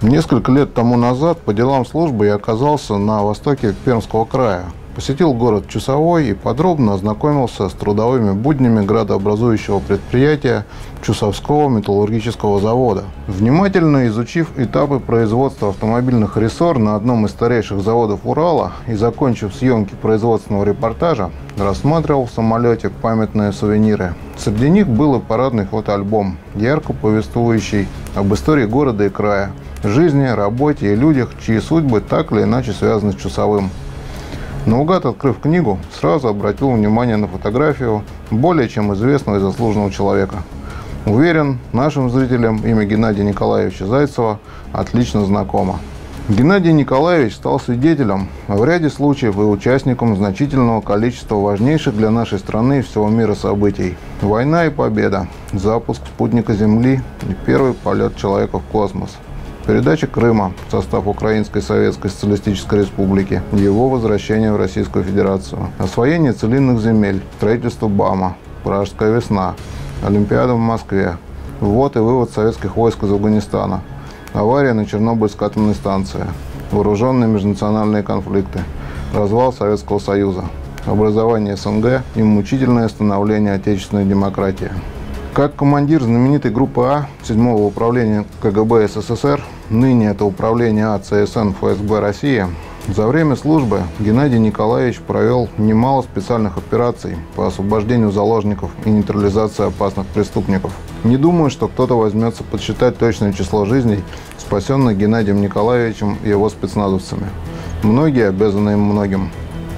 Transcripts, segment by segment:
Несколько лет тому назад по делам службы я оказался на востоке Пермского края. Посетил город Чусовой и подробно ознакомился с трудовыми буднями градообразующего предприятия Чусовского металлургического завода. Внимательно изучив этапы производства автомобильных рессор на одном из старейших заводов Урала и закончив съемки производственного репортажа, рассматривал в самолете памятные сувениры. Среди них был и парадный фотоальбом, ярко повествующий об истории города и края, жизни, работе и людях, чьи судьбы так или иначе связаны с Чусовым. Наугад открыв книгу, сразу обратил внимание на фотографию более чем известного и заслуженного человека. Уверен, нашим зрителям имя Геннадия Николаевича Зайцева отлично знакомо. Геннадий Николаевич стал свидетелем, а в ряде случаев и участником значительного количества важнейших для нашей страны и всего мира событий. Война и победа, запуск спутника Земли и первый полет человека в космос. Передача Крыма в состав Украинской Советской Социалистической Республики, его возвращение в Российскую Федерацию, освоение целинных земель, строительство БАМа, Пражская весна, Олимпиада в Москве, ввод и вывод советских войск из Афганистана, авария на Чернобыльской атомной станции, вооруженные межнациональные конфликты, развал Советского Союза, образование СНГ и мучительное становление отечественной демократии. Как командир знаменитой группы А 7-го управления КГБ СССР, ныне это управление А ЦСН ФСБ России, за время службы Геннадий Николаевич провел немало специальных операций по освобождению заложников и нейтрализации опасных преступников. Не думаю, что кто-то возьмется подсчитать точное число жизней, спасенных Геннадием Николаевичем и его спецназовцами. Многие обязаны им многим.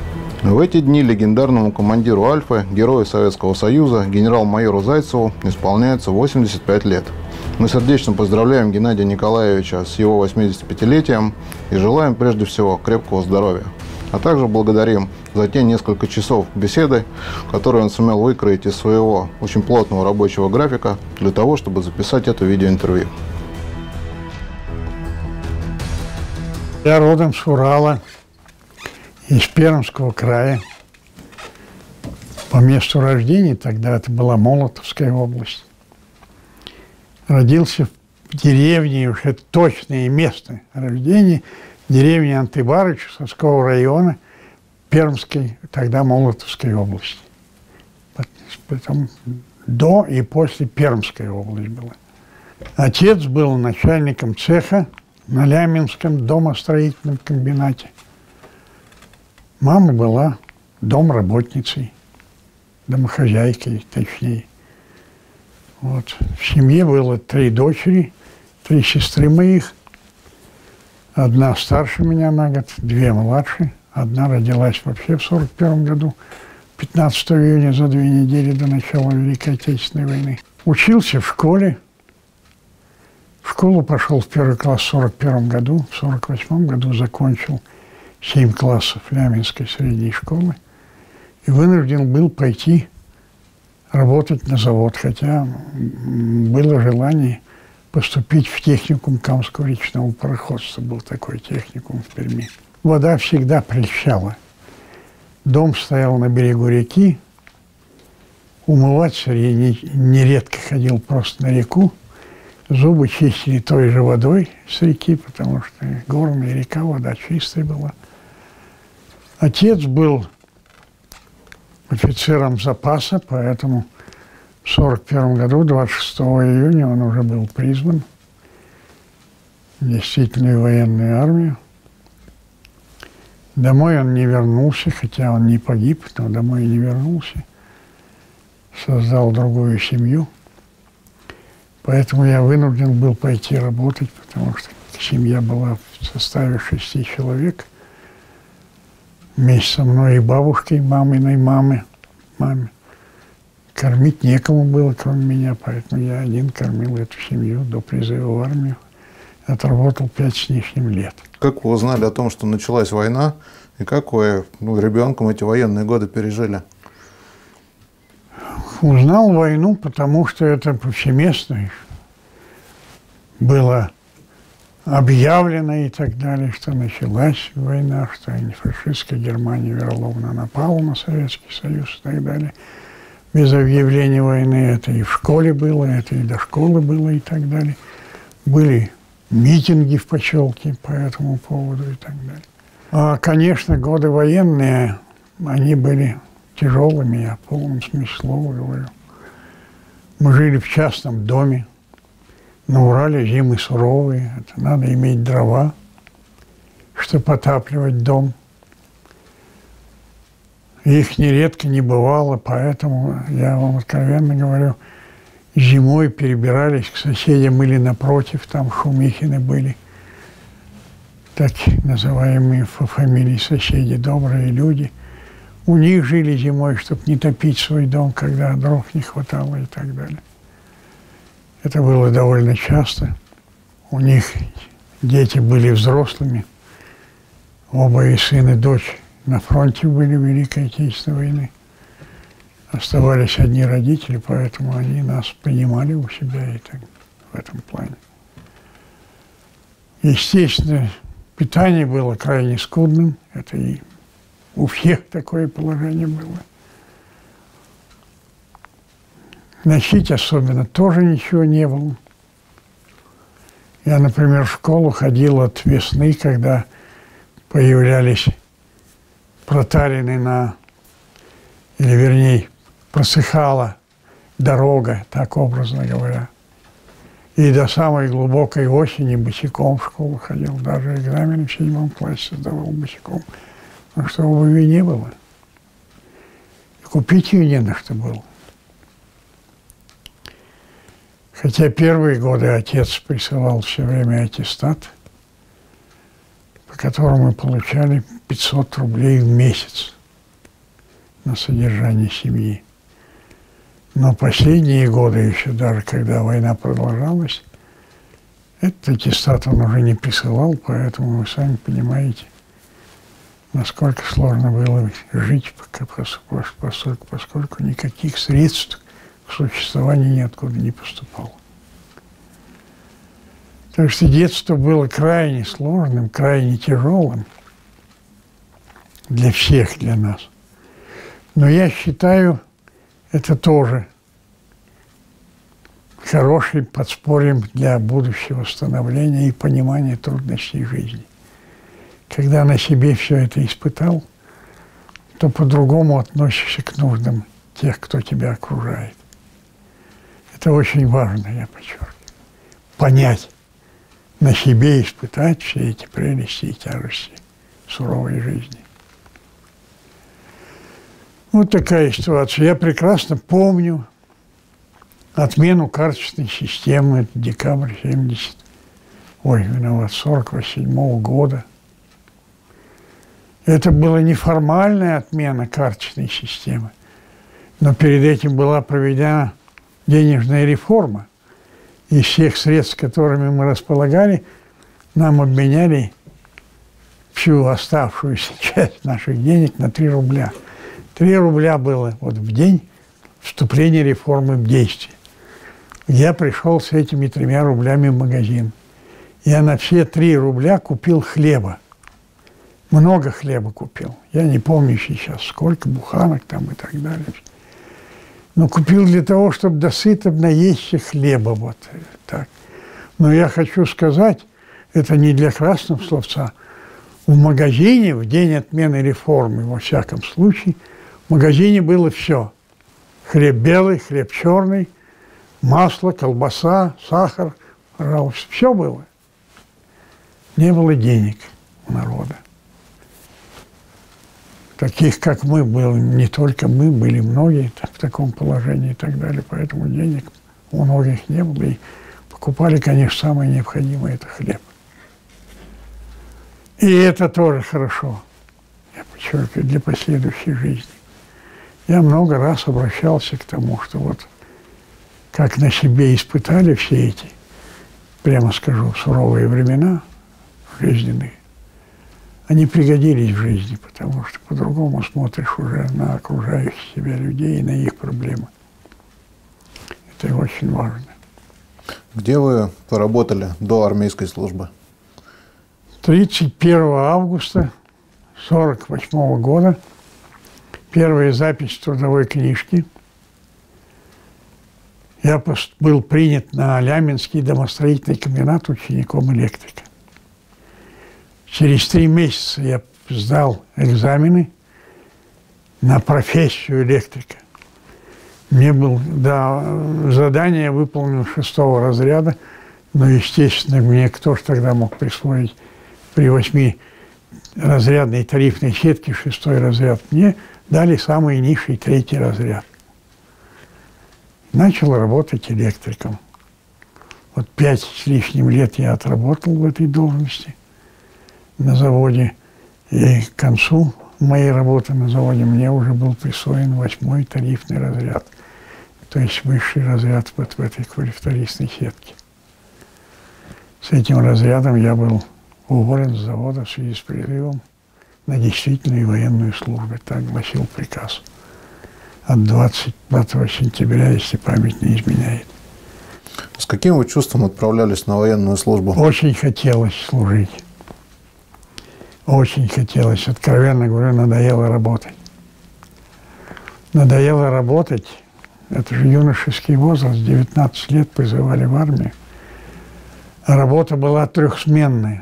В эти дни легендарному командиру «Альфы», герою Советского Союза, генерал-майору Зайцеву исполняется 85 лет. Мы сердечно поздравляем Геннадия Николаевича с его 85-летием и желаем прежде всего крепкого здоровья. А также благодарим за те несколько часов беседы, которые он сумел выкроить из своего очень плотного рабочего графика для того, чтобы записать это видеоинтервью. Я родом с Урала, из Пермского края. По месту рождения тогда это была Молотовская область. Родился в деревне, уж это точное место рождения, деревня Антыбары Чусовского района, Пермской, тогда Молотовской области. Потом до и после Пермская область была. Отец был начальником цеха на Ляминском домостроительном комбинате. Мама была домработницей, домохозяйкой, точнее. Вот. В семье было 3 дочери, 3 сестры моих. Одна старше меня на год, 2 младше. Одна родилась вообще в 1941 году, 15 июня, за 2 недели до начала Великой Отечественной войны. Учился в школе. В школу пошел в 1 класс в 1941 году, в 1948 году закончил 7 классов Ляминской средней школы и вынужден был пойти работать на завод, хотя было желание поступить в техникум Камского речного пароходства. Был такой техникум в Перми. Вода всегда прельщала. Дом стоял на берегу реки. Умываться я нередко ходил просто на реку. Зубы чистили той же водой с реки, потому что горная река, вода чистая была. Отец был офицером запаса, поэтому в 1941 году, 26 июня, он уже был призван в действительную военную армию. Домой он не вернулся, хотя он не погиб, но домой не вернулся. Создал другую семью. Поэтому я вынужден был пойти работать, потому что семья была в составе 6 человек. Вместе со мной и бабушкой, маминой маме. Кормить некому было, кроме меня, поэтому я один кормил эту семью до призыва в армию. Отработал 5 с лишним лет. Как вы узнали о том, что началась война, и как вы ребенком эти военные годы пережили? Узнал войну, потому что это повсеместно было объявлено и так далее, что началась война, что фашистская Германия вероломно напала на Советский Союз и так далее. Без объявления войны это и в школе было, это и до школы было и так далее. Были митинги в поселке по этому поводу и так далее. А, конечно, годы военные, они были тяжелыми, я в полном смысле слова говорю. Мы жили в частном доме. На Урале зимы суровые, это надо иметь дрова, чтобы отапливать дом. Их нередко не бывало, поэтому, я вам откровенно говорю, зимой перебирались к соседям или напротив, там Шумихины были, так называемые по фамилии соседи, добрые люди. У них жили зимой, чтобы не топить свой дом, когда дров не хватало и так далее. Это было довольно часто. У них дети были взрослыми. Оба и сын, и дочь на фронте были в Великой Отечественной войны. Оставались одни родители, поэтому они нас принимали у себя и так в этом плане. Естественно, питание было крайне скудным. Это и у всех такое положение было. Носить особенно тоже ничего не было. Я, например, в школу ходил от весны, когда появлялись проталины на, или вернее, просыхала дорога, так образно говоря. И до самой глубокой осени босиком в школу ходил. Даже экзамены в 7 классе сдавал босиком. Потому что обуви не было. И купить ее не на что было. Хотя первые годы отец присылал все время аттестат, по которому мы получали 500 рублей в месяц на содержание семьи. Но последние годы еще, даже когда война продолжалась, этот аттестат он уже не присылал, поэтому вы сами понимаете, насколько сложно было жить, поскольку никаких средств к существованию ниоткуда не поступало. Так что детство было крайне сложным, крайне тяжелым для всех, для нас. Но я считаю, это тоже хорошим подспорьем для будущего становления и понимания трудностей жизни. Когда на себе все это испытал, то по-другому относишься к нуждам тех, кто тебя окружает. Это очень важно, я подчеркиваю. Понять, на себе испытать все эти прелести и тяжести суровой жизни. Вот такая ситуация. Я прекрасно помню отмену карточной системы, это декабрь 48-го года. Это была неформальная отмена карточной системы, но перед этим была проведена денежная реформа. Из всех средств, которыми мы располагали, нам обменяли всю оставшуюся часть наших денег на 3 рубля. 3 рубля было вот в день вступления реформы в действие. Я пришел с этими 3 рублями в магазин. Я на все 3 рубля купил хлеба. Много хлеба купил. Я не помню сейчас, сколько буханок там и так далее. Но купил для того, чтобы досыта наесться хлеба. Вот так. Но я хочу сказать, это не для красного словца. В магазине в день отмены реформы, во всяком случае, в магазине было все. Хлеб белый, хлеб черный, масло, колбаса, сахар, пожалуйста. Все было. Не было денег у народа. Таких, как мы, были, не только мы, были многие в таком положении и так далее. Поэтому денег у многих не было. И покупали, конечно, самое необходимое – это хлеб. И это тоже хорошо, я подчеркиваю, для последующей жизни. Я много раз обращался к тому, что вот как на себе испытали все эти, прямо скажу, суровые времена жизненные, они пригодились в жизни, потому что по-другому смотришь уже на окружающих себя людей и на их проблемы. Это очень важно. Где вы поработали до армейской службы? 31 августа 1948 года первая запись в трудовой книжке. я был принят на Ляминский домостроительный комбинат учеником электрика. Через 3 месяца я сдал экзамены на профессию электрика. Мне было, да, задание выполнил 6-го разряда, но, естественно, мне кто ж тогда мог присвоить при 8-разрядной тарифной сетке 6-й разряд? Мне дали самый низший 3-й разряд. Начал работать электриком. Вот 5 с лишним лет я отработал в этой должности на заводе, и к концу моей работы на заводе мне уже был присвоен 8-й тарифный разряд, то есть высший разряд вот в этой квалифтаристной сетке. С этим разрядом я был уволен с завода в связи с призывом на действительную военную службу. Так гласил приказ от 25 сентября, если память не изменяет. С каким вы чувством отправлялись на военную службу? Очень хотелось служить. Очень хотелось. Откровенно говоря, надоело работать. Надоело работать. Это же юношеский возраст. 19 лет призывали в армию. А работа была 3-сменная.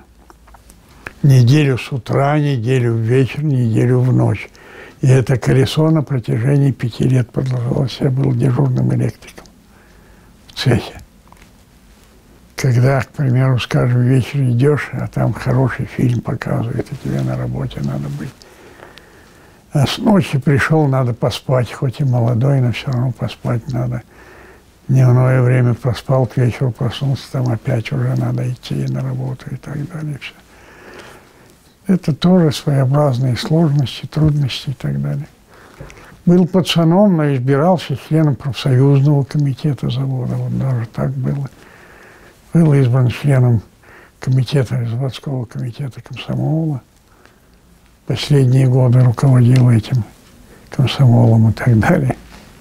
Неделю с утра, неделю в вечер, неделю в ночь. И это колесо на протяжении 5 лет продолжалось. Я был дежурным электриком в цехе. Когда, к примеру, скажем, вечер идешь, а там хороший фильм показывает, и тебе на работе надо быть. А с ночи пришел, надо поспать, хоть и молодой, но все равно поспать надо. Дневное время проспал, к вечеру проснулся, там опять уже надо идти на работу и так далее. Все. Это тоже своеобразные сложности, трудности и так далее. Был пацаном, но избирался членом профсоюзного комитета завода. Вот даже так было. Был избран членом комитета, заводского комитета комсомола. Последние годы руководил этим комсомолом и так далее.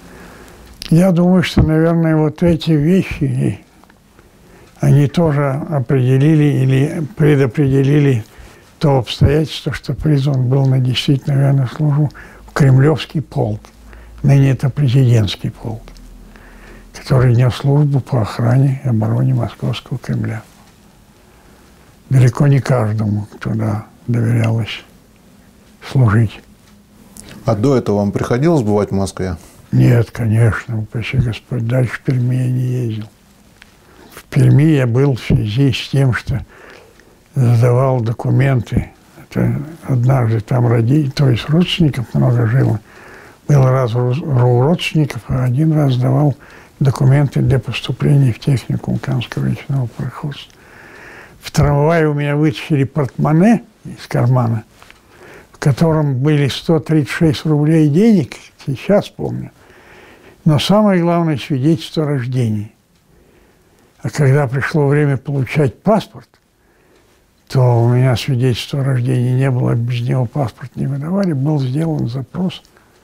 Я думаю, что, наверное, вот эти вещи, они тоже определили или предопределили то обстоятельство, что призван был на действительно военную службу в Кремлевский полк. Ныне это президентский полк, который нес службу по охране и обороне Московского Кремля. Далеко не каждому туда доверялось служить. А до этого вам приходилось бывать в Москве? Нет, конечно, упаси Господь, дальше в Перми я не ездил. В Перми я был в связи с тем, что сдавал документы. Это однажды там то есть родственников много жило. Был раз у родственников, а один раз сдавал документы для поступления в техникум Камского речного пароходства. В трамвае у меня вытащили портмоне из кармана, в котором были 136 рублей денег, сейчас помню. Но самое главное — свидетельство о рождении. А когда пришло время получать паспорт, то у меня свидетельства о рождении не было, без него паспорт не выдавали. Был сделан запрос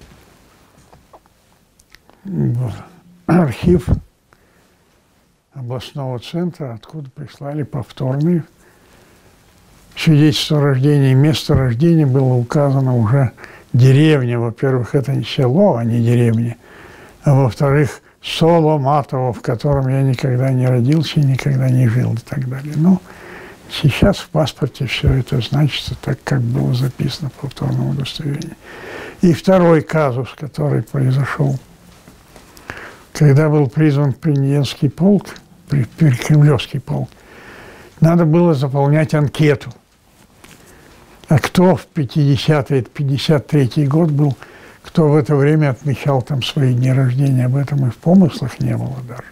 в архив областного центра, откуда прислали повторные свидетельства о рождении. Место рождения было указано уже деревня. Во-первых, это не село, а не деревня. А во-вторых, село Матово, в котором я никогда не родился и никогда не жил и так далее. Но сейчас в паспорте все это значится так, как было записано в повторном удостоверении. И второй казус, который произошел. Когда был призван президентский полк, Кремлевский полк, надо было заполнять анкету. А кто в 50-й, 53-й год был, кто в это время отмечал там свои дни рождения, об этом и в помыслах не было даже.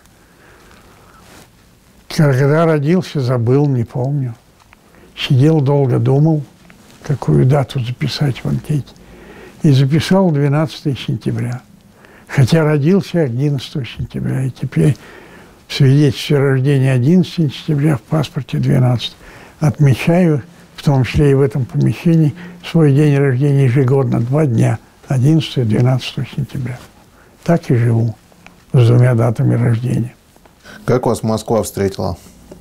Когда родился, забыл, не помню. Сидел долго, думал, какую дату записать в анкете. И записал 12 сентября. Хотя родился 11 сентября. И теперь в свидетельстве о рождении 11 сентября, в паспорте 12. Отмечаю, в том числе и в этом помещении, свой день рождения ежегодно, 2 дня. 11 и 12 сентября. Так и живу с 2 датами рождения. Как вас Москва встретила?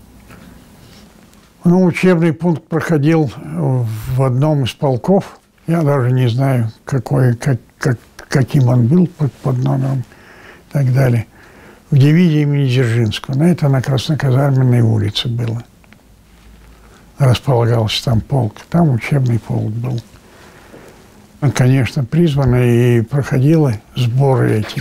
Ну, учебный пункт проходил в одном из полков. Я даже не знаю, каким он был под номером и так далее. в дивизии имени Дзержинского. Но это на Красноказарменной улице было. Располагался там полк. Там учебный полк был. Он, конечно, призваны и проходило сборы эти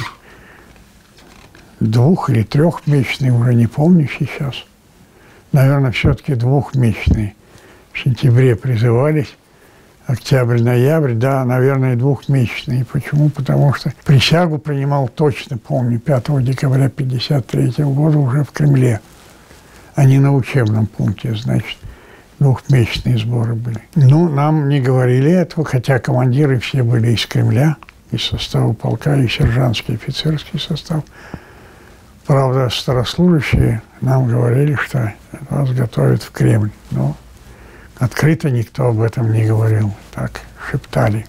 2- или 3-месячные, уже не помню сейчас. Наверное, все-таки 2-месячные. В сентябре призывались, октябрь-ноябрь, да, наверное, 2-месячные. Почему? Потому что присягу принимал, точно помню, 5 декабря 1953 года уже в Кремле, а не на учебном пункте, значит. 2-месячные сборы были. Ну, нам не говорили этого, хотя командиры все были из Кремля, из состава полка, и сержантский, и офицерский состав. Правда, старослужащие нам говорили, что вас готовят в Кремль. Но открыто никто об этом не говорил. Так шептали.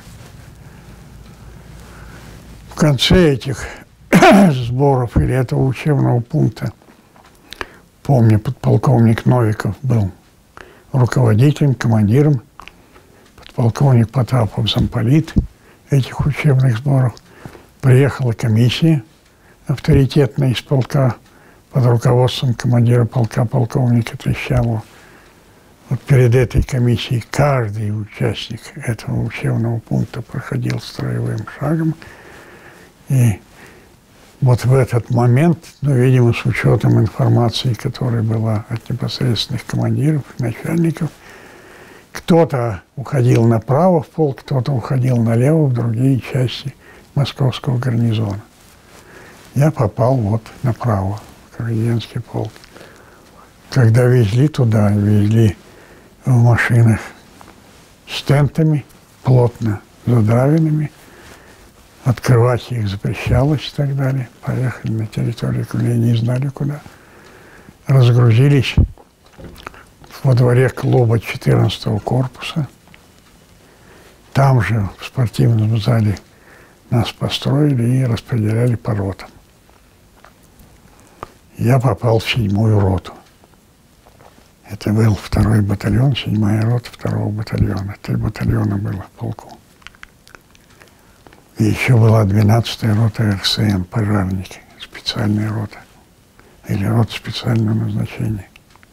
В конце этих сборов или этого учебного пункта, помню, подполковник Новиков был руководителем, командиром, подполковник Потапов замполит этих учебных сборов. Приехала комиссия авторитетная из полка под руководством командира полка полковника Трещалова. Вот перед этой комиссией каждый участник этого учебного пункта проходил строевым шагом. И вот в этот момент, ну, видимо, с учетом информации, которая была от непосредственных командиров, начальников, кто-то уходил направо в полк, кто-то уходил налево в другие части московского гарнизона. Я попал вот направо, в Кагальдинский полк. Когда везли туда, везли в машинах с тентами, плотно задравленными, открывать их запрещалось и так далее. Поехали на территорию Кремля, не знали куда. Разгрузились во дворе клуба 14-го корпуса. Там же, в спортивном зале, нас построили и распределяли по ротам. Я попал в 7-ю роту. Это был 2-й батальон, 7-я рота 2-го батальона. 3 батальона было в полку. И еще была 12-я рота РСМ, пожарники, специальная рота. Или рота специального назначения.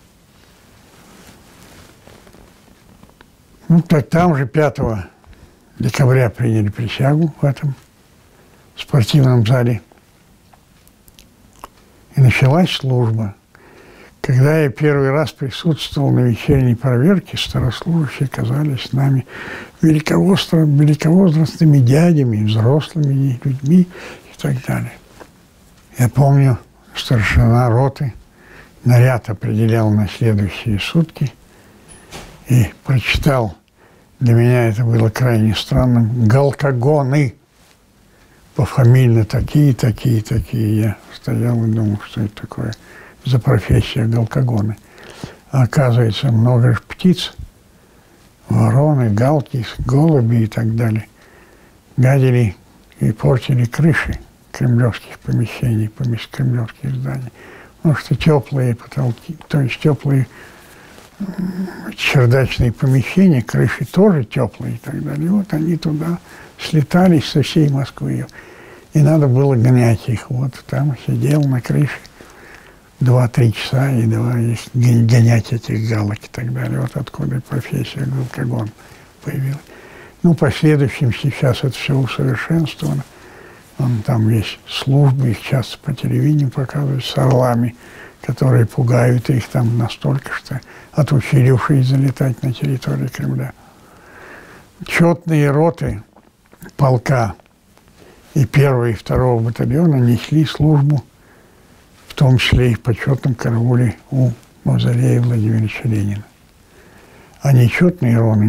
Ну, так там же 5 декабря приняли присягу в этом спортивном зале. И началась служба. Когда я первый раз присутствовал на вечерней проверке, старослужащие казались с нами великовозрастными дядями, взрослыми людьми и так далее. Я помню, старшина роты наряд определял на следующие сутки и прочитал, для меня это было крайне странным, «Галкагоны». Пофамильно такие. Я стоял и думал, что это такое за профессия галкагоны. А оказывается, много птиц, вороны, галки, голуби и так далее, гадили и портили крыши кремлевских помещений, кремлевских зданий. Потому что теплые потолки, то есть теплые чердачные помещения, крыши тоже теплые и так далее. И вот они туда слетались со всей Москвы. И надо было гонять их. Вот там сидел на крыше 2-3 часа и давай гонять этих галок и так далее. Вот откуда профессия галкагон появилась. Ну, в последующем сейчас это все усовершенствовано. Там есть службы, их часто по телевидению показывают с орлами, которые пугают их там настолько, что отучившись залетать на территорию Кремля. Четные роты полка и 1-го и 2-го батальона несли службу, в том числе и в почетном карауле у мавзолея Владимира Ильича Ленина. А нечетные роты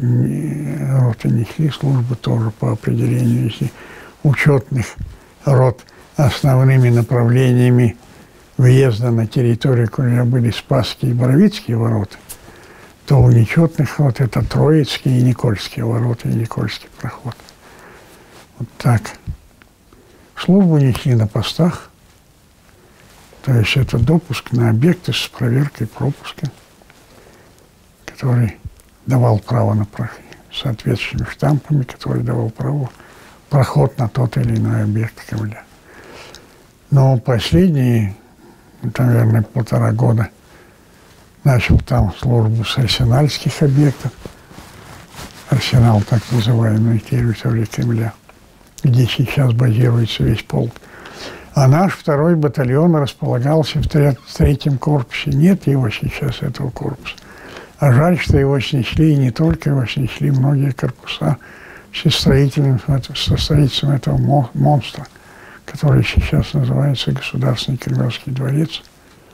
несли службу тоже по определению. Если у четных рот основными направлениями въезда на территорию Кремля были Спасские и Боровицкие ворота, то у нечетных рот это Троицкие и Никольские ворота и Никольский проход. Вот так. Службу несли на постах, то есть это допуск на объекты с проверкой пропуска, который давал право на соответствующими штампами, который давал право проход на тот или иной объект Кремля. Но последние, наверное, 1,5 года начал там службу с арсенальских объектов. Арсенал, так называемый, территории Кремля, где сейчас базируется весь полк. А наш 2-й батальон располагался в 3-м корпусе. Нет его сейчас, этого корпуса. А жаль, что его снесли, и не только его снесли, многие корпуса со строительством этого монстра, который сейчас называется Государственный Кремлевский дворец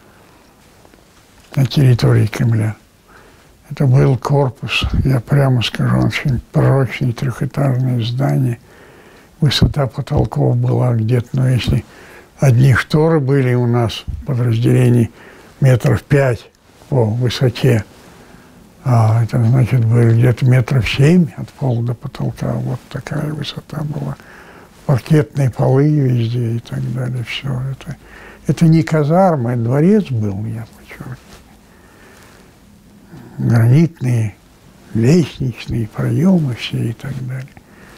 на территории Кремля. Это был корпус, я прямо скажу, очень прочный, 3-этажное здание. Высота потолков была где-то, ну, если одни шторы были у нас в подразделении 5 метров по высоте, а это, значит, было где-то 7 метров от пола до потолка. Вот такая высота была. Паркетные полы везде и так далее. Все это не казарма, это дворец был, я подчеркиваю. Гранитные, лестничные проемы все и так далее.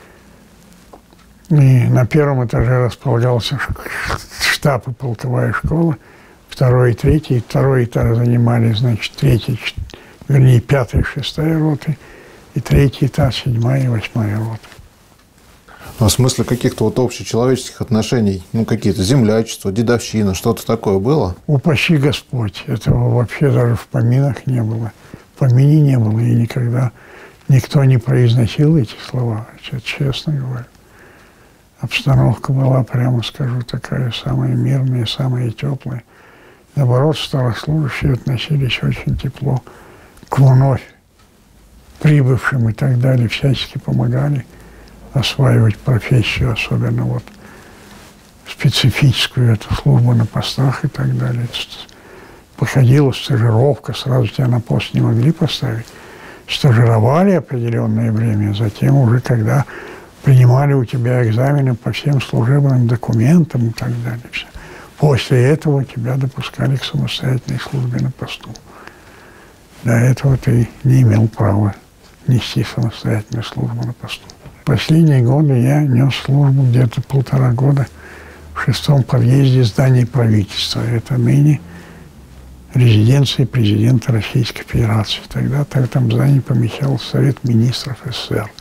И на 1-м этаже располагался штаб и полковая школа, 2-й и 3-й. 2-й этаж занимали, значит, 3-й, вернее, 5-я и 6-я роты, и 3-й этаж, 7-я и 8-я рота. А в смысле каких-то вот общечеловеческих отношений, ну, какие-то землячества, дедовщина, что-то такое было? Упаси Господь, этого вообще даже в поминах не было. В помине не было, и никогда никто не произносил эти слова, честно говоря. Обстановка была, прямо скажу, такая самая мирная, самая теплая. Наоборот, старослужащие относились очень тепло к вновь прибывшим и так далее, всячески помогали осваивать профессию, особенно вот специфическую эту службу на постах и так далее. Походила стажировка, сразу тебя на пост не могли поставить. Стажировали определенное время, затем уже когда принимали у тебя экзамены по всем служебным документам и так далее. Все. После этого тебя допускали к самостоятельной службе на посту. До этого ты не имел права нести самостоятельную службу на посту. Последние годы я нес службу где-то 1,5 года в 6-м подъезде здания правительства. Это ныне резиденция президента Российской Федерации. Тогда в этом здании помещался Совет министров СССР.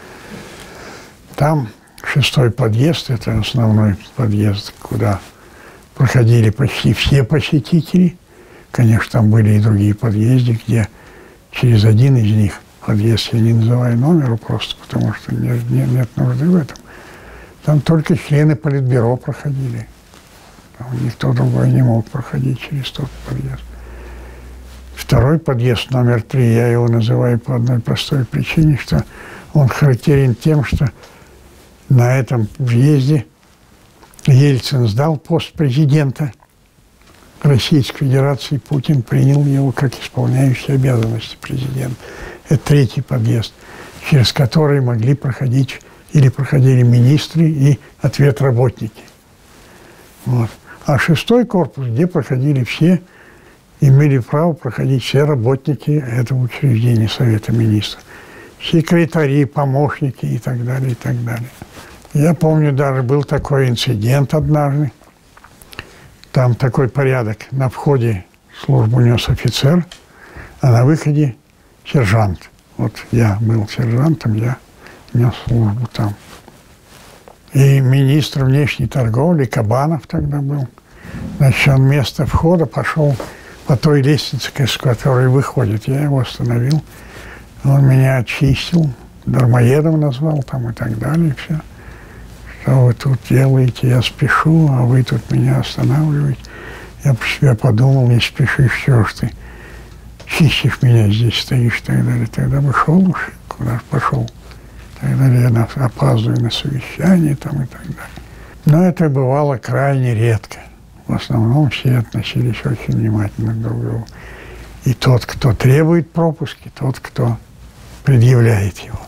Там 6-й подъезд, это основной подъезд, куда проходили почти все посетители. Конечно, там были и другие подъезды, где через один из них, подъезд я не называю номеру просто, потому что нет нужды в этом, там только члены Политбюро проходили. Там никто другой не мог проходить через тот подъезд. 2-й подъезд, номер 3, я его называю по одной простой причине, что он характерен тем, что на этом въезде Ельцин сдал пост президента Российской Федерации, Путин принял его как исполняющий обязанности президента. Это 3-й подъезд, через который могли проходить или проходили министры и ответработники. Вот. А 6-й корпус, где проходили все, имели право проходить все работники этого учреждения Совета министров. Секретари, помощники и так далее, и так далее. Я помню, даже был такой инцидент однажды. Там такой порядок. На входе службу нес офицер, а на выходе сержант. Вот я был сержантом, я нес службу там. И министр внешней торговли, Кабанов тогда был, значит, он вместо входа пошел по той лестнице, с которой выходит. Я его остановил. Он меня очистил, дармоедом назвал там и так далее. И все. Что вы тут делаете? Я спешу, а вы тут меня останавливаете. Я про себя подумал, не спешишь, что ж ты чистишь меня здесь, стоишь и так далее. Тогда бы шел уж, куда ж пошел. Тогда я опаздываю на совещание там и так далее. Но это бывало крайне редко. В основном все относились очень внимательно друг к другу. И тот, кто требует пропуск, и тот, кто предъявляет его.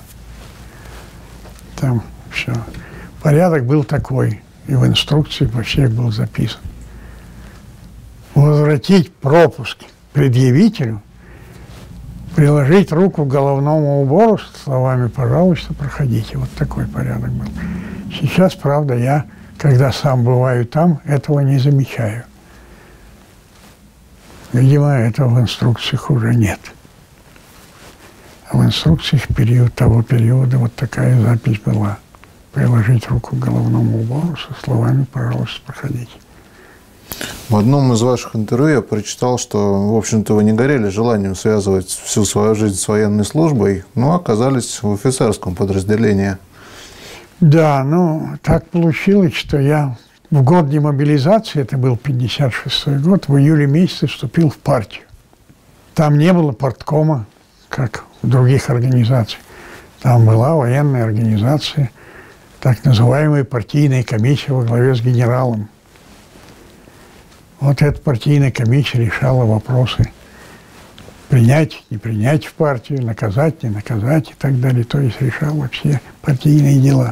Там все. Порядок был такой, и в инструкции во всех был записан. Возвратить пропуск предъявителю, приложить руку к головному убору с словами «пожалуйста, проходите». Вот такой порядок был. Сейчас, правда, я когда сам бываю там, этого не замечаю. Видимо, этого в инструкциях уже нет. А в инструкциях того периода вот такая запись была. Приложить руку к головному убору со словами «пожалуйста, проходите». В одном из ваших интервью я прочитал, что, в общем-то, вы не горели желанием связывать всю свою жизнь с военной службой, но оказались в офицерском подразделении. Да, ну, так получилось, что я в год демобилизации, это был 56-й год, в июле месяце вступил в партию. Там не было парткома, как в других организациях. Там была военная организация, так называемая партийная комиссия во главе с генералом. Вот эта партийная комиссия решала вопросы принять, не принять в партию, наказать, не наказать и так далее. То есть решала все партийные дела.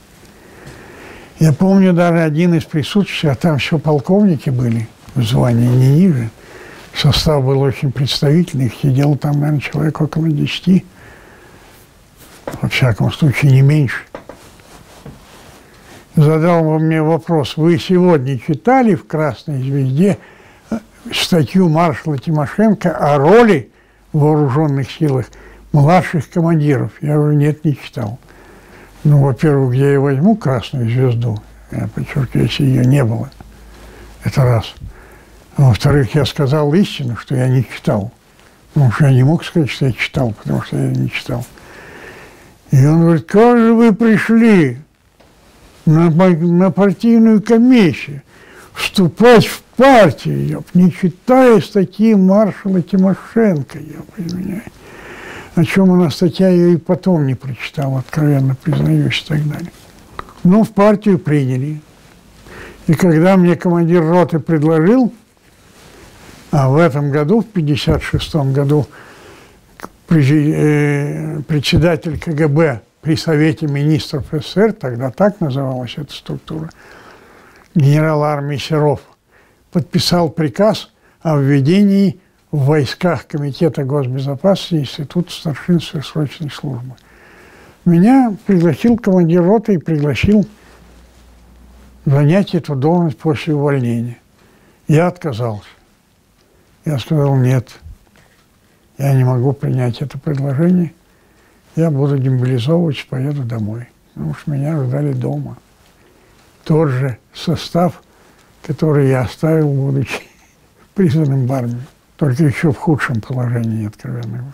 Я помню даже один из присутствующих, а там еще полковники были, в звании не ниже. Состав был очень представительный, сидело там, наверное, человек около 10. Во всяком случае, не меньше. Задал он мне вопрос: вы сегодня читали в «Красной звезде» статью маршала Тимошенко о роли в вооруженных силах младших командиров? Я говорю, нет, не читал. Ну, во-первых, где я возьму «Красную звезду»? Я подчеркиваю, если ее не было. Это раз. А во-вторых, я сказал истину, что я не читал. Потому что я не мог сказать, что я читал, потому что я не читал. И он говорит: как же вы пришли на партийную комиссию вступать в партию, не читая статьи маршала Тимошенко, я понимаю. О чем она статья, я и потом не прочитал, откровенно признаюсь, и так далее. Но в партию приняли. И когда мне командир роты предложил, а в этом году, в 1956 году, председатель КГБ при Совете министров СССР, тогда так называлась эта структура, генерал армии Серов, подписал приказ о введении в войсках Комитета госбезопасности Института старшин сверхсрочной службы. Меня пригласил командир роты и пригласил занять эту должность после увольнения. Я отказался. Я сказал: нет, я не могу принять это предложение. Я буду демобилизовываться, поеду домой. Потому что меня ждали дома. Тот же состав, который я оставил, будучи призванным в армию. Только еще в худшем положении, откровенно.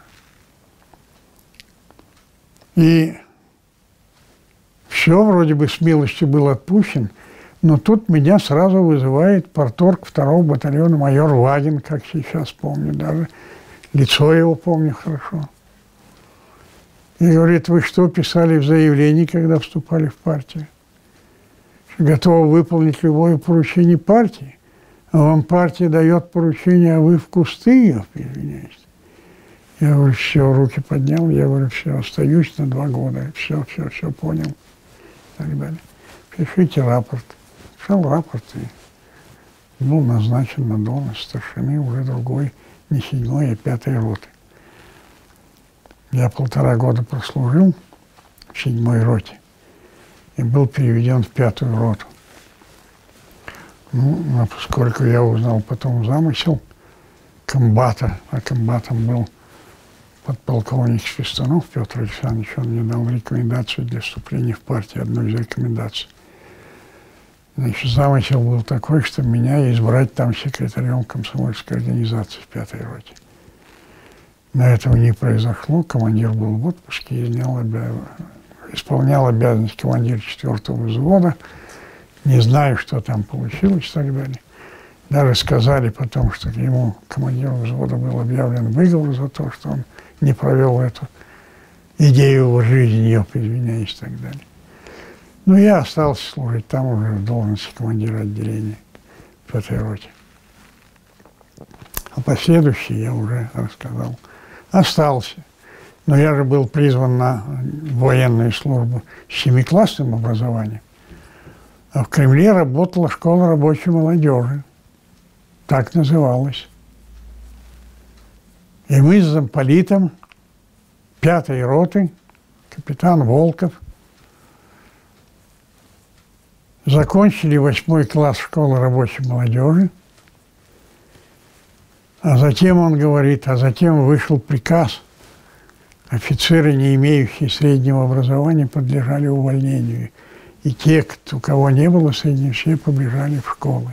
И все вроде бы с милостью был отпущен, но тут меня сразу вызывает парторг 2-го батальона майор Вагин, как сейчас помню даже. Лицо его помню хорошо. И говорит: вы что писали в заявлении, когда вступали в партию? Готовы выполнить любое поручение партии. А вам партия дает поручение, а вы в кусты, извиняюсь. Я говорю: все, руки поднял, я говорю: все, остаюсь на 2 года. Все, понял. И так далее. Пишите рапорт. Писал рапорт и был назначен на должность старшины уже другой, не 7-й, а 5-й роты. Я 1,5 года прослужил в 7-й роте и был переведен в 5-ю роту. Ну, а поскольку я узнал потом замысел комбата, а комбатом был подполковник Свистунов Петр Александрович, он мне дал рекомендацию для вступления в партию, одну из рекомендаций. Значит, замысел был такой, что меня избрать там секретарем комсомольской организации в 5-й роте. Но этого не произошло, командир был в отпуске, исполнял обязанность командира 4-го взвода. Не знаю, что там получилось и так далее. Даже сказали потом, что ему, командиру взвода, был объявлен выговор за то, что он не провел эту идею его жизни, извиняюсь, и так далее. Но я остался служить там уже в должности командира отделения в 5-й роте. А последующий я уже рассказал. Остался. Но я же был призван на военную службу с 7-классным образованием. А в Кремле работала школа рабочей молодежи. Так называлась. И мы с замполитом 5-й роты, капитан Волков, Закончили 8 класс школы рабочей молодежи. А затем он говорит, а затем вышел приказ. Офицеры, не имеющие среднего образования, подлежали увольнению. И те, у кого не было среднего, все побежали в школы.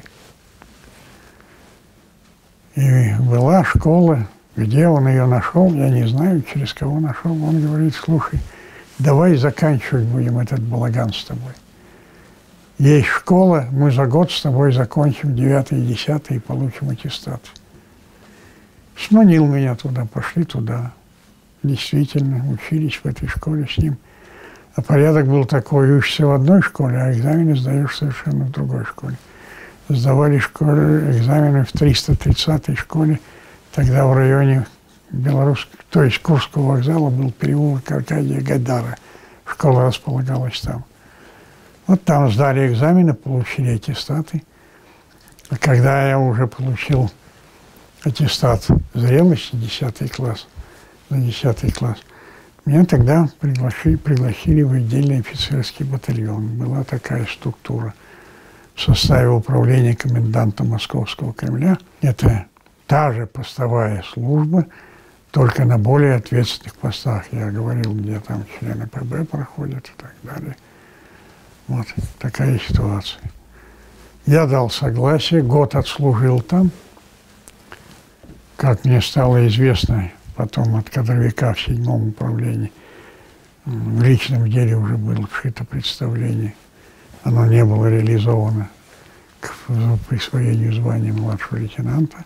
И была школа, где он ее нашел, я не знаю, через кого нашел. Он говорит, слушай, давай заканчивать будем этот балаган с тобой. Есть школа, мы за год с тобой закончим 9 и 10 и получим аттестат. Сманил меня туда, пошли туда. Действительно, учились в этой школе с ним. А порядок был такой, учишься в одной школе, а экзамены сдаешь совершенно в другой школе. Сдавали экзамены в 330-й школе, тогда в районе Белорусского, то есть Курского вокзала был переулок Аркадия Гайдара. Школа располагалась там. Вот там сдали экзамены, получили аттестаты. А когда я уже получил аттестат зрелости, 10 класс, за 10 класс, меня тогда пригласили в отдельный офицерский батальон. Была такая структура в составе управления коменданта Московского Кремля. Это та же постовая служба, только на более ответственных постах. Я говорил, где там члены ПБ проходят и так далее. Вот такая ситуация. Я дал согласие, год отслужил там. Как мне стало известно потом от кадровика в 7-м управлении, в личном деле уже было вшито представление. Оно не было реализовано к присвоению звания младшего лейтенанта.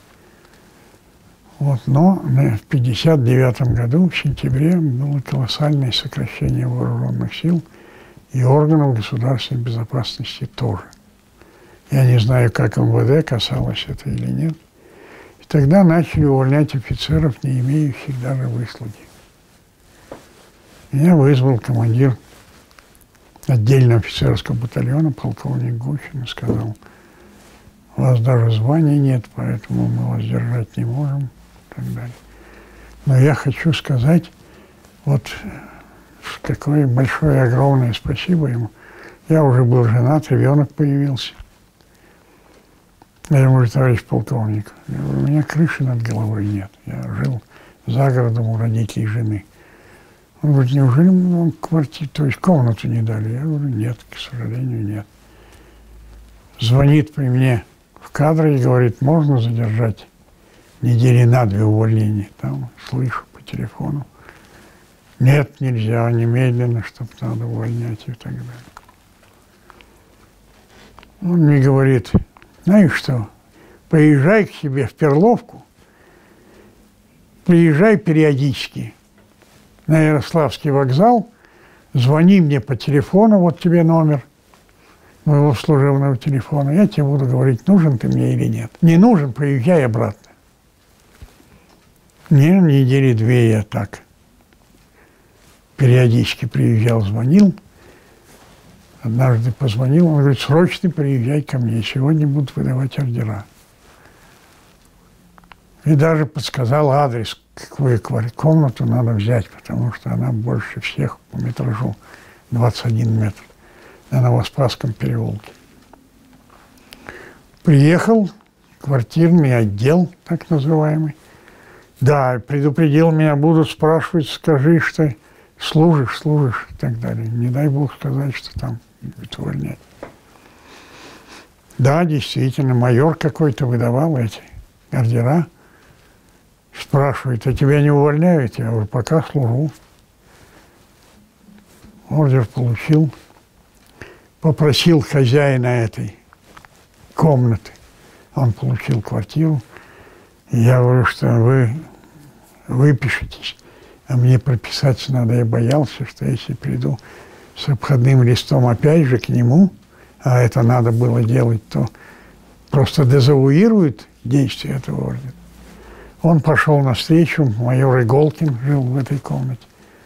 Вот, но в 1959 году, в сентябре, было колоссальное сокращение вооруженных сил и органов государственной безопасности тоже. Я не знаю, как МВД касалось это или нет. И тогда начали увольнять офицеров, не имеющих даже выслуги. Меня вызвал командир отдельного офицерского батальона, полковник Гущин, и сказал, у вас даже звания нет, поэтому мы вас держать не можем, и так далее. Но я хочу сказать, вот какое большое, огромное спасибо ему. Я уже был женат, ребенок появился. Я ему говорю, товарищ полковник, у меня крыши над головой нет. Я жил за городом у родителей жены. Он говорит, неужели вам квартиру, то есть комнату не дали? Я говорю, нет, к сожалению, нет. Звонит при мне в кадры и говорит, можно задержать недели на 2 увольнения. Там слышу по телефону. Нет, нельзя, немедленно, чтобы надо увольнять и так далее. Он мне говорит, знаешь что, поезжай к себе в Перловку, приезжай периодически на Ярославский вокзал, звони мне по телефону, вот тебе номер моего служебного телефона, я тебе буду говорить, нужен ты мне или нет. Не нужен, поезжай обратно. Не, недели 2 я так периодически приезжал, звонил. Однажды позвонил, он говорит, срочно приезжай ко мне, сегодня будут выдавать ордера. И даже подсказал адрес, какую комнату надо взять, потому что она больше всех по метражу, 21 метр, на Новоспасском переулке. Приехал, квартирный отдел, так называемый. Да, предупредил меня, будут спрашивать, скажи, что служишь и так далее. Не дай бог сказать, что там будет увольнять. Да, действительно, майор какой-то выдавал эти ордера. Спрашивает, а тебя не увольняют? Я говорю, пока служу. Ордер получил. Попросил хозяина этой комнаты. Он получил квартиру. И я говорю, что вы выпишетесь, а мне прописаться надо. Я боялся, что если приду с обходным листом опять же к нему, а это надо было делать, то просто дезавуирует действие этого ордера. Он пошел навстречу, майор Иголкин жил в этой комнате.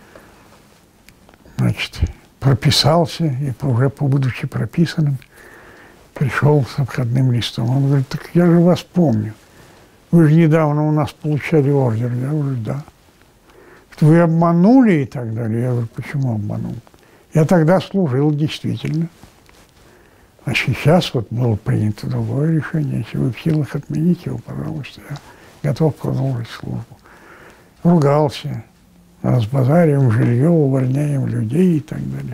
Значит, прописался, и уже будучи прописанным, пришел с обходным листом. Он говорит, так я же вас помню. Вы же недавно у нас получали ордер. Я говорю, да. Вы обманули и так далее. Я говорю, почему обманул? Я тогда служил действительно. А сейчас вот было принято другое решение. Если вы в силах отменить его, пожалуйста, я готов продолжить службу. Ругался, разбазариваем жилье, увольняем людей и так далее.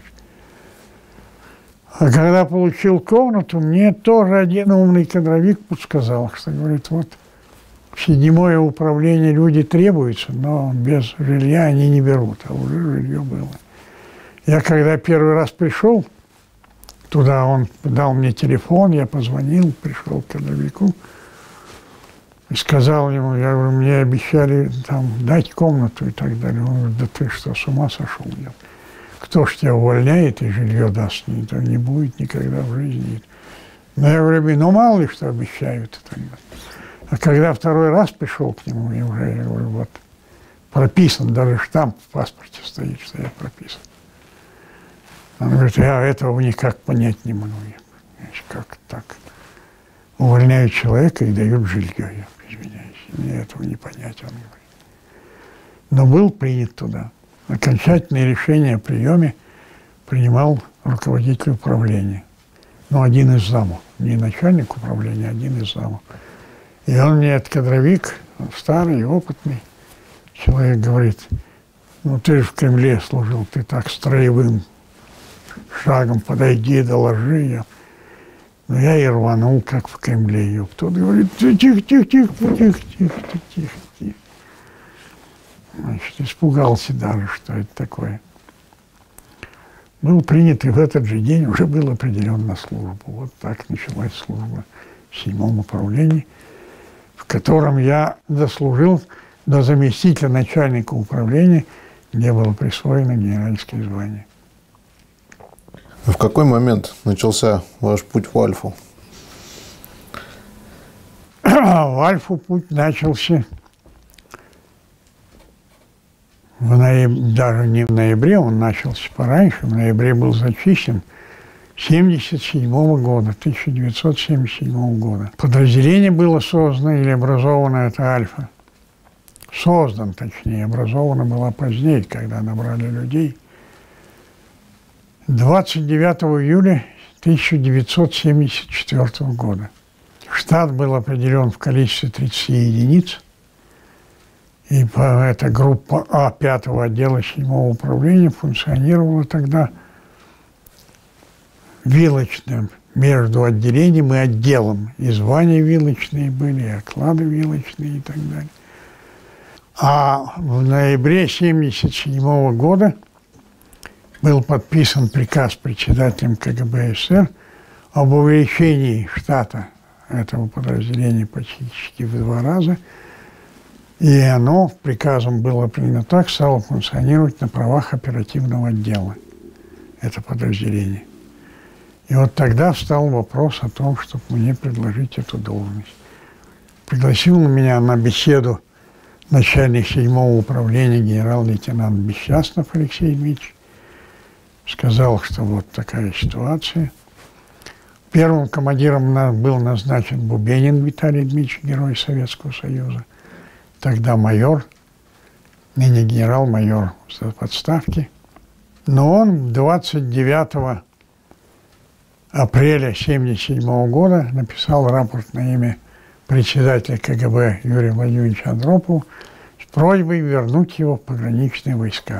А когда получил комнату, мне тоже один умный кадровик подсказал, что, говорит, вот в 7-е управление люди требуются, но без жилья они не берут, а уже жилье было. Я когда первый раз пришел туда, он дал мне телефон, я позвонил, пришел к кадровику и сказал ему, я говорю, мне обещали там дать комнату и так далее. Он говорит, да ты что, с ума сошел? Кто ж тебя увольняет и жилье даст? Не будет никогда в жизни. Но я говорю, ну мало ли что обещают. А когда второй раз пришел к нему, я говорю, вот прописан, даже штамп в паспорте стоит, что я прописан. Он говорит, я этого никак понять не могу. Как так? Увольняют человека и дают жилье. Я извиняюсь, мне этого не понять, он говорит. Но был принят туда. Окончательное решение о приеме принимал руководитель управления. Ну, один из замов. Не начальник управления, а один из замов. И он мне, этот кадровик, старый, опытный человек, говорит, ну, ты же в Кремле служил, ты так строевым шагом подойди, доложи. Ну, я и рванул, как в Кремле. Тот говорит, тихо. Значит, испугался даже, что это такое. Был принят, и в этот же день уже был определен на службу. Вот так началась служба в 7-м управлении, в котором я дослужил до заместителя начальника управления, где было присвоено генеральское звание. В какой момент начался ваш путь в Альфу? В Альфу путь начался даже не в ноябре, он начался пораньше. В ноябре был зачищен 1977 года, 1977 года. Подразделение было создано или образовано, это Альфа. Создан, точнее, образована была позднее, когда набрали людей. 29 июля 1974 года. Штат был определен в количестве 30 единиц. И эта группа А 5-го отдела 7-го управления функционировала тогда вилочным между отделением и отделом. И звания вилочные были, и оклады вилочные и так далее. А в ноябре 1977 года был подписан приказ председателем КГБ СССР об увеличении штата этого подразделения почти в 2 раза. И оно приказом было принято так, стало функционировать на правах оперативного отдела, это подразделение. И вот тогда встал вопрос о том, чтобы мне предложить эту должность. Пригласил меня на беседу начальник 7-го управления генерал-лейтенант Бесчастнов Алексей Дмитриевич. Сказал, что вот такая ситуация. Первым командиром был назначен Бубенин Виталий Дмитриевич, герой Советского Союза. Тогда майор, ныне генерал-майор в отставке. Но он 29 апреля 1977 года написал рапорт на имя председателя КГБ Юрия Владимировича Андропова с просьбой вернуть его в пограничные войска.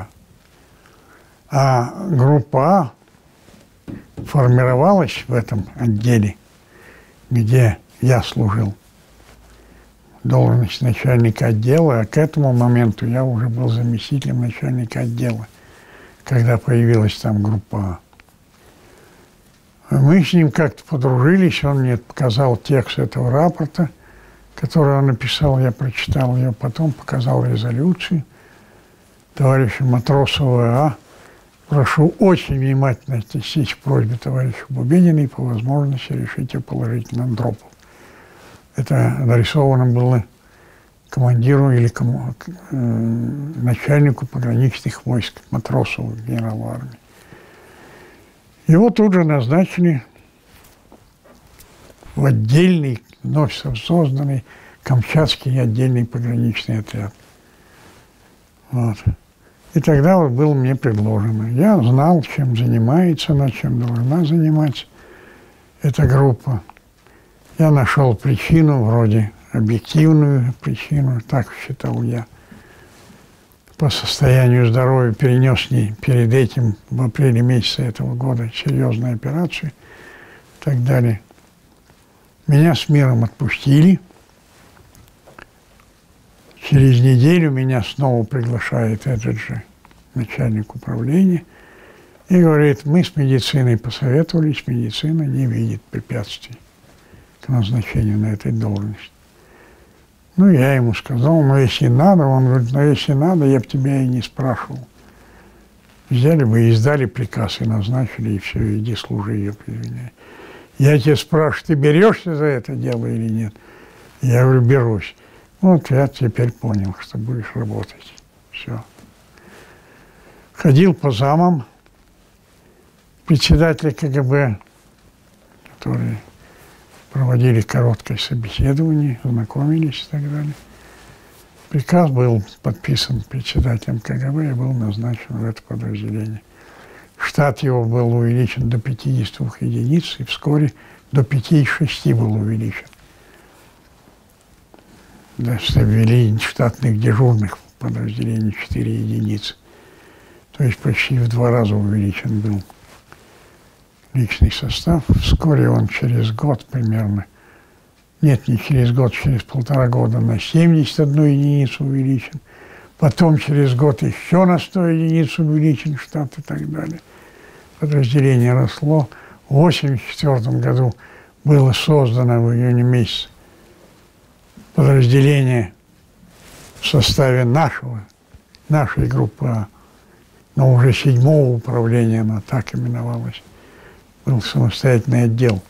А группа А формировалась в этом отделе, где я служил. Должность начальника отдела, а к этому моменту я уже был заместителем начальника отдела, когда появилась там группа А. Мы с ним как-то подружились, он мне показал текст этого рапорта, который он написал, я прочитал ее, потом показал резолюцию товарища Матросова А. Прошу очень внимательно отнестись к просьбе товарища Бубенина и по возможности решите положительно Андропов. Это адресовано было командиру или начальнику пограничных войск, Матросову, генералу армии. Его тут же назначили в отдельный, вновь созданный Камчатский отдельный пограничный отряд. Вот. И тогда вот было мне предложено. Я знал, чем занимается, она чем должна заниматься. эта группа. Я нашел причину, вроде объективную причину, так считал я. По состоянию здоровья перенес не перед этим, в апреле месяце этого года, серьезную операцию и так далее. Меня с миром отпустили. Через неделю меня снова приглашает этот же начальник управления и говорит, мы с медициной посоветовались, медицина не видит препятствий к назначению на этой должности. Ну, я ему сказал, ну, если надо, он говорит, ну, если надо, я бы тебя и не спрашивал. Взяли бы и издали приказ, и назначили, и все, иди служи ее призвание. Я тебя спрашиваю, ты берешься за это дело или нет? Я говорю, берусь. Вот я теперь понял, что будешь работать. Все. Ходил по замам председателя КГБ, которые проводили короткое собеседование, знакомились и так далее. Приказ был подписан председателем КГБ и был назначен в это подразделение. Штат его был увеличен до 52 единиц, и вскоре до 5,6 был увеличен. Даже ввели штатных дежурных в подразделении 4 единицы. То есть почти в 2 раза увеличен был личный состав. Вскоре он через год примерно, нет, не через год, через 1,5 года на 71 единицу увеличен. Потом через год еще на 100 единиц увеличен штат и так далее. Подразделение росло. В 1984 году было создано в июне месяце подразделение в составе нашей группы А, но уже 7-го управления, оно так именовалось, был самостоятельный отдел.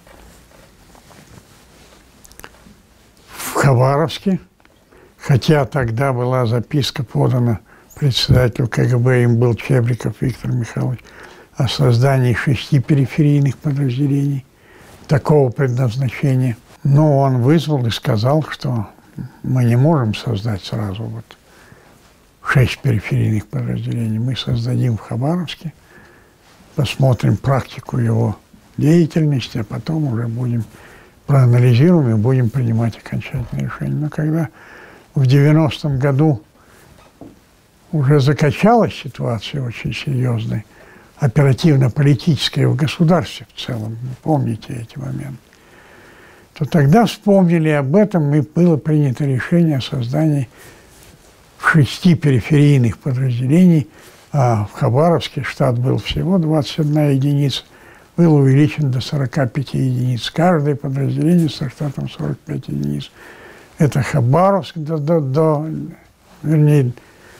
В Хабаровске, хотя тогда была записка подана председателю КГБ, им был Чебриков Виктор Михайлович, о создании 6 периферийных подразделений такого предназначения. Но он вызвал и сказал, что мы не можем создать сразу вот 6 периферийных подразделений. Мы создадим в Хабаровске, посмотрим практику его деятельности, а потом уже будем проанализируем и будем принимать окончательное решение. Но когда в 90-м году уже закачалась ситуация очень серьезная, оперативно-политическая в государстве в целом, вы помните эти моменты, то тогда вспомнили об этом, и было принято решение о создании 6 периферийных подразделений, а в Хабаровске штат был всего 21 единица, был увеличен до 45 единиц. Каждое подразделение со штатом 45 единиц. Это Хабаровск вернее,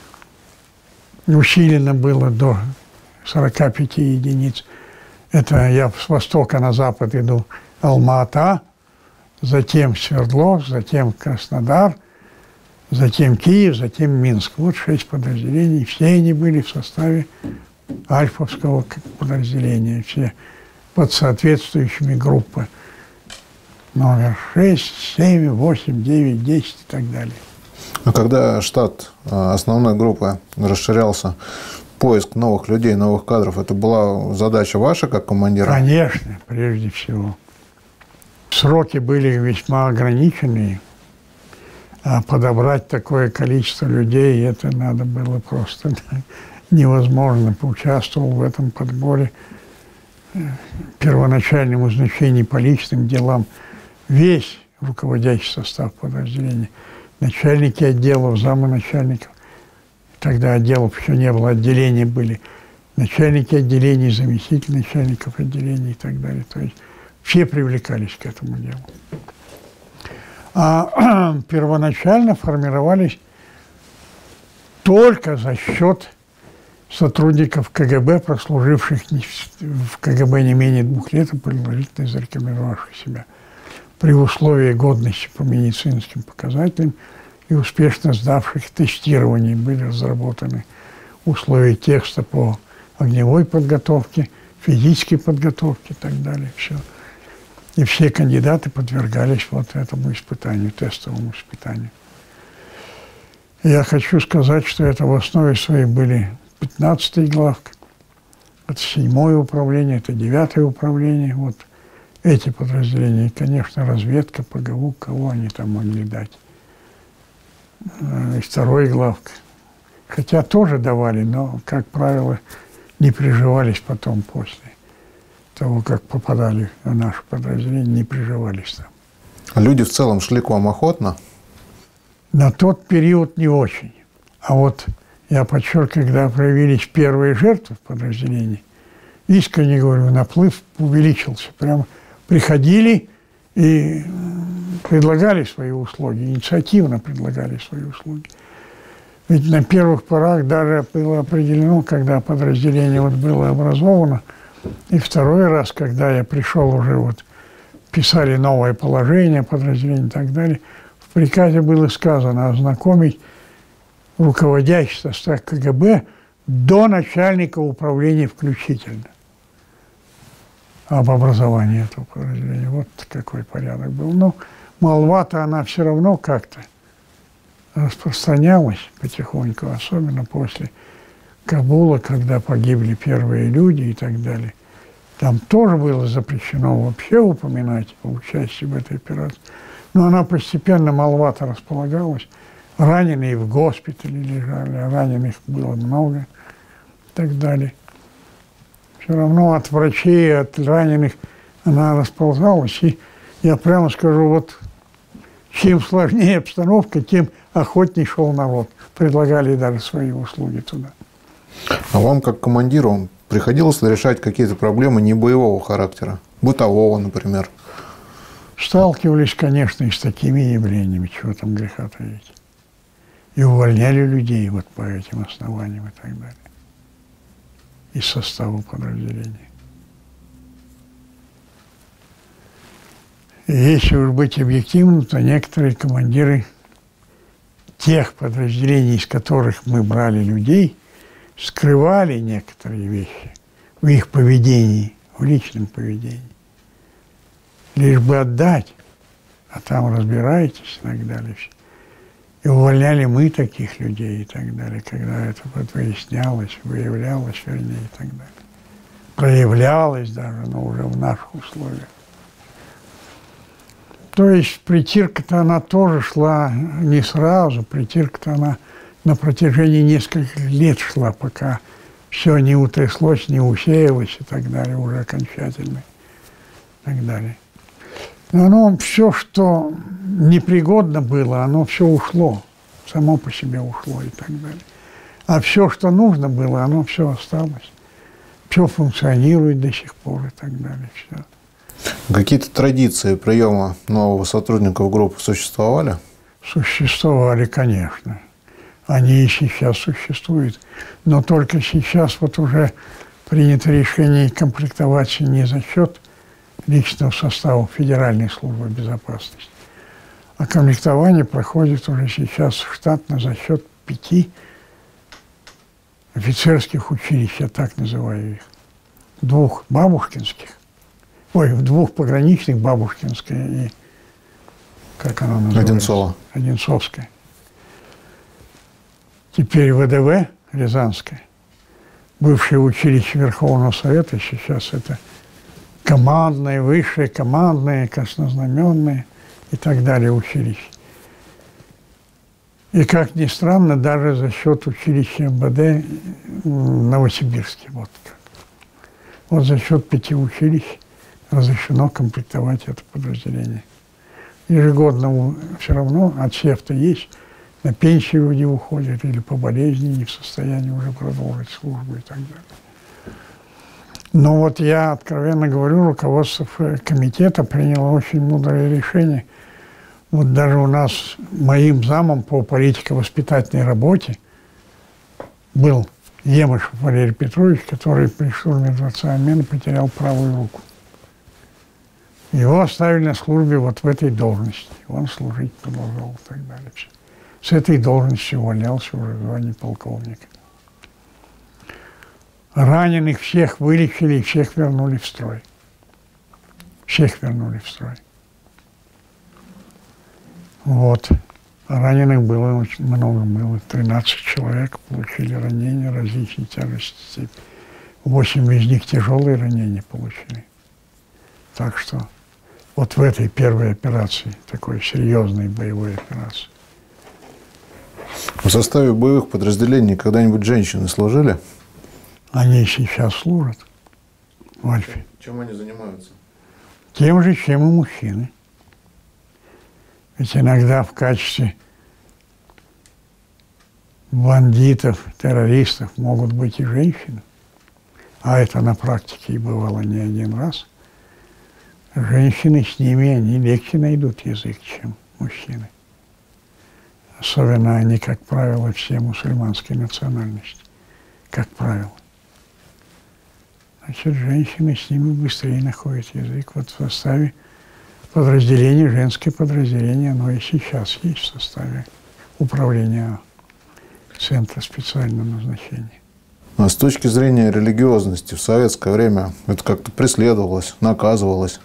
усилено было до 45 единиц. Это я с востока на запад иду. Алма-Ата, затем Свердловск, затем Краснодар, затем Киев, затем Минск. Вот 6 подразделений. Все они были в составе Альфовского подразделения. Все под соответствующими группами. Номер 6, 7, 8, 9, 10 и так далее. А когда штат основной группы расширялся, поиск новых людей, новых кадров, это была задача ваша как командира? Конечно, прежде всего. Сроки были весьма ограниченные, а подобрать такое количество людей, это надо было просто невозможно. Поучаствовал в этом подборе первоначальному значению по личным делам весь руководящий состав подразделения, начальники отделов, замы начальников. Тогда отделов еще не было, отделения были. Начальники отделений, заместители начальников отделений и так далее. То есть все привлекались к этому делу. А первоначально формировались только за счет сотрудников КГБ, прослуживших в КГБ не менее 2 лет и предварительно зарекомендовавших себя, при условии годности по медицинским показателям и успешно сдавших тестирование. Были разработаны условия текста по огневой подготовке, физической подготовке и так далее. Все. И все кандидаты подвергались вот этому испытанию, тестовому испытанию. И я хочу сказать, что это в основе своей были 15-й главка, это 7-е управление, это 9-е управление. Вот эти подразделения. И, конечно, разведка, ПГУ, кого они там могли дать. И второй главк. Хотя тоже давали, но, как правило, не приживались потом после того, как попадали в наше подразделение, не приживались там. А люди в целом шли к вам охотно? На тот период не очень. А вот я подчеркиваю, когда проявились первые жертвы в подразделении, искренне говорю, наплыв увеличился. Прямо приходили и предлагали свои услуги, инициативно предлагали свои услуги. Ведь на первых порах даже было определено, когда подразделение вот было образовано, и второй раз, когда я пришел уже, вот писали новое положение подразделения и так далее, в приказе было сказано ознакомить руководящий состав КГБ до начальника управления включительно об образовании этого подразделения. Вот какой порядок был. Но молва-то она все равно как-то распространялась потихоньку, особенно после Кабула, когда погибли первые люди и так далее. Там тоже было запрещено вообще упоминать о участии в этой операции. Но она постепенно, молва-то располагалась. Раненые в госпитале лежали, раненых было много и так далее. Все равно от врачей, от раненых она расползалась. И я прямо скажу, вот чем сложнее обстановка, тем охотней шел народ. Предлагали даже свои услуги туда. А вам, как командиру, приходилось ли решать какие-то проблемы не боевого характера? Бытового, например? Сталкивались, конечно, и с такими явлениями, чего там греха таить. И увольняли людей вот по этим основаниям и так далее. Из состава подразделения. И если уж быть объективным, то некоторые командиры тех подразделений, из которых мы брали людей, скрывали некоторые вещи в их поведении, в личном поведении. Лишь бы отдать, а там разбирайтесь и так далее. И увольняли мы таких людей и так далее, когда это вот выяснялось, выявлялось, вернее, и так далее. Проявлялось даже, но уже в наших условиях. То есть притирка-то она тоже шла не сразу, притирка-то она на протяжении нескольких лет шла, пока все не утряслось, не усеялось и так далее, уже окончательно и так далее. Но оно все, что непригодно было, оно все ушло, само по себе ушло и так далее. А все, что нужно было, оно все осталось. Все функционирует до сих пор и так далее. Все. Какие-то традиции приема нового сотрудника в группу существовали? Существовали, конечно. Они и сейчас существуют. Но только сейчас вот уже принято решение комплектоваться не за счет личного состава Федеральной службы безопасности, а комплектование проходит уже сейчас штатно за счет 5 офицерских училищ, я так называю их. 2 бабушкинских, 2 пограничных, Бабушкинская и, как она называется? Одинцовская. Теперь ВДВ Рязанская, бывшее училище Верховного Совета, сейчас это командные, высшие командные, краснознаменные и так далее училища. И, как ни странно, даже за счет училища МВД в Новосибирске. Вот как. Вот за счет 5 училищ разрешено комплектовать это подразделение. Ежегодно все равно отсев-то есть, на пенсию люди уходят или по болезни не в состоянии уже продолжить службу и так далее. Но вот я, откровенно говорю, руководство комитета приняло очень мудрое решение. Вот даже у нас моим замом по политико-воспитательной работе был Емышев Валерий Петрович, который при штурме Дворца Обмена потерял правую руку. Его оставили на службе вот в этой должности. Он служить продолжал и так далее. С этой должности увольнялся уже в звании полковника. Раненых всех вылечили и всех вернули в строй. Всех вернули в строй. Вот. Раненых было очень много. Было 13 человек, получили ранения различной тяжести. 8 из них тяжелые ранения получили. Так что вот в этой первой операции, такой серьезной боевой операции. В составе боевых подразделений когда-нибудь женщины служили? Они сейчас служат в Альфе. Чем они занимаются? Тем же, чем и мужчины. Ведь иногда в качестве бандитов, террористов могут быть и женщины. А это на практике и бывало не один раз. Женщины с ними, они легче найдут язык, чем мужчины. Особенно они, как правило, все мусульманской национальности. Как правило. Значит, женщины с ними быстрее находят язык. Вот в составе подразделения, женское подразделение, оно и сейчас есть в составе управления Центра специального назначения. А с точки зрения религиозности в советское время это как-то преследовалось, наказывалось?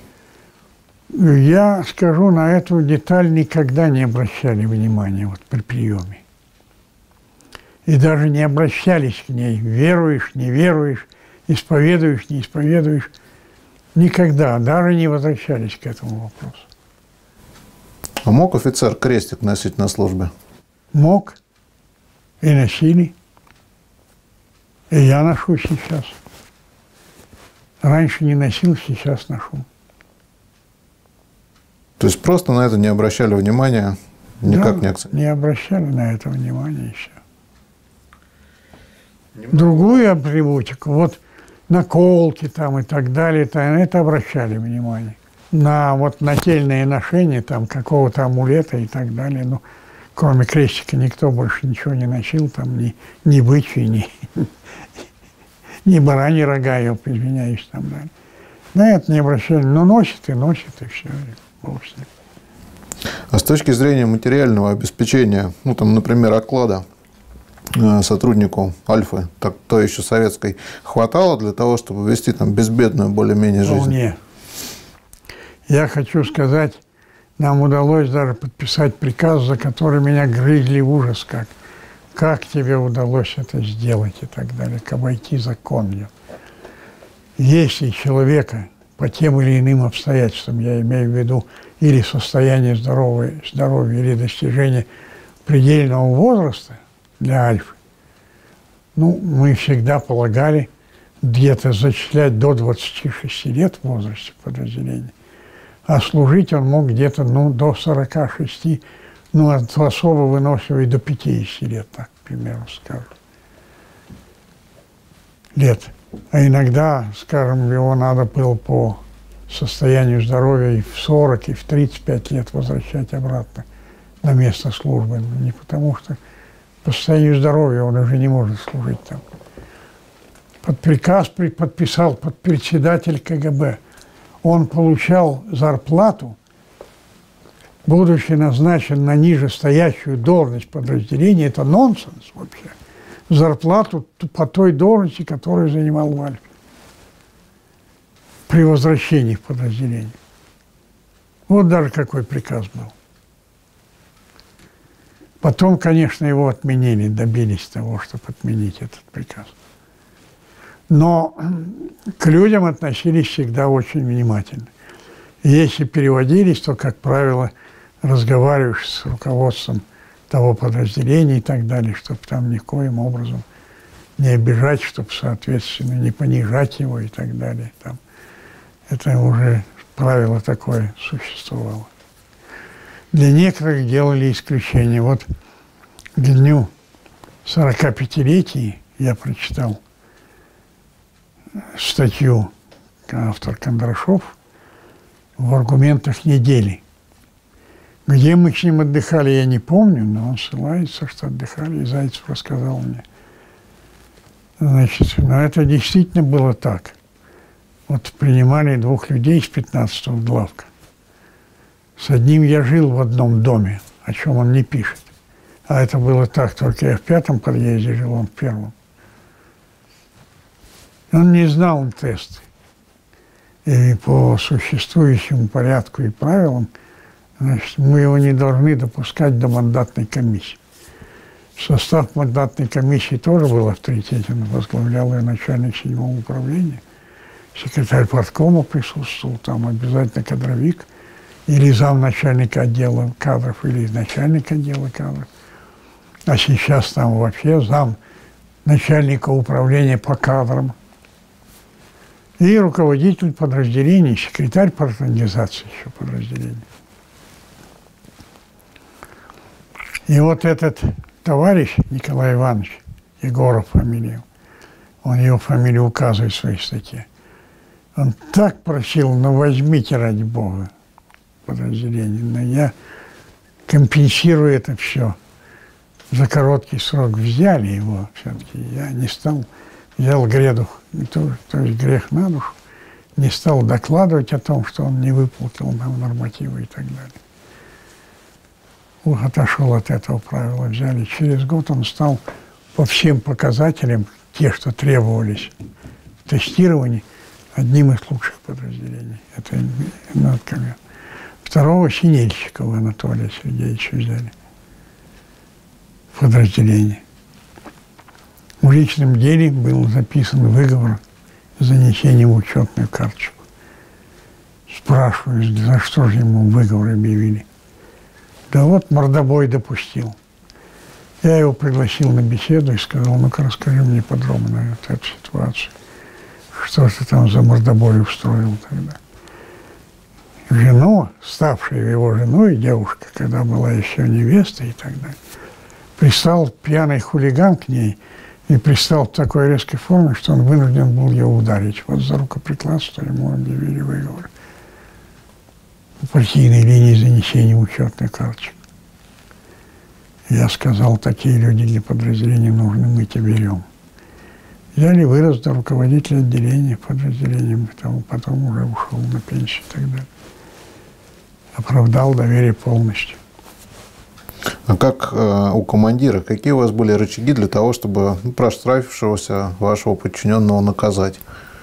Я скажу, на эту деталь никогда не обращали внимания вот при приеме. И даже не обращались к ней. Веруешь, не веруешь, исповедуешь, не исповедуешь. Никогда, даже не возвращались к этому вопросу. А мог офицер крестик носить на службе? Мог. И носили. И я ношу сейчас. Раньше не носил, сейчас ношу. То есть просто на это не обращали внимания, никак да, не акцентировали? Не обращали на это внимания еще. Другую атрибутику, вот наколки там и так далее, на это обращали внимание. На вот нательные ношения там какого-то амулета и так далее. Ну, кроме крестика никто больше ничего не носил, там ни бычьи, ни бараньи рога, я извиняюсь, там далее. На это не обращали, но носит, и все. А с точки зрения материального обеспечения, ну там, например, оклада сотруднику Альфы, так то еще советской, хватало для того, чтобы вести там безбедную более-менее жизнь? Вполне. Я хочу сказать, нам удалось даже подписать приказ, за который меня грызли в ужас, как тебе удалось это сделать и так далее, как обойти закон. Если человека по тем или иным обстоятельствам, я имею в виду или состояние здоровья, или достижение предельного возраста для Альфы, ну, мы всегда полагали где-то зачислять до 26 лет в возрасте подразделения, а служить он мог где-то до 46, от особо выносливой до 50 лет, так, к примеру, скажем, лет. А иногда, скажем, его надо было по состоянию здоровья и в 40, и в 35 лет возвращать обратно на место службы. Не потому что по состоянию здоровья он уже не может служить там. Под приказ подписал председатель КГБ. Он получал зарплату, будучи назначен на нижестоящую должность подразделения. Это нонсенс вообще. Зарплату по той должности, которую занимал в Альфе при возвращении в подразделение. Вот даже какой приказ был. Потом, конечно, его отменили, добились того, чтобы отменить этот приказ. Но к людям относились всегда очень внимательно. И если переводились, то, как правило, разговариваешь с руководством того подразделения и так далее, чтобы там никоим образом не обижать, чтобы, соответственно, не понижать его и так далее. Там. Это уже правило такое существовало. Для некоторых делали исключение. Вот к дню 45-летия я прочитал статью, автор Кондрашов, в «Аргументах недели». Где мы с ним отдыхали, я не помню, но он ссылается, что отдыхали, и Зайцев рассказал мне. Значит, но это действительно было так. Вот принимали 2 людей из 15-го главка. С одним я жил в одном доме, о чем он не пишет. А это было так, только я в 5-м подъезде жил, он в 1-м. Он не знал тесты. И по существующему порядку и правилам, значит, мы его не должны допускать до мандатной комиссии. Состав мандатной комиссии тоже был авторитетен, возглавлял ее начальник 7-го управления. секретарь парткома присутствовал, там обязательно кадровик, или замначальника отдела кадров, или начальник отдела кадров. А сейчас там вообще зам начальника управления по кадрам. И руководитель подразделений, секретарь парторганизации еще подразделения. И вот этот товарищ Николай Иванович, Егоров фамилия, он его фамилию указывает в своей статье, он так просил, ну возьмите ради Бога подразделение, но я компенсирую это все. За короткий срок взяли его все-таки, я не стал, взял гредух, то есть грех на душу, не стал докладывать о том, что он не выплатил нам нормативы и так далее. Вот отошел от этого правила, взяли. Через год он стал по всем показателям, те, что требовались в тестировании, одним из лучших подразделений. Это надо сказать. Второго Синельщикова Анатолия Сергеевича взяли в подразделение. В личном деле был записан выговор за несение в учетную карточку. Спрашиваю, за что же ему выговор объявили? Да вот мордобой допустил. Я его пригласил на беседу и сказал, ну-ка расскажи мне подробно эту ситуацию. Что ты там за мордобой устроил тогда? Жену, ставшая его женой, девушка, когда была еще невестой и так далее, пристал пьяный хулиган к ней и пристал в такой резкой форме, что он вынужден был ее ударить. Вот за рукоприкладство ему объявили выговор. По партийной линии занесения учетных карточек. Я сказал, такие люди для подразделения нужны, мы тебя берем. Взяли, вырос до руководителя отделения подразделением, потом уже ушел на пенсию и так далее. Оправдал доверие полностью. А как у командира, какие у вас были рычаги для того, чтобы проштрафившегося вашего подчиненного наказать?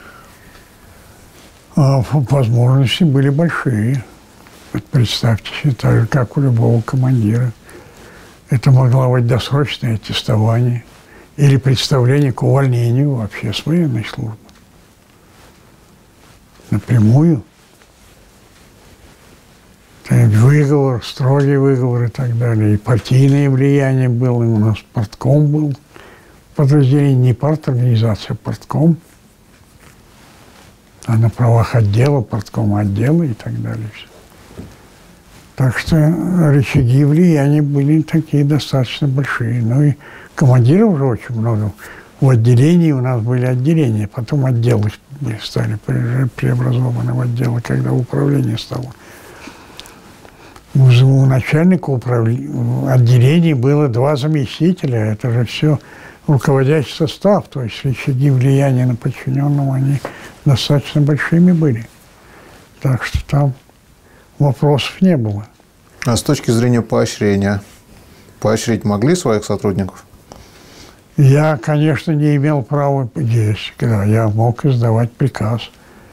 Возможности были большие. Вот представьте себе, так же, как у любого командира. Это могло быть досрочное аттестование или представление к увольнению вообще с военной службы. Напрямую. Выговор, строгий выговор и так далее. И партийное влияние было, и у нас партком был. Подразделение не парторганизация, а партком. А на правах отдела, парткома отдела и так далее. Так что рычаги влияния были такие достаточно большие. Ну и командиров уже очень много. В отделении у нас были отделения, потом отделы стали преобразованы в отделы, когда управление стало. У начальника отделений было 2 заместителя. Это же все руководящий состав. То есть рычаги влияния на подчиненного, они достаточно большими были. Так что там вопросов не было. А с точки зрения поощрения, поощрить могли своих сотрудников? Я, конечно, не имел права есть, когда я мог издавать приказ.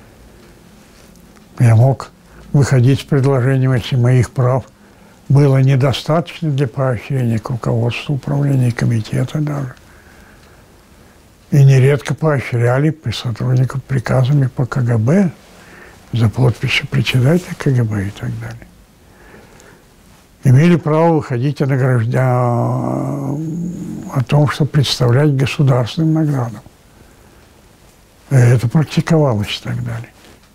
Я мог выходить с предложением, если моих прав было недостаточно для поощрения к руководству управления комитета даже. И нередко поощряли при сотрудников приказами по КГБ за подписью председателя КГБ и так далее. Имели право выходить о том, что представлять государственным наградам. И это практиковалось и так далее.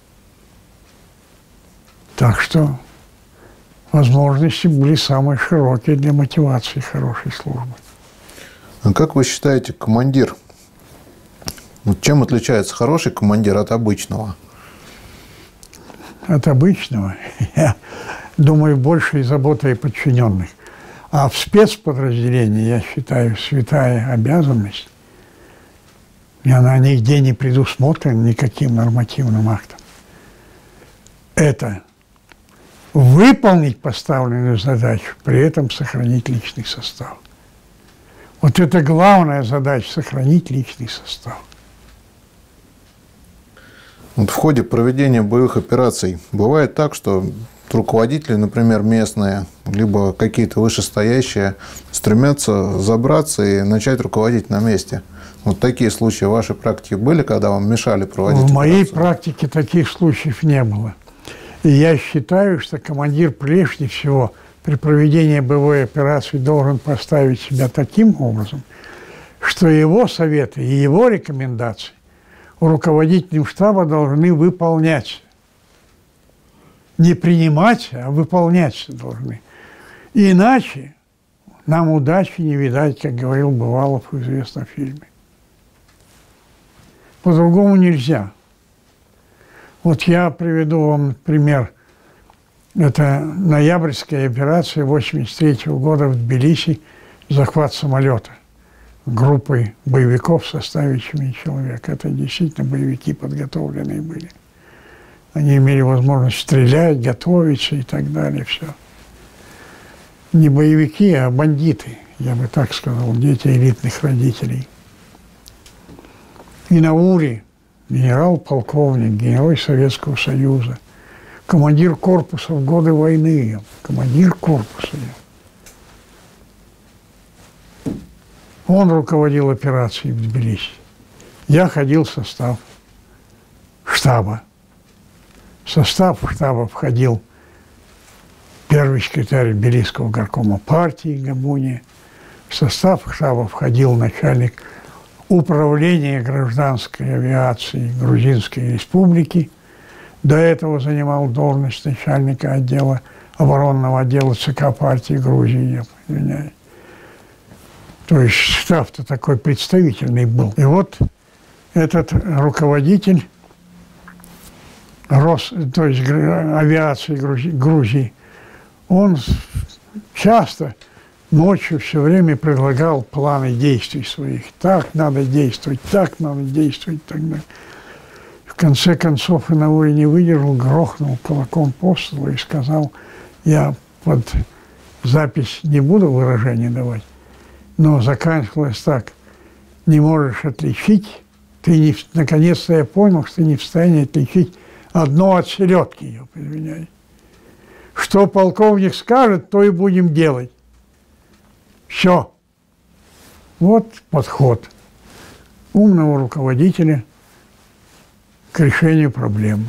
Так что возможности были самые широкие для мотивации хорошей службы. А как вы считаете, командир, чем отличается хороший командир от обычного? От обычного, я думаю, большей заботой о подчиненных. А в спецподразделении, я считаю, святая обязанность, и она нигде не предусмотрена никаким нормативным актом. Это выполнить поставленную задачу, при этом сохранить личный состав. Вот это главная задача – сохранить личный состав. Вот в ходе проведения боевых операций бывает так, что руководители, например, местные, либо какие-то вышестоящие, стремятся забраться и начать руководить на месте. Вот такие случаи в вашей практике были, когда вам мешали проводить В моей операцию? практике таких случаев не было. И я считаю, что командир прежде всего при проведении боевой операции должен поставить себя таким образом, что его советы и его рекомендации руководителям штаба должны выполняться. Не приниматься, а выполняться должны. Иначе нам удачи не видать, как говорил Бывалов в известном фильме. По-другому нельзя. Вот я приведу вам пример. Это ноябрьская операция 1983 года в Тбилиси, захват самолета группой боевиков в составе 7 человек. Это действительно боевики подготовленные были. Они имели возможность стрелять, готовиться и так далее. Все. Не боевики, а бандиты, я бы так сказал, дети элитных родителей. И на Уре генерал-полковник, герой Советского Союза, командир корпуса в годы войны, командир корпуса. Он руководил операцией в Тбилиси. Я ходил в состав штаба. В состав штаба входил первый секретарь Тбилисского горкома партии Габуния. В состав штаба входил начальник управления гражданской авиации Грузинской республики. До этого занимал должность начальника отдела, оборонного отдела ЦК партии Грузии, я извиняюсь. То есть штаб-то такой представительный был. И вот этот руководитель то есть авиации Грузии, он часто ночью все время предлагал планы действий своих. Так надо действовать, так надо действовать, так далее. В конце концов Инаури не выдержал, грохнул кулаком по столу и сказал: я под запись не буду выражения давать, но заканчивалось так: не можешь отличить, наконец-то я понял, что ты не в состоянии отличить одно от селедки, я извиняюсь. Что полковник скажет, то и будем делать. Все. Вот подход умного руководителя к решению проблемы.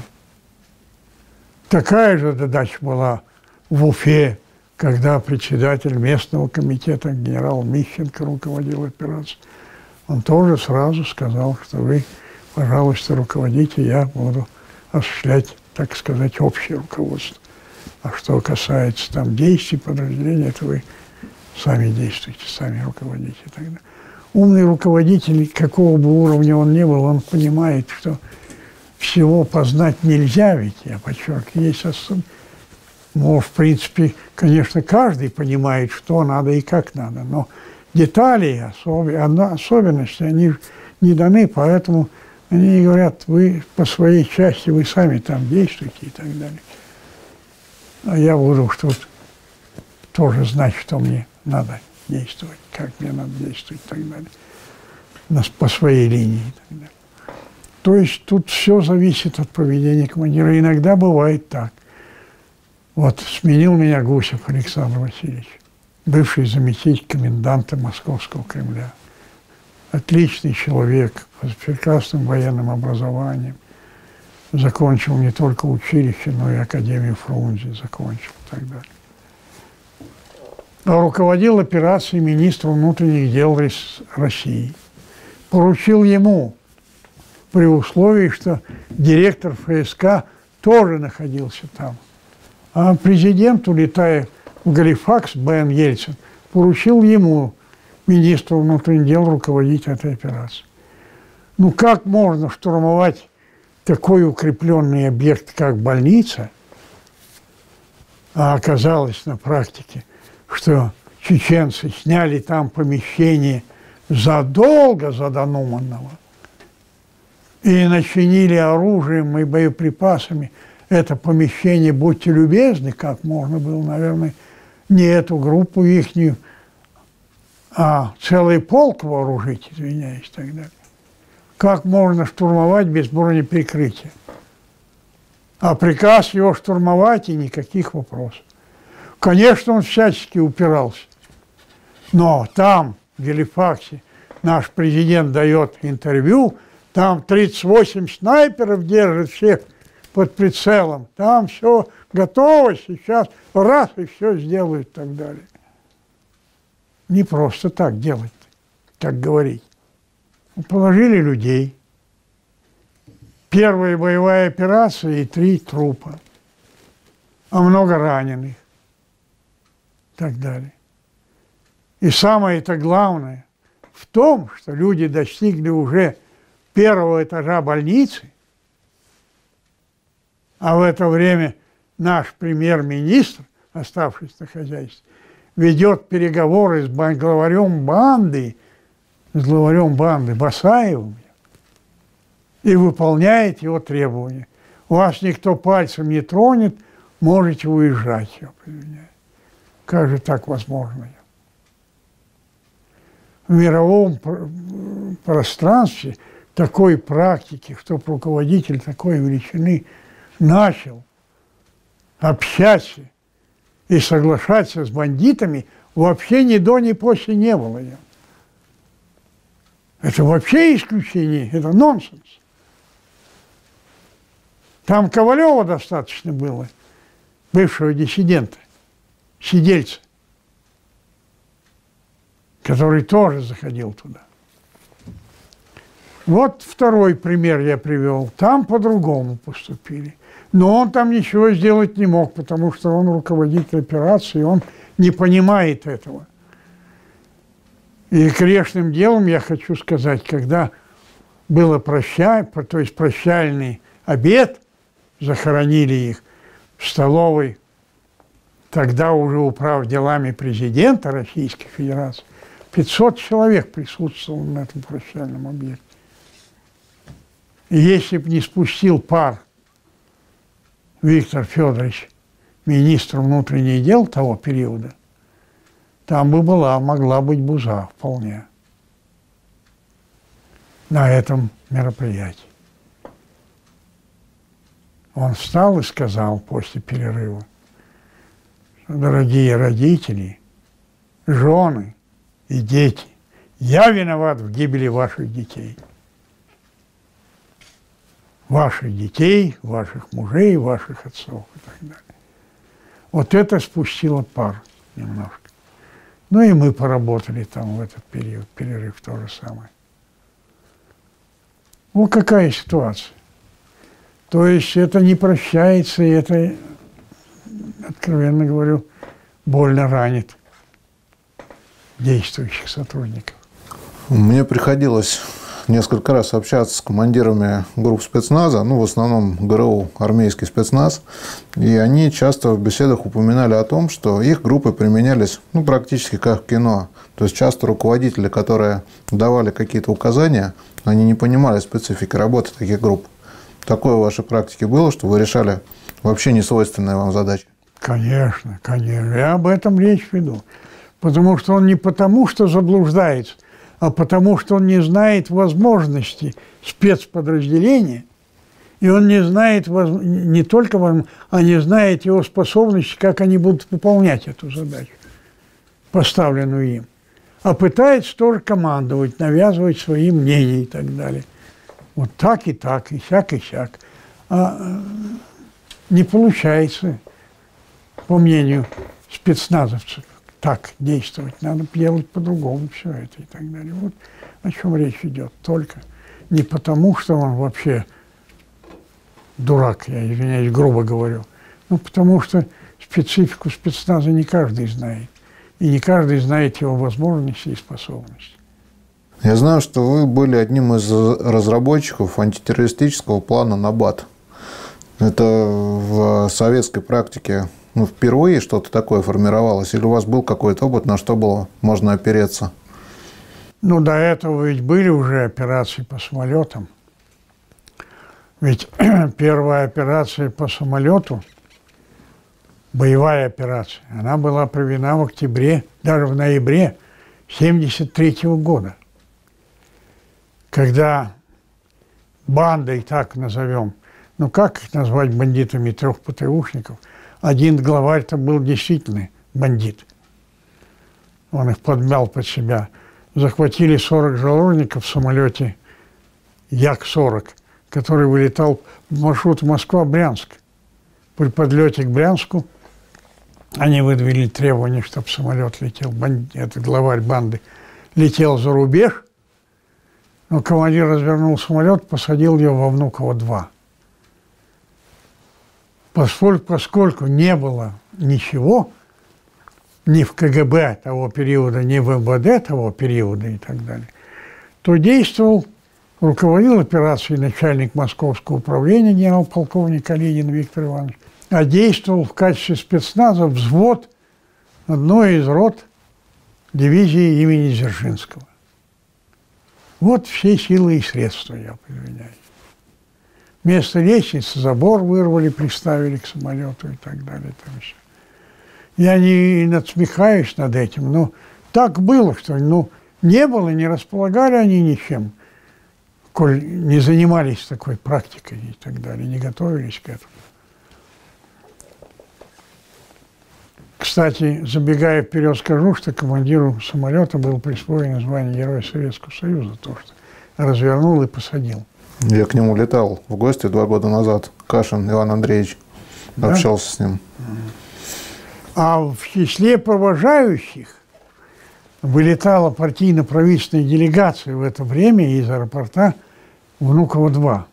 Такая же задача была в Уфе, когда председатель местного комитета генерал Мищенко руководил операцией. Он тоже сразу сказал, что вы, пожалуйста, руководите, я буду осуществлять, так сказать, общее руководство. А что касается там действий подразделения, это вы сами действуйте, сами руководите. Тогда умный руководитель, какого бы уровня он ни был, он понимает, что всего познать нельзя, ведь, я подчеркиваю, есть особенность. Ну, в принципе, конечно, каждый понимает, что надо и как надо, но детали, особенности, они не даны, поэтому они говорят: вы по своей части, вы сами там действуйте и так далее. А я буду тут тоже знать, что мне надо действовать, как мне надо действовать и так далее. По своей линии и так далее. То есть тут все зависит от поведения командира. Иногда бывает так. Вот сменил меня Гусев Александр Васильевич, бывший заместитель коменданта Московского Кремля. Отличный человек, с прекрасным военным образованием. Закончил не только училище, но и Академию Фрунзе закончил и так далее. А руководил операцией министр внутренних дел России. Поручил ему, при условии, что директор ФСК тоже находился там. А президент, улетая в Галифакс, Б.Н. Ельцин, поручил ему, министру внутренних дел, руководить этой операцией. Ну как можно штурмовать такой укрепленный объект, как больница, а оказалось на практике, что чеченцы сняли там помещение задолго до Дануманного и начинили оружием и боеприпасами это помещение, будьте любезны, как можно было, наверное, не эту группу ихнюю, а целый полк вооружить, извиняюсь, и так далее. Как можно штурмовать без бронеперекрытия? А приказ его штурмовать и никаких вопросов. Конечно, он всячески упирался. Но там, в Галифаксе, наш президент дает интервью, там 38 снайперов держит всех под прицелом. Там все готово, сейчас раз и все сделают и так далее. Не просто так делать, как говорить. Положили людей. Первая боевая операция и 3 трупа. А много раненых. И так далее. И самое-то главное в том, что люди достигли уже 1-го этажа больницы, а в это время наш премьер-министр, оставшись на хозяйстве, ведет переговоры с главарем банды Басаевым и выполняет его требования. Вас никто пальцем не тронет, можете уезжать, я понимаю. Как же так возможно? В мировом пространстве такой практики, чтобы руководитель такой величины начал общаться и соглашаться с бандитами, вообще ни до, ни после не было. Это вообще исключение, это нонсенс. Там Ковалева достаточно было, бывшего диссидента, сидельца, который тоже заходил туда. Вот второй пример я привел. Там по-другому поступили. Но он там ничего сделать не мог, потому что он руководитель операции, он не понимает этого. И грешным делом я хочу сказать, когда было прощальный обед, захоронили их в столовой, тогда уже управ делами президента Российской Федерации, 500 человек присутствовало на этом прощальном объекте. И если бы не спустил пар Виктор Федорович, министр внутренних дел того периода, там бы могла быть буза вполне на этом мероприятии. Он встал и сказал после перерыва: дорогие родители, жены и дети, я виноват в гибели ваших детей. Ваших детей, ваших мужей, ваших отцов и так далее. Вот это спустило пар немножко. Ну и мы поработали там в этот перерыв то же самое. Вот какая ситуация. То есть это не прощается, и это, откровенно говорю, больно ранит действующих сотрудников. Мне приходилось несколько раз общаться с командирами групп спецназа, в основном ГРУ, армейский спецназ, и они часто в беседах упоминали о том, что их группы применялись, практически как в кино. То есть часто руководители, которые давали какие-то указания, они не понимали специфики работы таких групп. Такое в вашей практике было, что вы решали вообще несвойственные вам задачи? Конечно, конечно. Я об этом речь веду. Потому что он не потому, что заблуждается, а потому что он не знает возможностей спецподразделения, и он не знает не только, а не знает его способности, как они будут выполнять эту задачу, поставленную им. А пытается тоже командовать, навязывать свои мнения и так далее. Вот так, и сяк, и сяк. А не получается, по мнению спецназовцев, так действовать. Надо делать по-другому все это и так далее. Вот о чем речь идет. Только не потому, что он вообще дурак, я извиняюсь, грубо говорю, но потому что специфику спецназа не каждый знает. И не каждый знает его возможности и способности. Я знаю, что вы были одним из разработчиков антитеррористического плана «Набат». Это в советской практике впервые что-то такое формировалось? Или у вас был какой-то опыт, на что было можно опереться? До этого ведь были уже операции по самолетам. Ведь первая операция по самолету, боевая операция, она была проведена в октябре, даже в ноябре 1973 года. Когда бандой, так назовем, Ну как их назвать бандитами 3 ПТУшников? Один главарь-то был действительно бандит. Он их подмял под себя. Захватили 40 заложников в самолете Як-40, который вылетал в маршрут Москва-Брянск. При подлете к Брянску они выдвинули требование, чтобы самолет летел, этот главарь банды, летел за рубеж, но командир развернул самолет, посадил его во Внуково-2. Поскольку не было ничего, ни в КГБ того периода, ни в МВД того периода и так далее, то руководил операцией начальник Московского управления генерал-полковник Калинин Виктор Иванович, а действовал в качестве спецназа взвод одной из рот дивизии имени Дзержинского. Вот все силы и средства, я извиняюсь. Вместо лестницы забор вырвали, приставили к самолету и так далее. Там еще. Я не надсмехаюсь над этим, но так было, что не было, не располагали они ничем, коль не занимались такой практикой и так далее, не готовились к этому. Кстати, забегая вперед, скажу, что командиру самолета было присвоено звание Героя Советского Союза, то, что развернул и посадил. Я к нему летал в гости 2 года назад. Кашин Иван Андреевич. Да? Общался с ним. А в числе провожающих вылетала партийно-правительственная делегация в это время из аэропорта Внуково-2.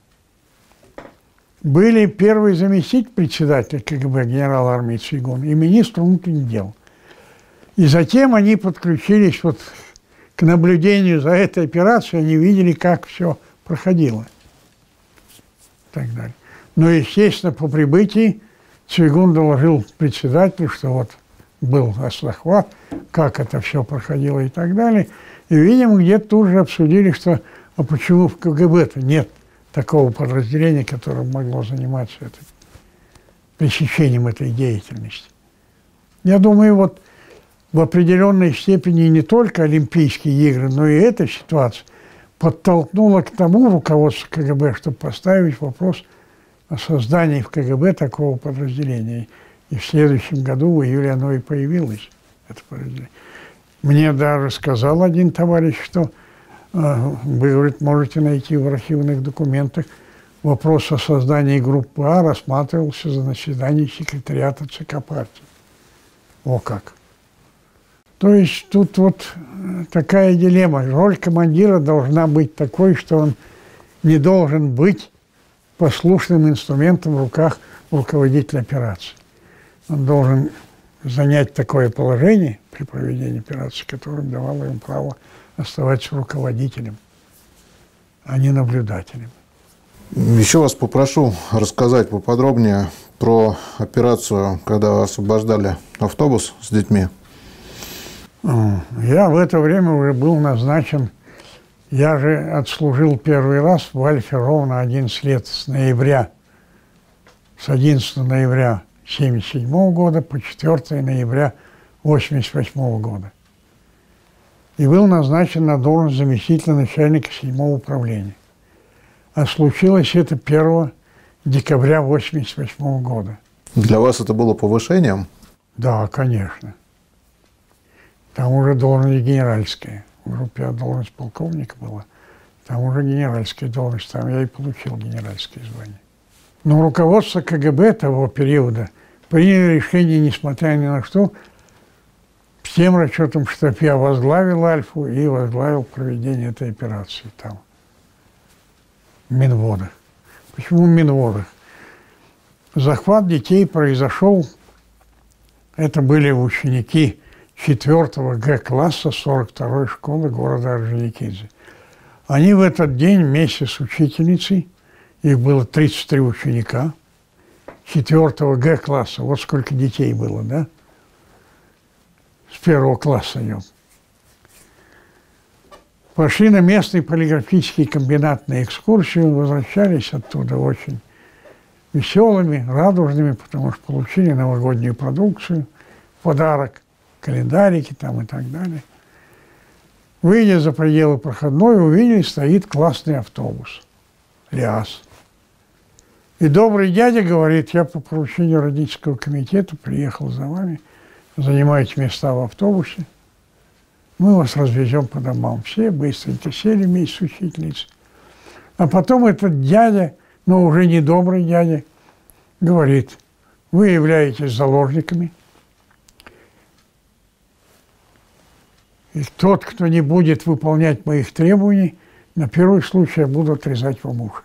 Были первый заместитель председателя КГБ генерал армии Цвигун и министр внутренних дел. И затем они подключились вот к наблюдению за этой операцией, они видели, как все проходило. И так далее. Но, естественно, по прибытии Цвигун доложил председателю, что вот был захват, как это все проходило и так далее. И, видимо, где-то тут же обсудили, что а почему в КГБ-то нет такого подразделения, которое могло заниматься пресечением этой деятельности. Я думаю, вот в определенной степени не только Олимпийские игры, но и эта ситуация подтолкнула к тому руководству КГБ, чтобы поставить вопрос о создании в КГБ такого подразделения. И в следующем году, в июле, оно и появилось, это подразделение. Мне даже сказал один товарищ, что вы, говорит, можете найти в архивных документах, вопрос о создании группы А рассматривался на заседании секретариата ЦК партии. О как! То есть тут вот такая дилемма. Роль командира должна быть такой, что он не должен быть послушным инструментом в руках руководителя операции. Он должен занять такое положение при проведении операции, которое давало ему право оставаться руководителем, а не наблюдателем. Еще вас попрошу рассказать поподробнее про операцию, когда освобождали автобус с детьми. Я в это время уже был назначен, я же отслужил первый раз в Альфе ровно 11 лет с 11 ноября 1977 года по 4 ноября 1988 года. И был назначен на должность заместителя начальника 7-го управления. А случилось это 1 декабря 1988 года. Для вас это было повышением? Да, конечно. Там уже должность генеральская. В группе должность полковника была. Там уже генеральская должность. Там я и получил генеральское звание. Но руководство КГБ того периода приняло решение, несмотря ни на что, с тем расчетом, что я возглавил Альфу и возглавил проведение этой операции там, в Минводах. Почему в Минводах? Захват детей произошел, это были ученики 4-го Г-класса 42-й школы города Орджоникидзе. Они в этот день вместе с учительницей, их было 33 ученика, 4-го Г-класса, вот сколько детей было, да? С 1-го класса идем. Пошли на местный полиграфический комбинат на экскурсию, возвращались оттуда очень веселыми, радужными, потому что получили новогоднюю продукцию, подарок, календарики там и так далее. Выйдя за пределы проходной, увидели, стоит классный автобус, ЛиАЗ. И добрый дядя говорит: я по поручению родительского комитета приехал за вами, занимаете места в автобусе, мы вас развезем по домам. Все быстренько сели вместе с учительницей. А потом этот дядя, но уже не добрый дядя, говорит: вы являетесь заложниками, и тот, кто не будет выполнять моих требований, на первый случай я буду отрезать вам уши.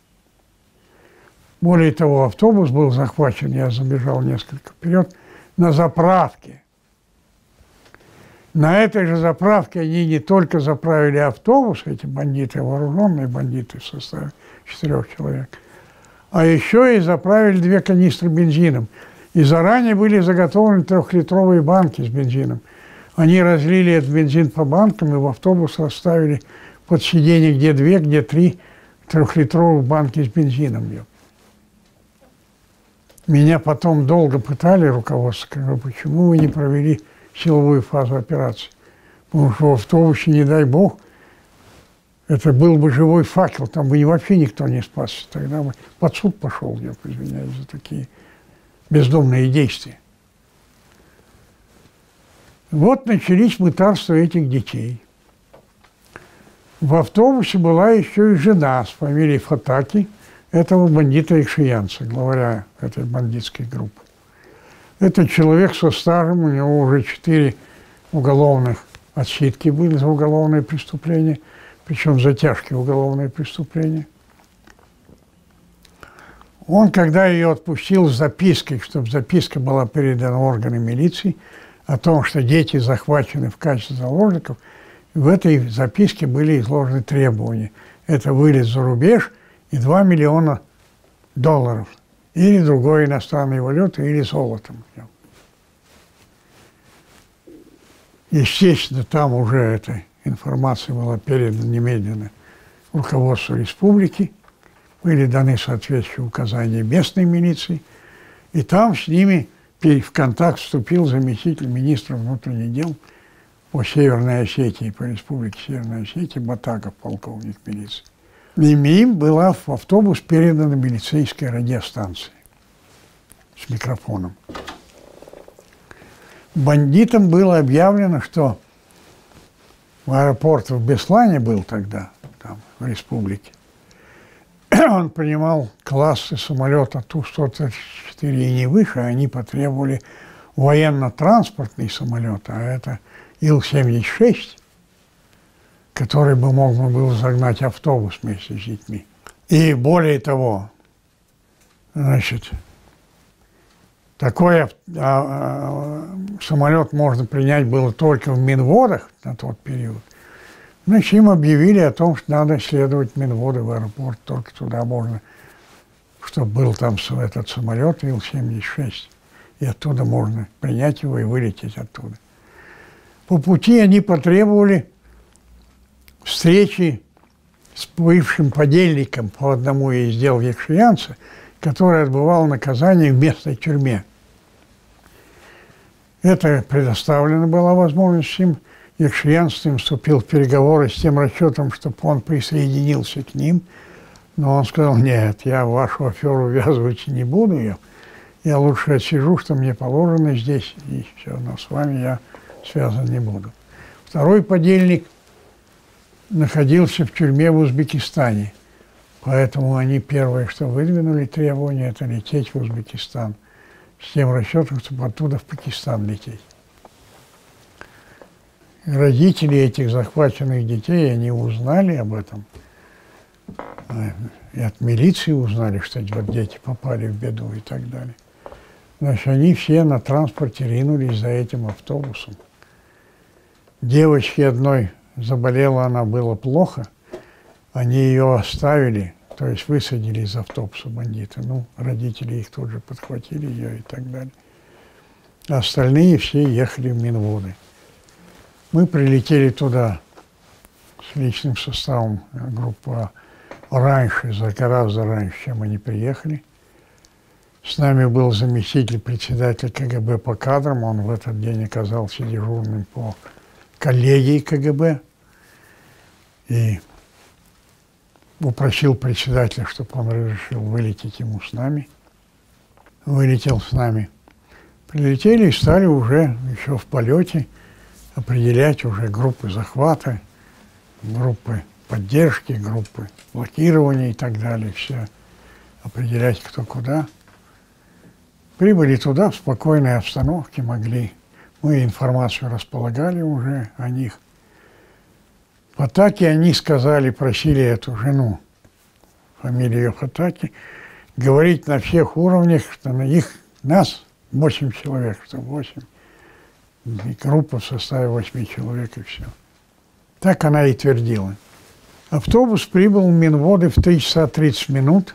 Более того, автобус был захвачен, я забежал несколько вперед, на заправке. На этой же заправке они не только заправили автобус, эти бандиты, вооруженные бандиты в составе 4 человек, а еще и заправили 2 канистры бензином. И заранее были заготовлены 3-литровые банки с бензином. Они разлили этот бензин по банкам и в автобус расставили под сиденье где 2, где 3 3-литровых банки с бензином. Меня потом долго пытали, руководство, говорю: почему вы не провели силовую фазу операции? Потому что в автобусе, не дай бог, это был бы живой факел, там бы вообще никто не спасся. Тогда бы под суд пошел, я извиняюсь за такие бездумные действия. Вот начались мытарства этих детей. В автобусе была еще и жена с фамилией Фатаки, этого бандита-икшиянца, главаря этой бандитской группы. Это человек со стажем, у него уже 4 уголовных отсидки были за уголовные преступления, причем за тяжкие уголовные преступления. Он, когда ее отпустил с запиской, чтобы записка была передана органам милиции о том, что дети захвачены в качестве заложников, в этой записке были изложены требования. Это вылет за рубеж и $2 миллиона, или другой иностранной валюты, или золотом. Естественно, там уже эта информация была передана немедленно руководству республики, были даны соответствующие указания местной милиции, и там с ними в контакт вступил заместитель министра внутренних дел по Северной Осетии, по республике Северной Осетии, Батагов, полковник милиции. Им была в автобус передана милицейская радиостанция с микрофоном. Бандитам было объявлено, что аэропорт в Беслане был тогда, там, в республике. Он принимал классы самолета Ту-134 и не выше, они потребовали военно-транспортный самолет, а это Ил-76, который бы можно было загнать автобус вместе с детьми. И более того, значит, такой самолет можно принять было только в Минводах на тот период. Значит, им объявили о том, что надо следовать Минводы в аэропорт, только туда можно, чтобы был там этот самолет Ил-76, и оттуда можно принять его и вылететь оттуда. По пути они потребовали встречи с бывшим подельником по одному из дел икшиянца, который отбывал наказание в местной тюрьме. Это предоставлена была возможность им. Икшиянц с ним вступил в переговоры с тем расчетом, чтобы он присоединился к ним. Но он сказал: нет, я в вашу аферу ввязываться не буду, я лучше отсижу, что мне положено здесь, и все, но с вами я связан не буду. Второй подельник находился в тюрьме в Узбекистане, поэтому они первое, что выдвинули требование, это лететь в Узбекистан, с тем расчетом, чтобы оттуда в Пакистан лететь. Родители этих захваченных детей, они узнали об этом, и от милиции узнали, что эти вот дети попали в беду и так далее. Значит, они все на транспорте ринулись за этим автобусом. Девочке одной заболела, она было плохо, они ее оставили, то есть высадили из автобуса бандиты. Ну, родители их тут же подхватили ее и так далее. Остальные все ехали в Минводы. Мы прилетели туда с личным составом группы раньше, гораздо раньше, чем они приехали. С нами был заместитель председателя КГБ по кадрам, он в этот день оказался дежурным по коллегии КГБ. И упросил председателя, чтобы он разрешил вылететь ему с нами. Вылетел с нами. Прилетели и стали уже еще в полете определять уже группы захвата, группы поддержки, группы блокирования и так далее. Все определять, кто куда. Прибыли туда в спокойной обстановке, могли. Мы информацию располагали уже о них. Фатаки они сказали, просили эту жену, фамилию ее Фатаки, говорить на всех уровнях, что нас 8 человек, что 8. И группа в составе 8 человек, и все. Так она и твердила. Автобус прибыл в Минводы в 3 часа 30 минут,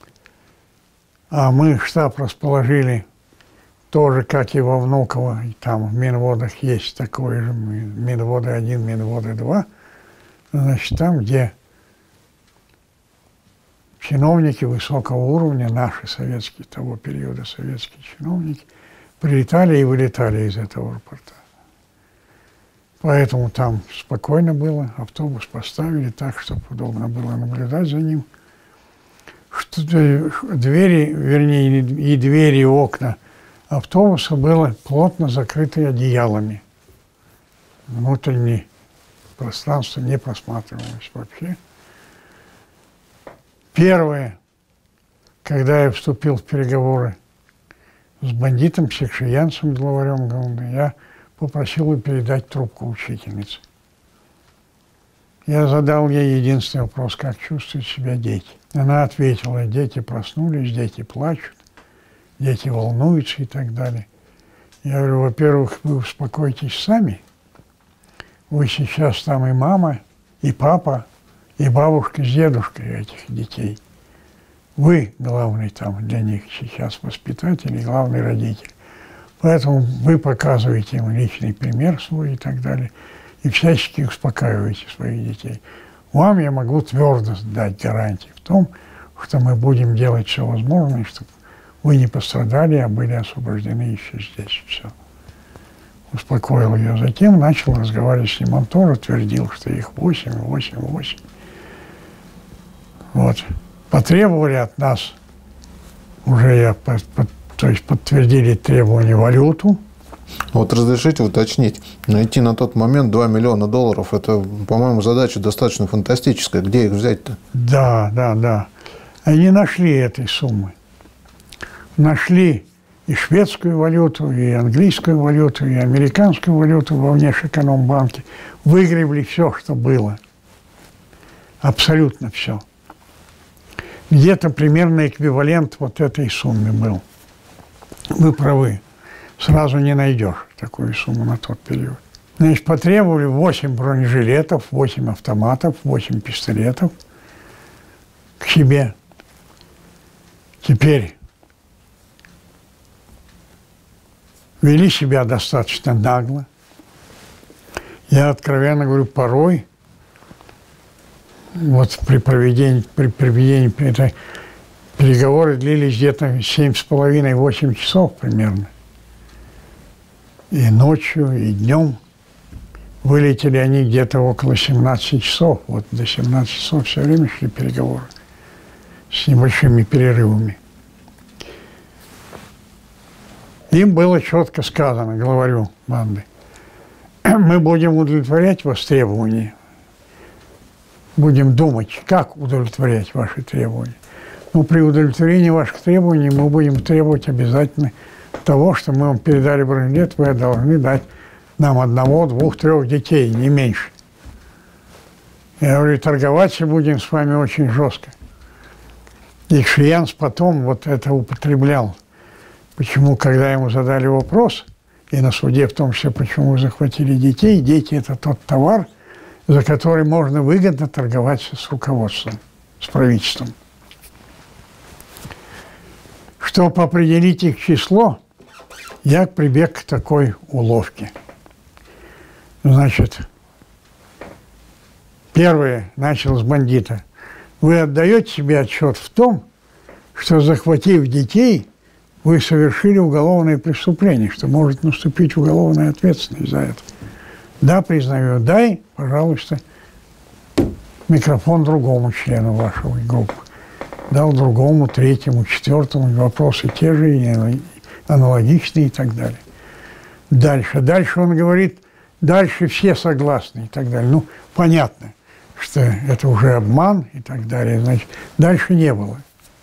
а мы штаб расположили тоже, как и во Внуково, и там в Минводах есть такой же Минводы 1, Минводы 2, значит, там, где чиновники высокого уровня, наши советские, того периода советские чиновники, прилетали и вылетали из этого аэропорта. Поэтому там спокойно было, автобус поставили так, чтобы удобно было наблюдать за ним. Двери, вернее, и двери, и окна автобуса было плотно закрыты одеялами. Внутреннее пространство не просматривалось вообще. Первое, когда я вступил в переговоры с бандитом, Секшиянцем, главарем ГУНД, я попросил ее передать трубку учительницы. Я задал ей единственный вопрос, как чувствуют себя дети. Она ответила, дети проснулись, дети плачут, дети волнуются и так далее. Я говорю, во-первых, вы успокойтесь сами. Вы сейчас там и мама, и папа, и бабушка с дедушкой этих детей. Вы главный там для них сейчас воспитатель и главный родитель. Поэтому вы показываете им личный пример свой и так далее, и всячески успокаиваете своих детей. Вам я могу твердо дать гарантии в том, что мы будем делать все возможное, чтобы вы не пострадали, а были освобождены еще здесь. Все. Успокоил ее. Затем начал разговаривать с ним. Он тоже твердил, что их 8. Вот. Потребовали от нас, уже то есть подтвердили требования валюту. Вот разрешите уточнить, найти на тот момент $2 миллиона, это, по-моему, задача достаточно фантастическая. Где их взять-то? Да. Они нашли этой суммы. Нашли и шведскую валюту, и английскую валюту, и американскую валюту во Внешэкономбанке. Выгребли все, что было. Абсолютно все. Где-то примерно эквивалент вот этой суммы был. Вы правы. Сразу не найдешь такую сумму на тот период. Значит, потребовали 8 бронежилетов, 8 автоматов, 8 пистолетов к себе. Теперь вели себя достаточно нагло. Я, откровенно говорю, порой вот при проведении переговоры длились где-то 7,5–8 часов примерно. И ночью, и днем. Вылетели они где-то около 17 часов. Вот до 17 часов все время шли переговоры с небольшими перерывами. Им было четко сказано, главарю банды, мы будем удовлетворять вас требования, будем думать, как удовлетворять ваши требования. Но при удовлетворении ваших требований мы будем требовать обязательно того, что мы вам передали бронежилет, вы должны дать нам 1, 2, 3 детей, не меньше. Я говорю, торговаться будем с вами очень жестко. И Шиянц потом вот это употреблял. Почему, когда ему задали вопрос, и на суде в том числе, почему вы захватили детей, дети – это тот товар, за который можно выгодно торговаться с руководством, с правительством. Чтобы определить их число, я прибег к такой уловке. Значит, первое, начал с бандита. Вы отдаете себе отчет в том, что, захватив детей, вы совершили уголовное преступление, что может наступить уголовная ответственность за это. Да, признаю, дай, пожалуйста, микрофон другому члену вашего группы, дал другому, третьему, четвертому, вопросы те же, аналогичные и так далее. Дальше он говорит, дальше все согласны и так далее. Ну, понятно, что это уже обман и так далее, значит, дальше не было.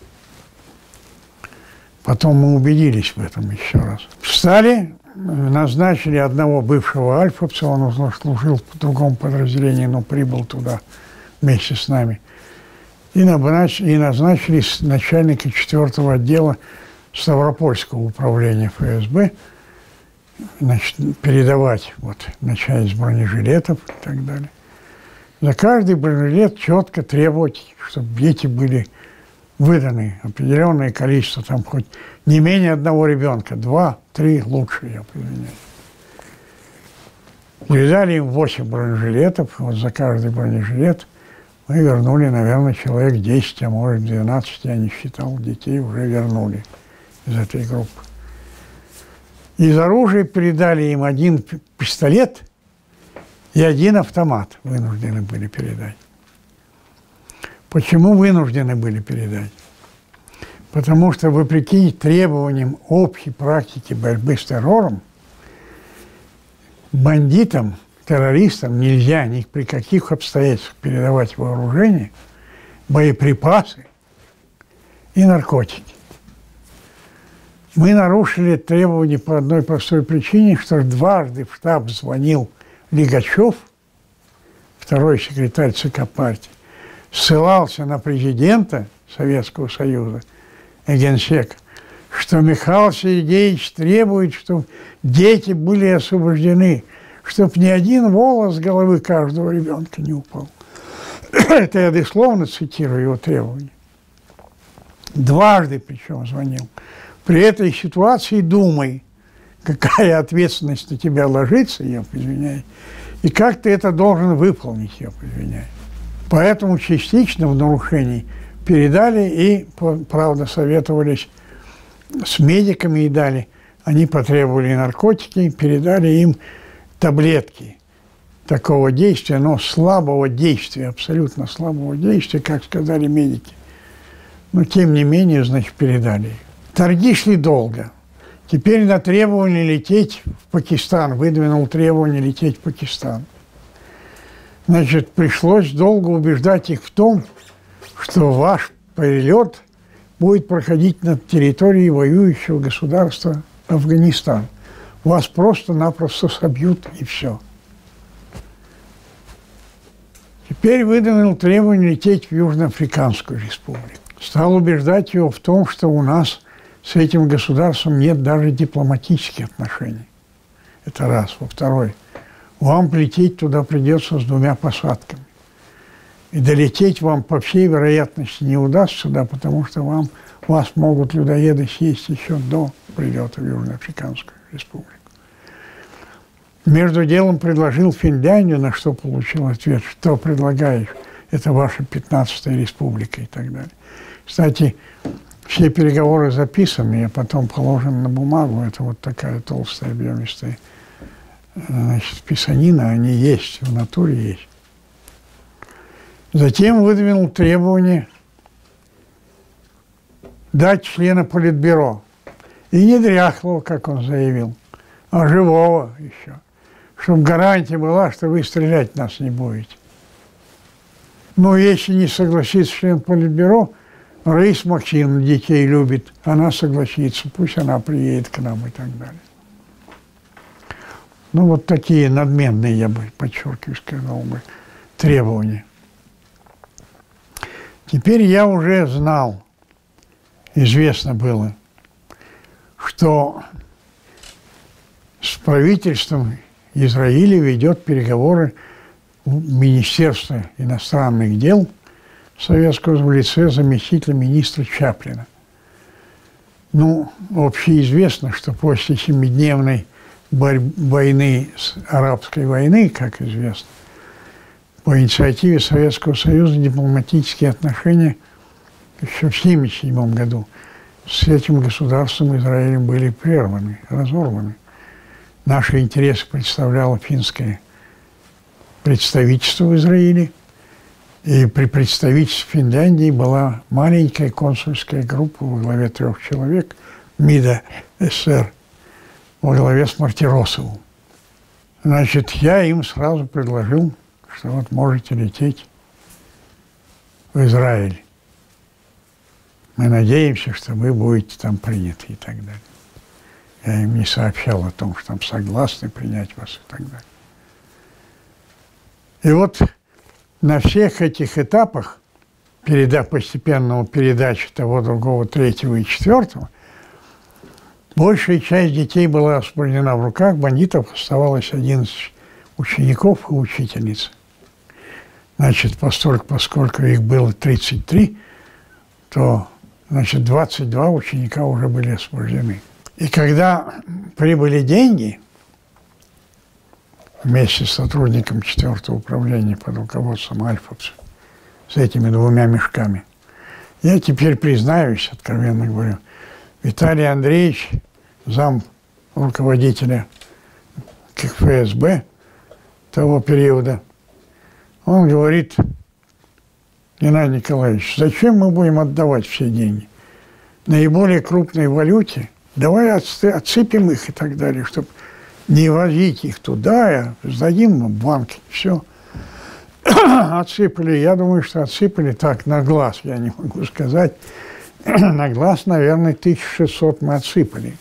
Потом мы убедились в этом еще раз. Встали, назначили одного бывшего альфовца, он уже служил в другом подразделении, но прибыл туда вместе с нами. И назначили начальника 4-го отдела Ставропольского управления ФСБ, значит, передавать, вот, начать с бронежилетов и так далее. За каждый бронежилет четко требовать, чтобы дети были выданы определенное количество, там хоть не менее одного ребенка, 2-3 лучше, я извиняюсь. Передали им 8 бронежилетов, вот за каждый бронежилет мы вернули, наверное, человек 10, а может 12, я не считал, детей уже вернули из этой группы. Из оружия передали им 1 пистолет и 1 автомат, вынуждены были передать. Почему вынуждены были передать? Потому что, вопреки требованиям общей практики борьбы с террором, бандитам, террористам нельзя ни при каких обстоятельствах передавать вооружение, боеприпасы и наркотики. Мы нарушили требования по одной простой причине, что дважды в штаб звонил Лигачев, второй секретарь ЦК партии, ссылался на президента Советского Союза и Генсека, что Михаил Сергеевич требует, чтобы дети были освобождены, чтобы ни один волос с головы каждого ребенка не упал. Это я дословно цитирую его требования. Дважды причем звонил. При этой ситуации думай, какая ответственность на тебя ложится, я извиняюсь, и как ты это должен выполнить, я извиняюсь. Поэтому частично в нарушении передали и, правда, советовались с медиками и дали. Они потребовали наркотики, передали им таблетки такого действия, но слабого действия, абсолютно слабого действия, как сказали медики. Но, тем не менее, значит, передали их. Торги шли долго. Теперь на требование лететь в Пакистан, выдвинул требование лететь в Пакистан. Значит, пришлось долго убеждать их в том, что ваш перелет будет проходить на территории воюющего государства Афганистан. Вас просто-напросто собьют, и все. Теперь выдвинул требование лететь в Южноафриканскую республику. Стал убеждать его в том, что у нас с этим государством нет даже дипломатических отношений. Это раз. Во-вторых, вам лететь туда придется с 2 посадками. И долететь вам, по всей вероятности, не удастся, да, потому что вас могут людоеды съесть еще до прилета в Южноафриканскую республику. Между делом предложил Финляндию, на что получил ответ, что предлагаешь, это ваша 15-я республика и так далее. Кстати, все переговоры записаны, а потом положены на бумагу. Это вот такая толстая, объемистая, значит, писанина, они есть, в натуре есть. Затем выдвинул требование дать члена Политбюро. И не дряхлого, как он заявил, а живого еще. Чтобы гарантия была, что вы стрелять в нас не будете. Но если не согласится член Политбюро, Раиса Максимовна детей любит, она согласится, пусть она приедет к нам и так далее. Ну, вот такие надменные, я бы, подчеркиваю, сказал бы, требования. Теперь я уже знал, известно было, что с правительством Израиля ведет переговоры Министерство иностранных дел Советского в лице заместителя министра Чаплина. Ну, общеизвестно, что после 7-дневной войны, арабской войны, как известно, по инициативе Советского Союза дипломатические отношения еще в 1977 году с этим государством Израилем были прерваны, разорваны. Наши интересы представляло финское представительство в Израиле, И при представительстве Финляндии была маленькая консульская группа во главе 3 человек, МИДа СССР, во главе с Мартиросовым. Значит, я им сразу предложил, что вот можете лететь в Израиль. Мы надеемся, что вы будете там приняты и так далее. Я им не сообщал о том, что там согласны принять вас и так далее. И вот на всех этих этапах постепенного передачи того, другого, 3-го и 4-го, большая часть детей была освобождена. В руках бандитов оставалось 11 учеников и учительниц. Значит, поскольку их было 33, то, значит, 22 ученика уже были освобождены. И когда прибыли деньги, вместе с сотрудником 4-го управления под руководством альфовцев, с этими 2 мешками, я теперь признаюсь, откровенно говорю, Виталий Андреевич, зам руководителя ФСБ того периода, он говорит: Геннадий Николаевич, зачем мы будем отдавать все деньги? Наиболее крупной валюте давай отсыпем их и так далее, чтобы не возить их туда, сдадим в банк, все. Отсыпали, я думаю, что отсыпали так, на глаз, я не могу сказать. На глаз, наверное, 1600 мы отсыпали.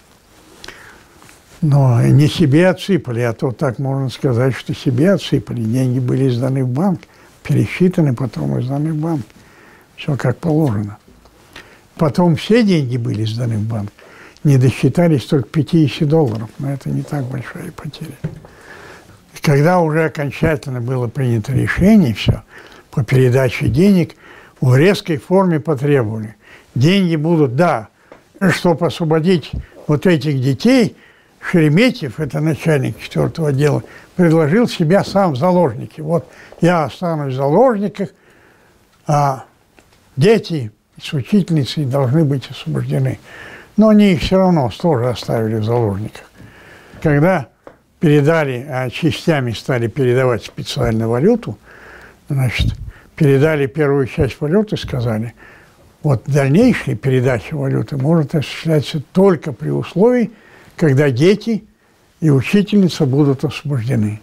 Но не себе отсыпали, а то так можно сказать, что себе отсыпали. Деньги были сданы в банк, пересчитаны, потом и сданы в банк. Все как положено. Потом все деньги были сданы в банк. Не досчитались только $50, но это не так большая потеря. И когда уже окончательно было принято решение, все, по передаче денег, в резкой форме потребовали. Деньги будут, да, чтобы освободить вот этих детей, Шереметьев, это начальник 4-го отдела, предложил себя сам в заложники. Вот я останусь в заложниках, а дети с учительницей должны быть освобождены. Но они их все равно тоже оставили в заложниках. Когда передали, а частями стали передавать специальную валюту, значит, передали первую часть валюты, сказали, вот дальнейшая передача валюты может осуществляться только при условии, когда дети и учительница будут освобождены.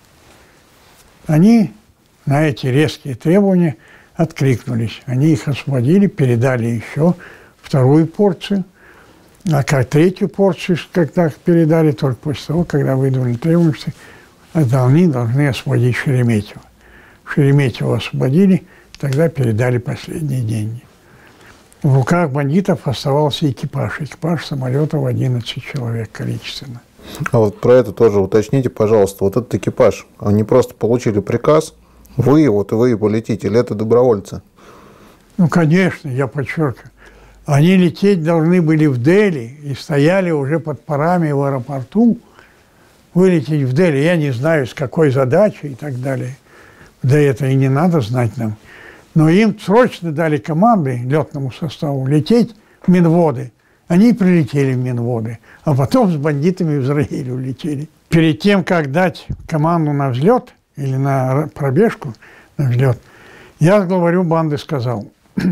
Они на эти резкие требования откликнулись. Они их освободили, передали еще 2-ю порцию. А как 3-ю порцию, когда передали, только после того, когда выдвинули требования, что они должны освободить Шереметьева. Шереметьева освободили, тогда передали последние деньги. В руках бандитов оставался экипаж. Экипаж самолета в 11 человек количественно. А вот про это тоже уточните, пожалуйста. Вот этот экипаж, они просто получили приказ, вы полетите, или это добровольцы? Ну, конечно, я подчеркиваю. Они лететь должны были в Дели и стояли уже под парами в аэропорту, вылететь в Дели. Я не знаю, с какой задачей и так далее. Да это и не надо знать нам. Но им срочно дали команды летному составу лететь в Минводы. Они прилетели в Минводы, а потом с бандитами в Израиль улетели. Перед тем, как дать команду на взлет или на пробежку, на взлет, я главарю банды сказал: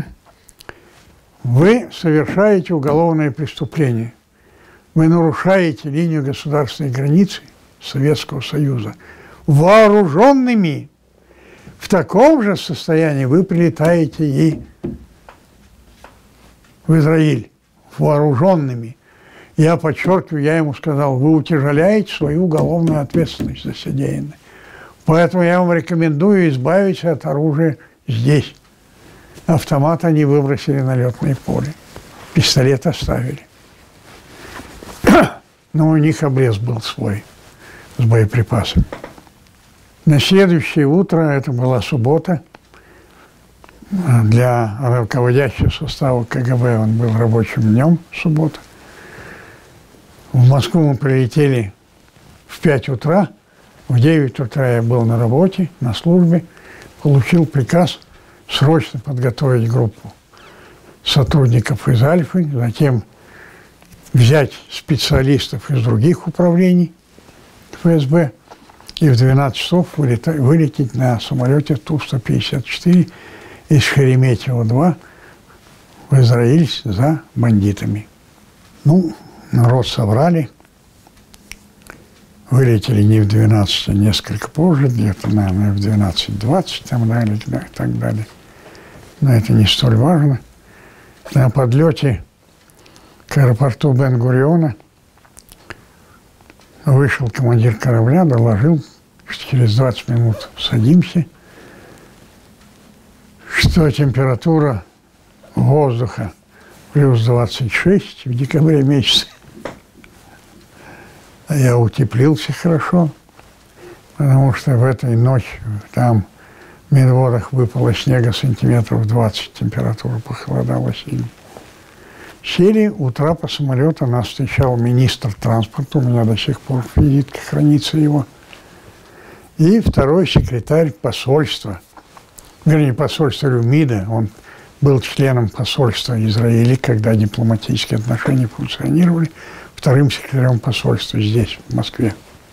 вы совершаете уголовное преступление. Вы нарушаете линию государственной границы Советского Союза вооруженными. В таком же состоянии вы прилетаете и в Израиль вооруженными. Я подчеркиваю, я ему сказал, вы утяжеляете свою уголовную ответственность за содеянное. Поэтому я вам рекомендую избавиться от оружия здесь. Автомат они выбросили на летное поле. Пистолет оставили. Но у них обрез был свой с боеприпасами. На следующее утро, это была суббота, для руководящего состава КГБ он был рабочим днем, суббота. В Москву мы прилетели в 5 утра, в 9 утра я был на работе, на службе, получил приказ срочно подготовить группу сотрудников из Альфы, затем взять специалистов из других управлений ФСБ и в 12 часов вылететь на самолете Ту-154 из Шереметьево-2 в Израиль за бандитами. Ну, народ собрали, вылетели не в 12, а несколько позже, где-то, наверное, в 12:20 там далее, да, и так далее. Но это не столь важно. На подлете к аэропорту Бен-Гуриона вышел командир корабля, доложил, что через 20 минут садимся, что температура воздуха плюс 26 в декабре месяце. А я утеплился хорошо, потому что в этой ночь там в Медводах выпало снега сантиметров 20, температура похолодала сильно. Сели, у трапа самолета нас встречал министр транспорта, у меня до сих пор визитка хранится его, и второй секретарь посольства, вернее, посольства МИДа, он был членом посольства Израиля, когда дипломатические отношения функционировали, вторым секретарем посольства здесь, в Москве.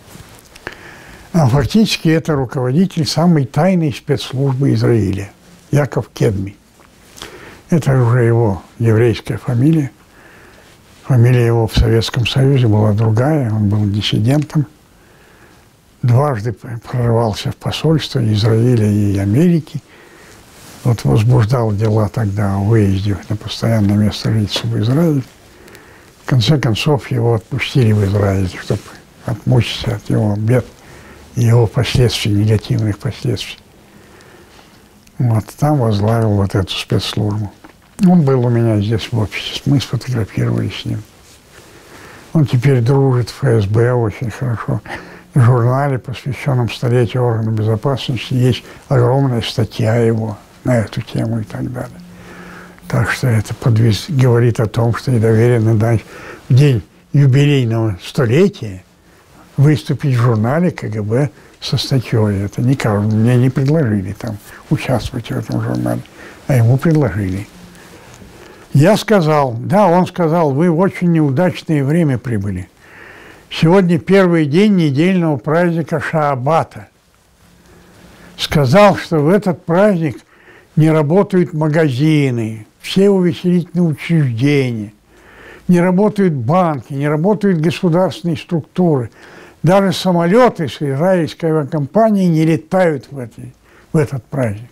А фактически это руководитель самой тайной спецслужбы Израиля, Яков Кедми. Это уже его еврейская фамилия. Фамилия его в Советском Союзе была другая, он был диссидентом. Дважды прорывался в посольство Израиля и Америки. Вот возбуждал дела тогда о выезде на постоянное место жительства в Израиль. В конце концов его отпустили в Израиль, чтобы отмучиться от его бед и его последствий, негативных последствий. Вот там возглавил вот эту спецслужбу. Он был у меня здесь в офисе, мы сфотографировались с ним. Он теперь дружит в ФСБ очень хорошо. В журнале, посвященном столетию органов безопасности, есть огромная статья его на эту тему и так далее. Так что это говорит о том, что и доверенно в день юбилейного столетия выступить в журнале КГБ со статьей. Это не каждому, мне не предложили там участвовать в этом журнале, а ему предложили. Я сказал, да, он сказал, вы в очень неудачное время прибыли. Сегодня первый день недельного праздника Шаабата. Сказал, что в этот праздник не работают магазины, все увеселительные учреждения, не работают банки, не работают государственные структуры. Даже самолеты с израильской авиакомпании не летают в этот праздник.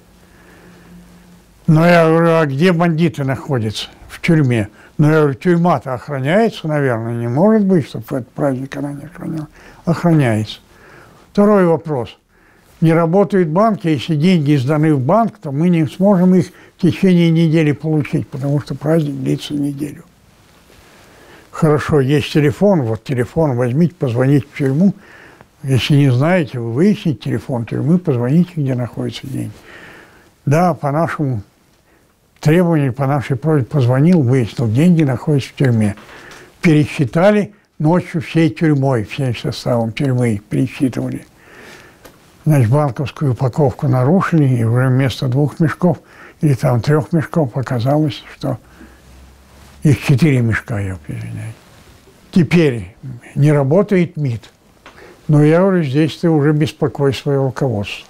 Но я говорю, а где бандиты находятся? В тюрьме. Но я говорю, тюрьма-то охраняется, наверное, не может быть, чтобы в этот праздник она не охраняла. Охраняется. Второй вопрос. Не работают банки, если деньги сданы в банк, то мы не сможем их в течение недели получить, потому что праздник длится неделю. Хорошо, есть телефон, вот телефон возьмите, позвоните в тюрьму. Если не знаете, вы выясните телефон тюрьмы, позвоните, где находятся деньги. Да, по нашему требованию, по нашей просьбе позвонил, выяснил, деньги находятся в тюрьме. Пересчитали ночью всей тюрьмой, всем составом тюрьмы пересчитывали. Значит, банковскую упаковку нарушили, и уже вместо 2 мешков или там 3 мешков оказалось, что их 4 мешка, я извиняюсь. Теперь не работает МИД. Но я говорю, здесь ты уже беспокой свое руководство.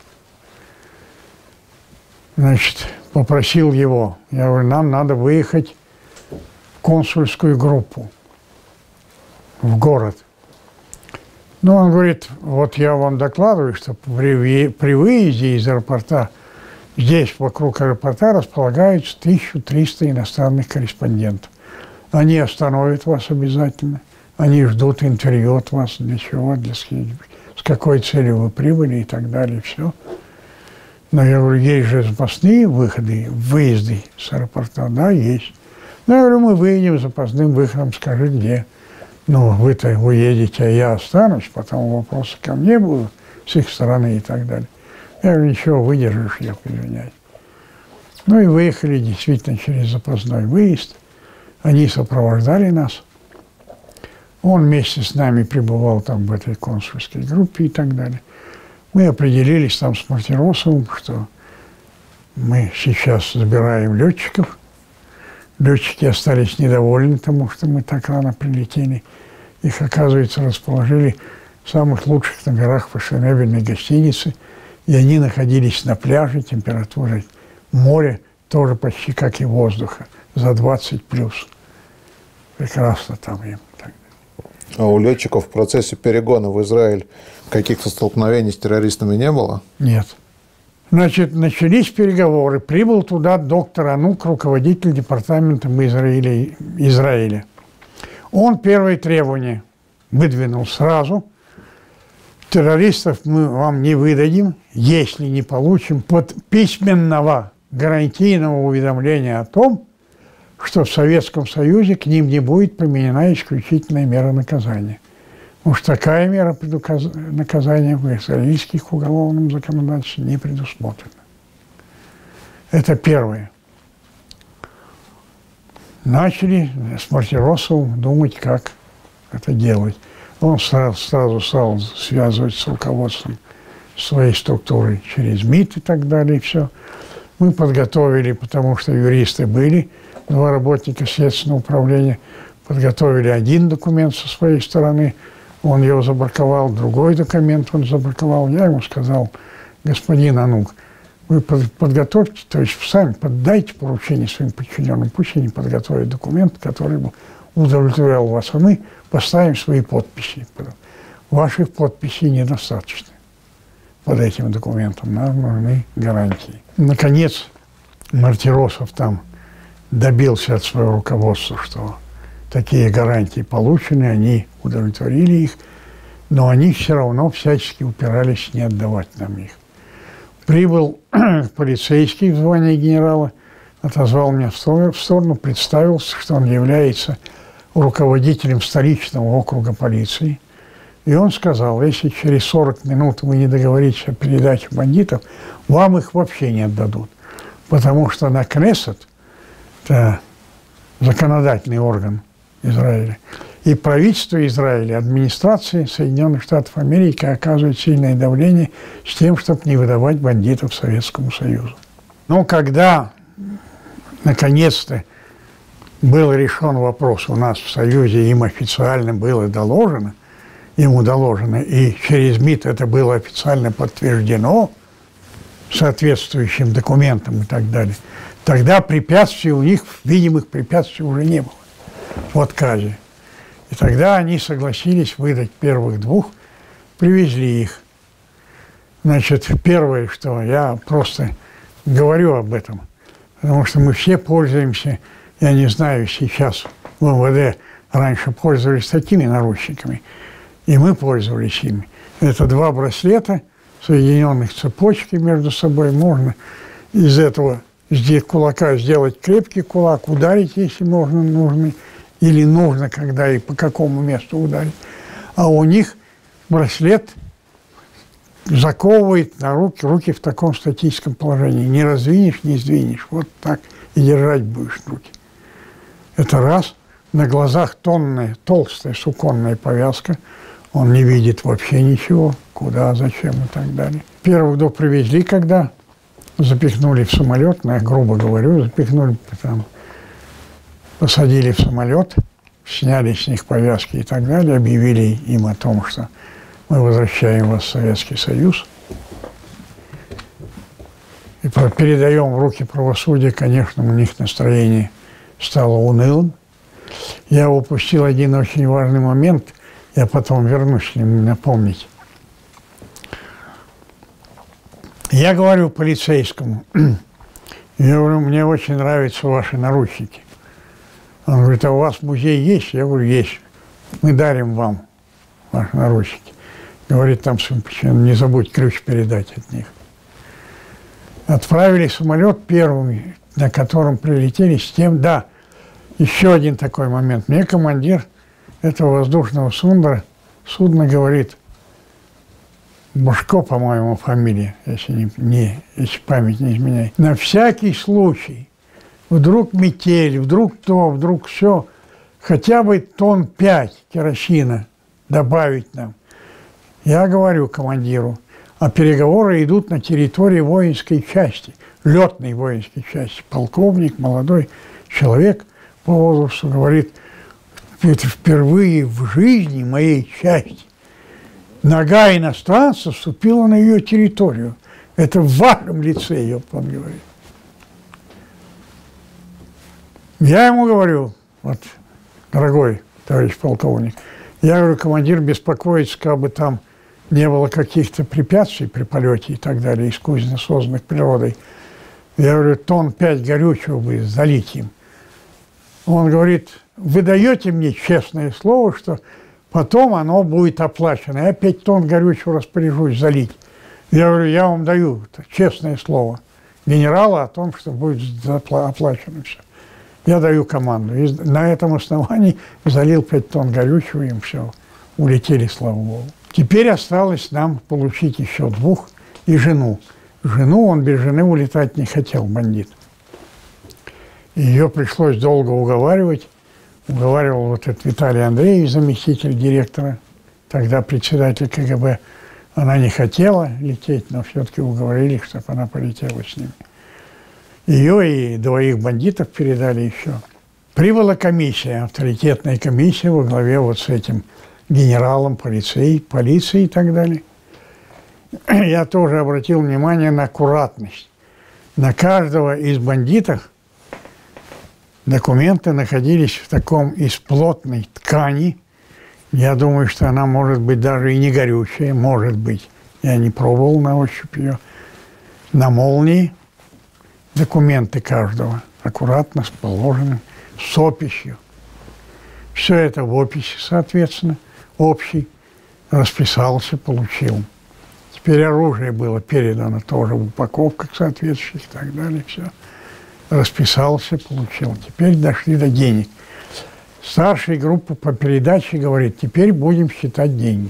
Значит, попросил его, я говорю, нам надо выехать в консульскую группу в город. Ну, он говорит, вот я вам докладываю, что при выезде из аэропорта, здесь вокруг аэропорта располагаются 1300 иностранных корреспондентов. Они остановят вас обязательно, они ждут интервью от вас, для чего, с какой целью вы прибыли и так далее, все. Но я говорю, есть же запасные выезды с аэропорта, да, есть. Ну, я говорю, мы выедем запасным выходом, скажи, где. Ну, вы-то уедете, а я останусь, потом вопросы ко мне будут с их стороны и так далее. Я говорю, ничего, выдержишь, я извиняюсь. Ну и выехали действительно через запасной выезд. Они сопровождали нас. Он вместе с нами пребывал там в этой консульской группе и так далее. Мы определились там с Мартиросовым, что мы сейчас забираем летчиков. Летчики остались недовольны тому, что мы так рано прилетели. Их, оказывается, расположили в самых лучших номерах фешенебельной гостиницы, и они находились на пляже, температура моря тоже почти как и воздуха, за 20 плюс. Прекрасно там им. А у летчиков в процессе перегона в Израиль каких-то столкновений с террористами не было? Нет. Значит, начались переговоры. Прибыл туда доктор Анук, руководитель департамента Израиля. Он первое требование выдвинул сразу. Террористов мы вам не выдадим, если не получим под письменного гарантийного уведомления о том, что в Советском Союзе к ним не будет применена исключительная мера наказания. Уж такая мера наказания в израильских уголовном законодательстве не предусмотрена. Это первое. Начали с Мартиросовым думать, как это делать. Он сразу стал связывать с руководством своей структуры через МИД и так далее, и все. Мы подготовили, потому что юристы были, два работника следственного управления, подготовили один документ со своей стороны, он его забраковал, другой документ он забраковал. Я ему сказал: господин Анук, вы подготовьте, то есть сами поддайте поручение своим подчиненным, пусть они подготовят документ, который бы удовлетворял вас, а мы поставим свои подписи. Ваших подписей недостаточно под этим документом, нам нужны гарантии. Наконец, Мартиросов там добился от своего руководства, что такие гарантии получены, они удовлетворили их, но они все равно всячески упирались не отдавать нам их. Прибыл полицейский в звании генерала, отозвал меня в сторону, представился, что он является руководителем столичного округа полиции. И он сказал: если через 40 минут вы не договоритесь о передаче бандитов, вам их вообще не отдадут. Потому что на Кнессет, это законодательный орган Израиля, и правительство Израиля, администрация Соединенных Штатов Америки оказывает сильное давление с тем, чтобы не выдавать бандитов Советскому Союзу. Но когда наконец-то был решен вопрос у нас в Союзе, им официально было доложено, ему доложено, и через МИД это было официально подтверждено соответствующим документам и так далее, тогда препятствий у них, видимых препятствий уже не было в отказе. И тогда они согласились выдать первых двух, привезли их. Значит, первое, что я просто говорю об этом, потому что мы все пользуемся, я не знаю, сейчас в МВД раньше пользовались такими наручниками, и мы пользовались ими. Это два браслета, соединенных цепочкой между собой. Можно из этого кулака сделать крепкий кулак, ударить, если нужно, или нужно, когда и по какому месту ударить. А у них браслет заковывает на руки в таком статическом положении. Не раздвинешь, не сдвинешь. Вот так и держать будешь руки. Это раз. На глазах тонная, толстая суконная повязка. Он не видит вообще ничего, куда, зачем и так далее. Первых двух привезли, когда запихнули в самолет, я грубо говорю, запихнули, там, посадили в самолет, сняли с них повязки и так далее, объявили им о том, что мы возвращаем вас в Советский Союз. И передаем в руки правосудия. Конечно, у них настроение стало унылым. Я упустил один очень важный момент, я потом вернусь к нему напомнить. Я говорю полицейскому, я говорю: мне очень нравятся ваши наручники. Он говорит: а у вас музей есть? Я говорю: есть. Мы дарим вам ваши наручники. Говорит: там не забудь ключ передать от них. Отправили самолет первым, на котором прилетели, с тем, да, еще один такой момент. Мне командир этого воздушного судна говорит, Бушко, по-моему, фамилия, если память не изменяет. На всякий случай, вдруг метель, вдруг то, вдруг все, хотя бы тонн 5 керосина добавить нам. Я говорю командиру, а переговоры идут на территории воинской части, летной воинской части. Полковник, молодой человек по возрасту говорит: это впервые в жизни моей части нога иностранца вступила на ее территорию. Это в вашем лице, ёпт, он говорит. Я ему говорю, вот, дорогой товарищ полковник, я говорю, командир беспокоится, как бы там не было каких-то препятствий при полете и так далее, искусственно созданных природой. Я говорю, тонн 5 горючего бы залить им. Он говорит, вы даете мне честное слово, что потом оно будет оплачено. Я 5 тонн горючего распоряжусь залить. Я говорю, я вам даю честное слово генерала о том, что будет оплачено все. Я даю команду. И на этом основании залил 5 тонн горючего, им все, улетели, слава богу. Теперь осталось нам получить еще 2 и жену. Жену он без жены улетать не хотел, бандит. Ее пришлось долго уговаривать. Уговаривал вот этот Виталий Андреевич, заместитель директора, тогда председатель КГБ. Она не хотела лететь, но все-таки уговорили, чтобы она полетела с ними. Ее и 2 бандитов передали еще. Прибыла комиссия, авторитетная комиссия во главе вот с этим генералом полиции и так далее. Я тоже обратил внимание на аккуратность. На каждого из бандитов документы находились в таком из плотной ткани. Я думаю, что она может быть даже и не горючая, может быть. Я не пробовал на ощупь ее. На молнии документы каждого аккуратно положены с описью. Все это в описи, соответственно, общий. Расписался, получил. Теперь оружие было передано тоже в упаковках соответствующих и так далее. Все. Расписался, получил. Теперь дошли до денег. Старшая группа по передаче говорит, теперь будем считать деньги.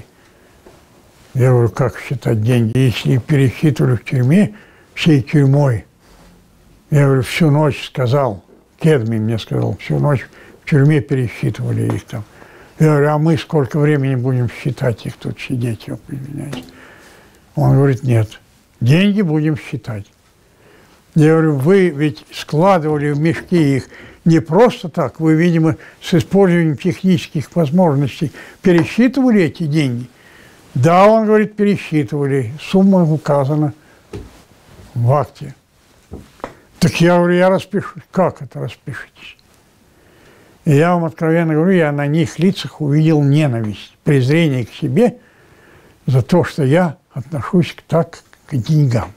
Я говорю, как считать деньги? Если пересчитывали в тюрьме, всей тюрьмой. Я говорю, всю ночь сказал, Кедми мне сказал, всю ночь в тюрьме пересчитывали их там. Я говорю, а мы сколько времени будем считать их тут сидеть, я извиняюсь. Он говорит, нет, деньги будем считать. Я говорю, вы ведь складывали в мешки их не просто так, вы, видимо, с использованием технических возможностей пересчитывали эти деньги. Да, он говорит, пересчитывали, сумма указана в акте. Так я говорю, я распишусь. Как это распишитесь? И я вам откровенно говорю, я на них лицах увидел ненависть, презрение к себе за то, что я отношусь так к деньгам.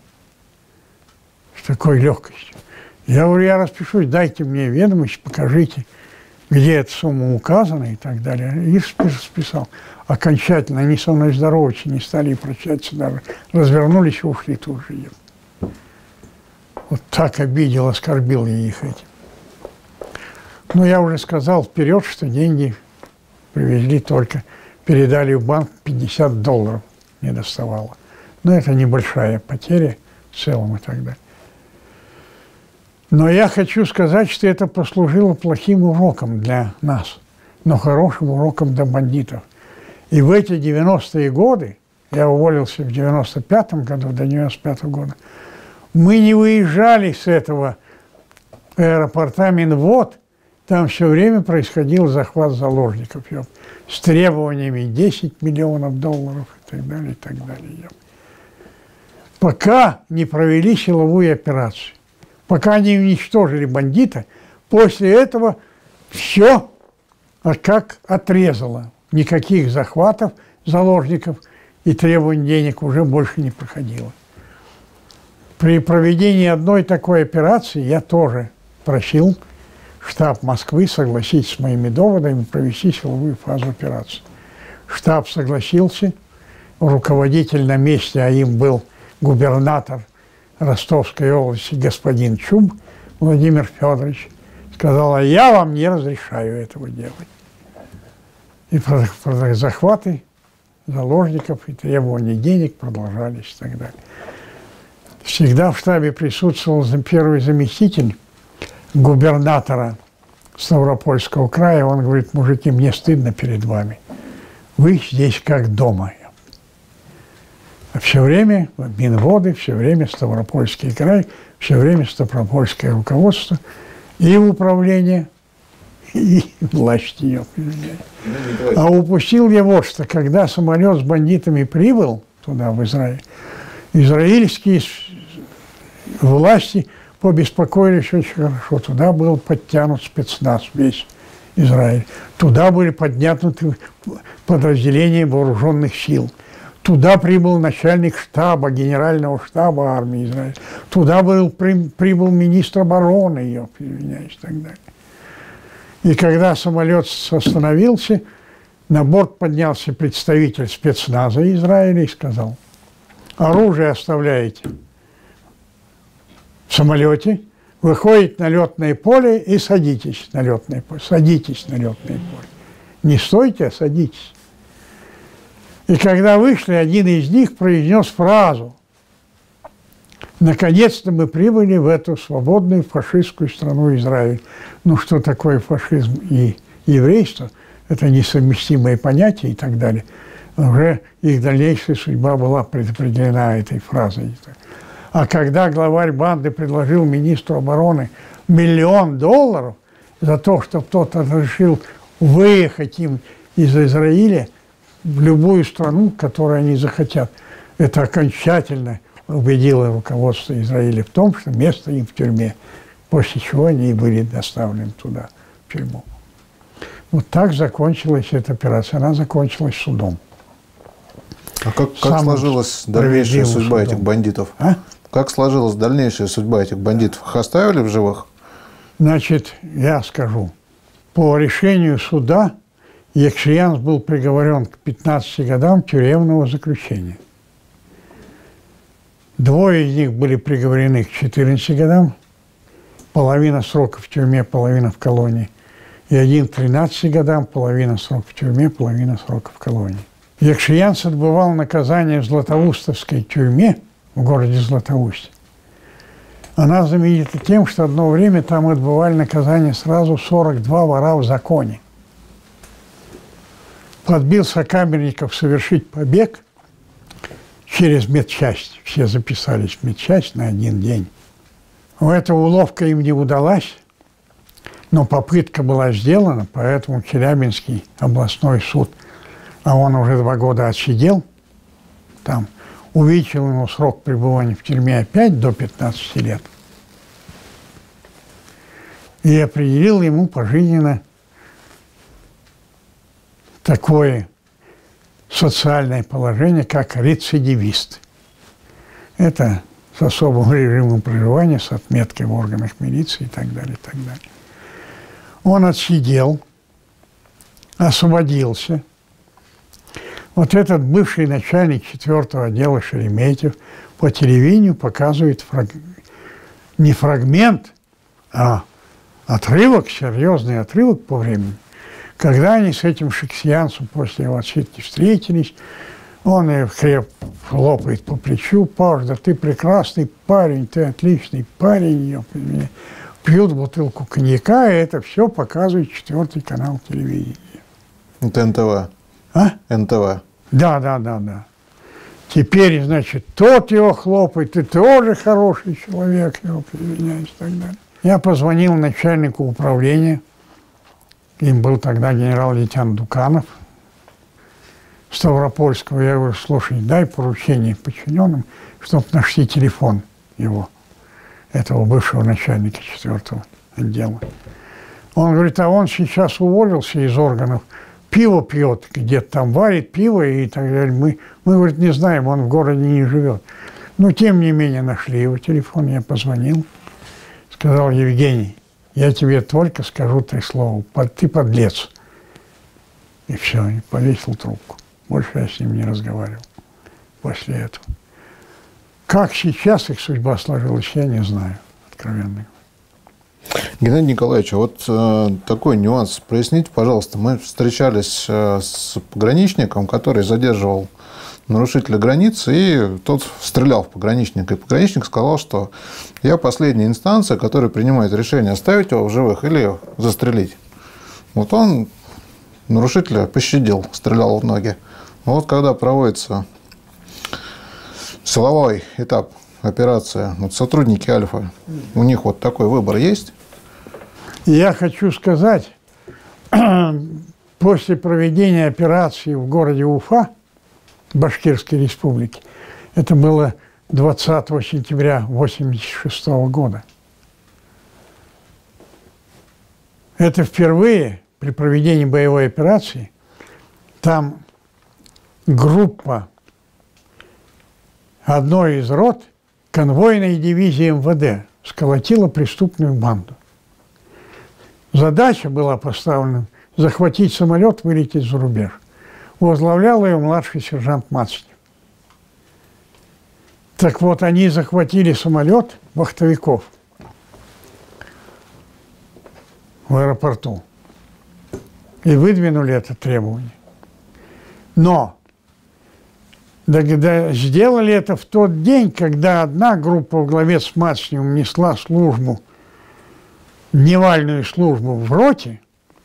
С такой легкостью. Я говорю, я распишусь, дайте мне ведомость, покажите, где эта сумма указана и так далее. И расписал. Окончательно они со мной здороваться не стали и прощаться даже. Развернулись и ушли тут же. Вот так обидел, оскорбил я их этим. Но я уже сказал вперед, что деньги привезли только, передали в банк, $50 не доставало. Но это небольшая потеря в целом и так далее. Но я хочу сказать, что это послужило плохим уроком для нас, но хорошим уроком для бандитов. И в эти 90-е годы, я уволился в 95-м году, до 95-го года, мы не выезжали с этого аэропорта Минвод, там все время происходил захват заложников, с требованиями $10 миллионов и так далее, и так далее. Пока не провели силовую операцию. Пока они уничтожили бандита, после этого все как отрезало. Никаких захватов заложников и требований денег уже больше не проходило. При проведении одной такой операции я тоже просил штаб Москвы согласиться с моими доводами провести силовую фазу операции. Штаб согласился, руководитель на месте, а им был губернатор Ростовской области господин Чуб Владимир Федорович, сказал, а я вам не разрешаю этого делать. И захваты заложников и требования денег продолжались и так далее. Всегда в штабе присутствовал первый заместитель губернатора Ставропольского края. Он говорит, мужики, мне стыдно перед вами. Вы здесь как дома. А все время Минводы, все время Ставропольский край, все время Ставропольское руководство и управление, и власть ее. А упустил я вот что, когда самолет с бандитами прибыл туда, в Израиль, израильские власти побеспокоились очень хорошо. Туда был подтянут спецназ весь Израиль. Туда были подняты подразделения вооруженных сил. Туда прибыл начальник штаба, генерального штаба армии Израиля. Туда прибыл министр обороны ее, извиняюсь, и так далее. И когда самолет остановился, на борт поднялся представитель спецназа Израиля и сказал: оружие оставляете в самолете, выходите на летное поле и садитесь на летное поле. Садитесь на летное поле. Не стойте, а садитесь. И когда вышли, один из них произнес фразу: наконец-то мы прибыли в эту свободную фашистскую страну Израиль. Ну, что такое фашизм и еврейство? Это несовместимые понятия и так далее. Уже их дальнейшая судьба была предопределена этой фразой. А когда главарь банды предложил министру обороны $1 миллион за то, чтобы тот разрешил выехать им из Израиля в любую страну, которую они захотят, это окончательно убедило руководство Израиля в том, что место им в тюрьме, после чего они и были доставлены туда, в тюрьму. Вот так закончилась эта операция. Она закончилась судом. А как сложилась дальнейшая судьба этих бандитов? А? Как сложилась дальнейшая судьба этих бандитов? Их оставили в живых? Значит, я скажу. По решению суда Якшиянц был приговорен к 15 годам тюремного заключения. 2 из них были приговорены к 14 годам, половина срока в тюрьме, половина в колонии. И 1 к 13 годам, половина срока в тюрьме, половина срока в колонии. Якшиянц отбывал наказание в Златоустовской тюрьме в городе Златоуст. Она знаменита тем, что одно время там отбывали наказание сразу 42 вора в законе. Подбил сокамерников совершить побег через медчасть. Все записались в медчасть на 1 день. Эта уловка им не удалась, но попытка была сделана, поэтому Челябинский областной суд, а он уже 2 года отсидел там, увеличил ему срок пребывания в тюрьме опять до 15 лет и определил ему пожизненно такое социальное положение, как рецидивист. Это с особым режимом проживания, с отметкой в органах милиции и так далее, и так далее. Он отсидел, освободился. Вот этот бывший начальник 4-го отдела Шереметьев по телевидению показывает не фрагмент, а отрывок, серьезный отрывок по времени, когда они с этим шексиянцем после его отсидки встретились. Он и хлопает по плечу: Паш, да ты прекрасный парень, ты отличный парень. Пьют бутылку коньяка, и это все показывает 4-й канал телевидения. Это НТВ. А? НТВ. Да. Теперь, значит, тот его хлопает, ты тоже хороший человек, его извиняюсь, и так далее. Я позвонил начальнику управления, им был тогда генерал-лейтенант Дуканов, Ставропольского. Я говорю: слушай, дай поручение подчиненным, чтобы нашли телефон его, этого бывшего начальника 4-го отдела. Он говорит: а он сейчас уволился из органов, пиво пьет, где-то там варит пиво и так далее. Мы, говорит, не знаем, он в городе не живет. Но тем не менее нашли его телефон, я позвонил, сказал: Евгений, я тебе только скажу 3 слова: ты подлец. И все, и повесил трубку. Больше я с ним не разговаривал после этого. Как сейчас их судьба сложилась, я не знаю, откровенно. Геннадий Николаевич, вот такой нюанс. Проясните, пожалуйста, мы встречались с пограничником, который задерживал нарушителя границы, и тот стрелял в пограничника. И пограничник сказал, что я последняя инстанция, которая принимает решение, оставить его в живых или застрелить. Вот он нарушителя пощадил, стрелял в ноги. Но вот когда проводится силовой этап, операция, вот сотрудники Альфа, у них вот такой выбор есть? Я хочу сказать, после проведения операции в городе Уфа, Башкирской республики, это было 20 сентября 1986 года, это впервые при проведении боевой операции там группа одной из рот конвойной дивизии МВД сколотила преступную банду. Задача была поставлена захватить самолет, вылететь за рубеж. Возглавлял ее младший сержант Мацнев. Так вот, они захватили самолет вахтовиков в аэропорту и выдвинули это требование. Но сделали это в тот день, когда одна группа во главе с Мацневым несла службу, дневальную службу в роте,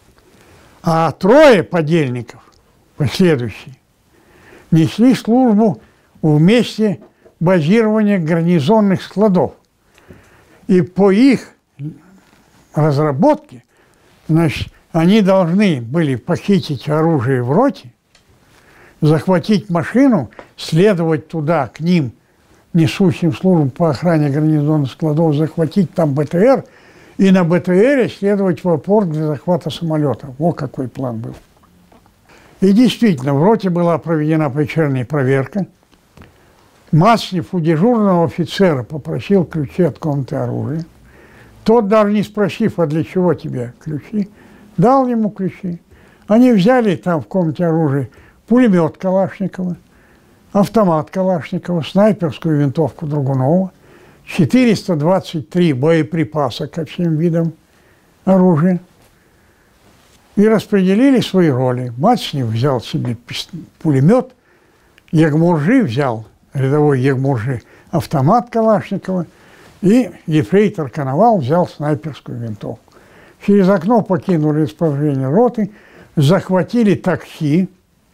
а трое подельников, последующие, несли службу в месте базирования гарнизонных складов. И по их разработке, значит, они должны были похитить оружие в роте, захватить машину, следовать туда, к ним, несущим службу по охране гарнизонных складов, захватить там БТР, и на БТРе следовать в аэропорт для захвата самолета. Вот какой план был. И действительно, в роте была проведена вечерняя проверка. Мацнев у дежурного офицера попросил ключи от комнаты оружия. Тот, даже не спросив, а для чего тебе ключи, дал ему ключи. Они взяли там в комнате оружия пулемет Калашникова, автомат Калашникова, снайперскую винтовку Драгунова, 423 боеприпаса ко всем видам оружия и распределили свои роли. Мацнев взял себе пулемет, Ягмуржи взял, рядовой Ягмуржи, автомат Калашникова, и ефрейтор Коновал взял снайперскую винтовку. Через окно покинули расположение роты, захватили такси,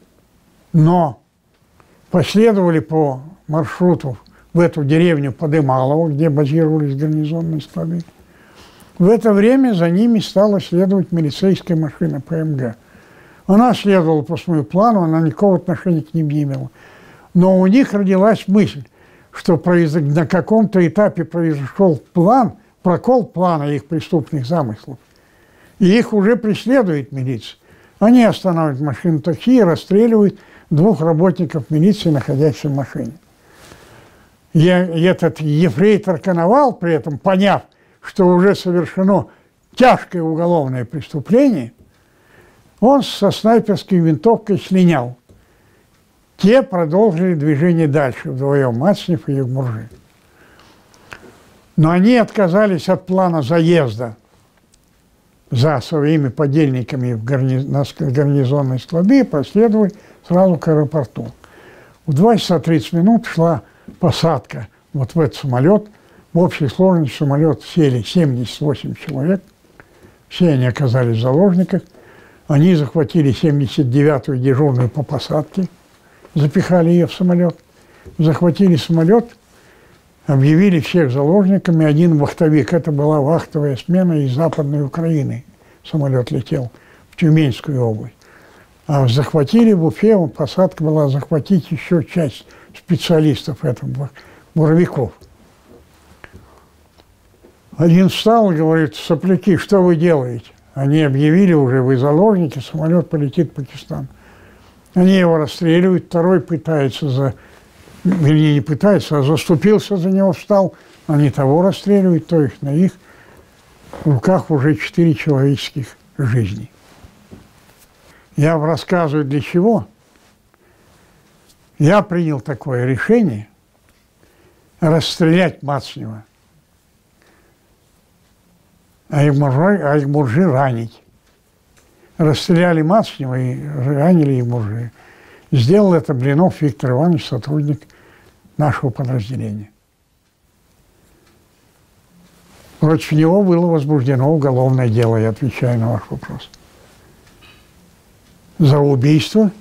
но последовали по маршруту в эту деревню Подымалово, где базировались гарнизонные склады. В это время за ними стала следовать милицейская машина ПМГ. Она следовала по своему плану, она никакого отношения к ним не имела. Но у них родилась мысль, что на каком-то этапе произошел прокол плана их преступных замыслов. И их уже преследует милиция. Они останавливают машину такси и расстреливают двух работников милиции, находящихся в машине. И этот ефрейтор Коновал, при этом поняв, что уже совершено тяжкое уголовное преступление, он со снайперской винтовкой слинял. Те продолжили движение дальше, вдвоем, Мацнев и Ягмуржи. Но они отказались от плана заезда за своими подельниками на гарнизонные склады и последовали сразу к аэропорту. В 2 часа 30 минут шла посадка вот в этот самолет. В общей сложности в самолет сели 78 человек. Все они оказались в заложниках. Они захватили 79-ю дежурную по посадке, запихали ее в самолет. Захватили самолет, объявили всех заложниками. Один вахтовик, это была вахтовая смена из Западной Украины. Самолет летел в Тюменскую область. А захватили в Уфе, посадка была захватить еще часть специалистов, это буровиков. Один встал и говорит: сопляки, что вы делаете? Они объявили уже, вы заложники, самолет полетит в Пакистан. Они его расстреливают, второй пытается, вернее, не пытается, а заступился за него, встал. Они того расстреливают, то их на их руках уже 4 человеческих жизни. Я вам рассказываю, для чего. Я принял такое решение расстрелять Мацнева, а Ягмуржи ранить. Расстреляли Мацнева и ранили Ягмуржи. Сделал это Блинов Виктор Иванович, сотрудник нашего подразделения. Против него было возбуждено уголовное дело, я отвечаю на ваш вопрос. За убийство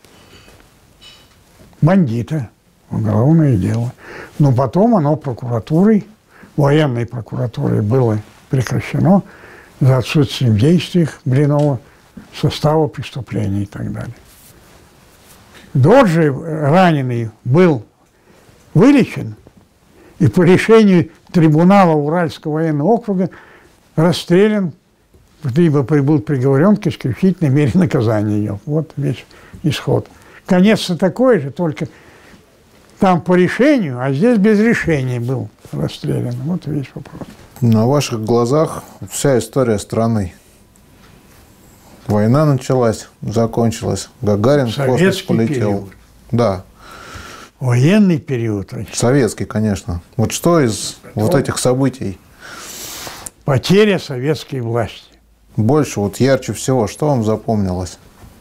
бандита, уголовное дело. Но потом оно прокуратурой, военной прокуратурой было прекращено за отсутствием действий Блинова состава преступления и так далее. Доджи, раненый, был вылечен и по решению трибунала Уральского военного округа расстрелян, либо был приговорен к исключительной мере наказания ее. Вот весь исход. Конец-то такой же, только там по решению, а здесь без решения был расстрелян. Вот весь вопрос. На ваших глазах вся история страны. Война началась, закончилась. Гагарин в космос полетел. Период. Да. Военный период. Советский, конечно. Вот что из вот этих событий? Потеря советской власти. Больше, вот ярче всего, что вам запомнилось?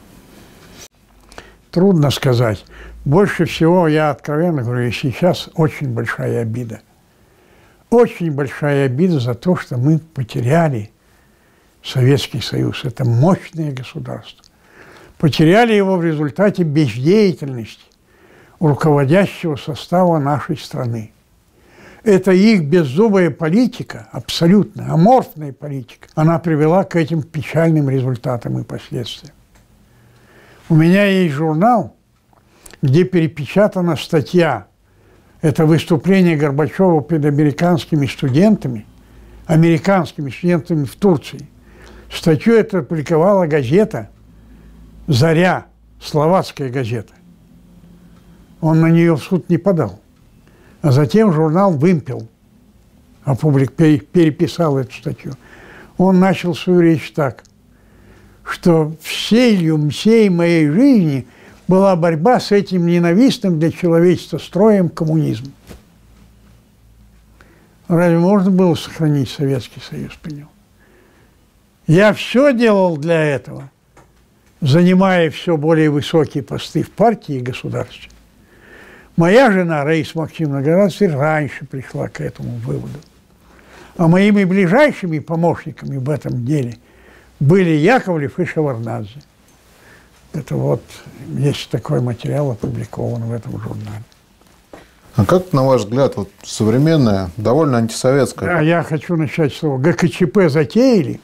Трудно сказать. Больше всего, я откровенно говорю, и сейчас очень большая обида. Очень большая обида за то, что мы потеряли Советский Союз. Это мощное государство. Потеряли его в результате бездеятельности руководящего состава нашей страны. Это их беззубая политика, абсолютно аморфная политика, она привела к этим печальным результатам и последствиям. У меня есть журнал, где перепечатана статья. Это выступление Горбачева перед американскими студентами в Турции. Статью эту опубликовала газета «Заря», словацкая газета. Он на нее в суд не подал. А затем журнал «Вымпел» переписал эту статью. Он начал свою речь так, что всей моей жизни была борьба с этим ненавистным для человечества строем коммунизма. Разве можно было сохранить Советский Союз при нем? Я все делал для этого, занимая все более высокие посты в партии и государстве. Моя жена, Раиса Максимовна, гораздо раньше пришла к этому выводу. А моими ближайшими помощниками в этом деле были Яковлев и Шеварднадзе. Это вот есть такой материал, опубликован в этом журнале. А как, на ваш взгляд, вот современная, довольно антисоветская... Да, я хочу начать с того. ГКЧП затеяли,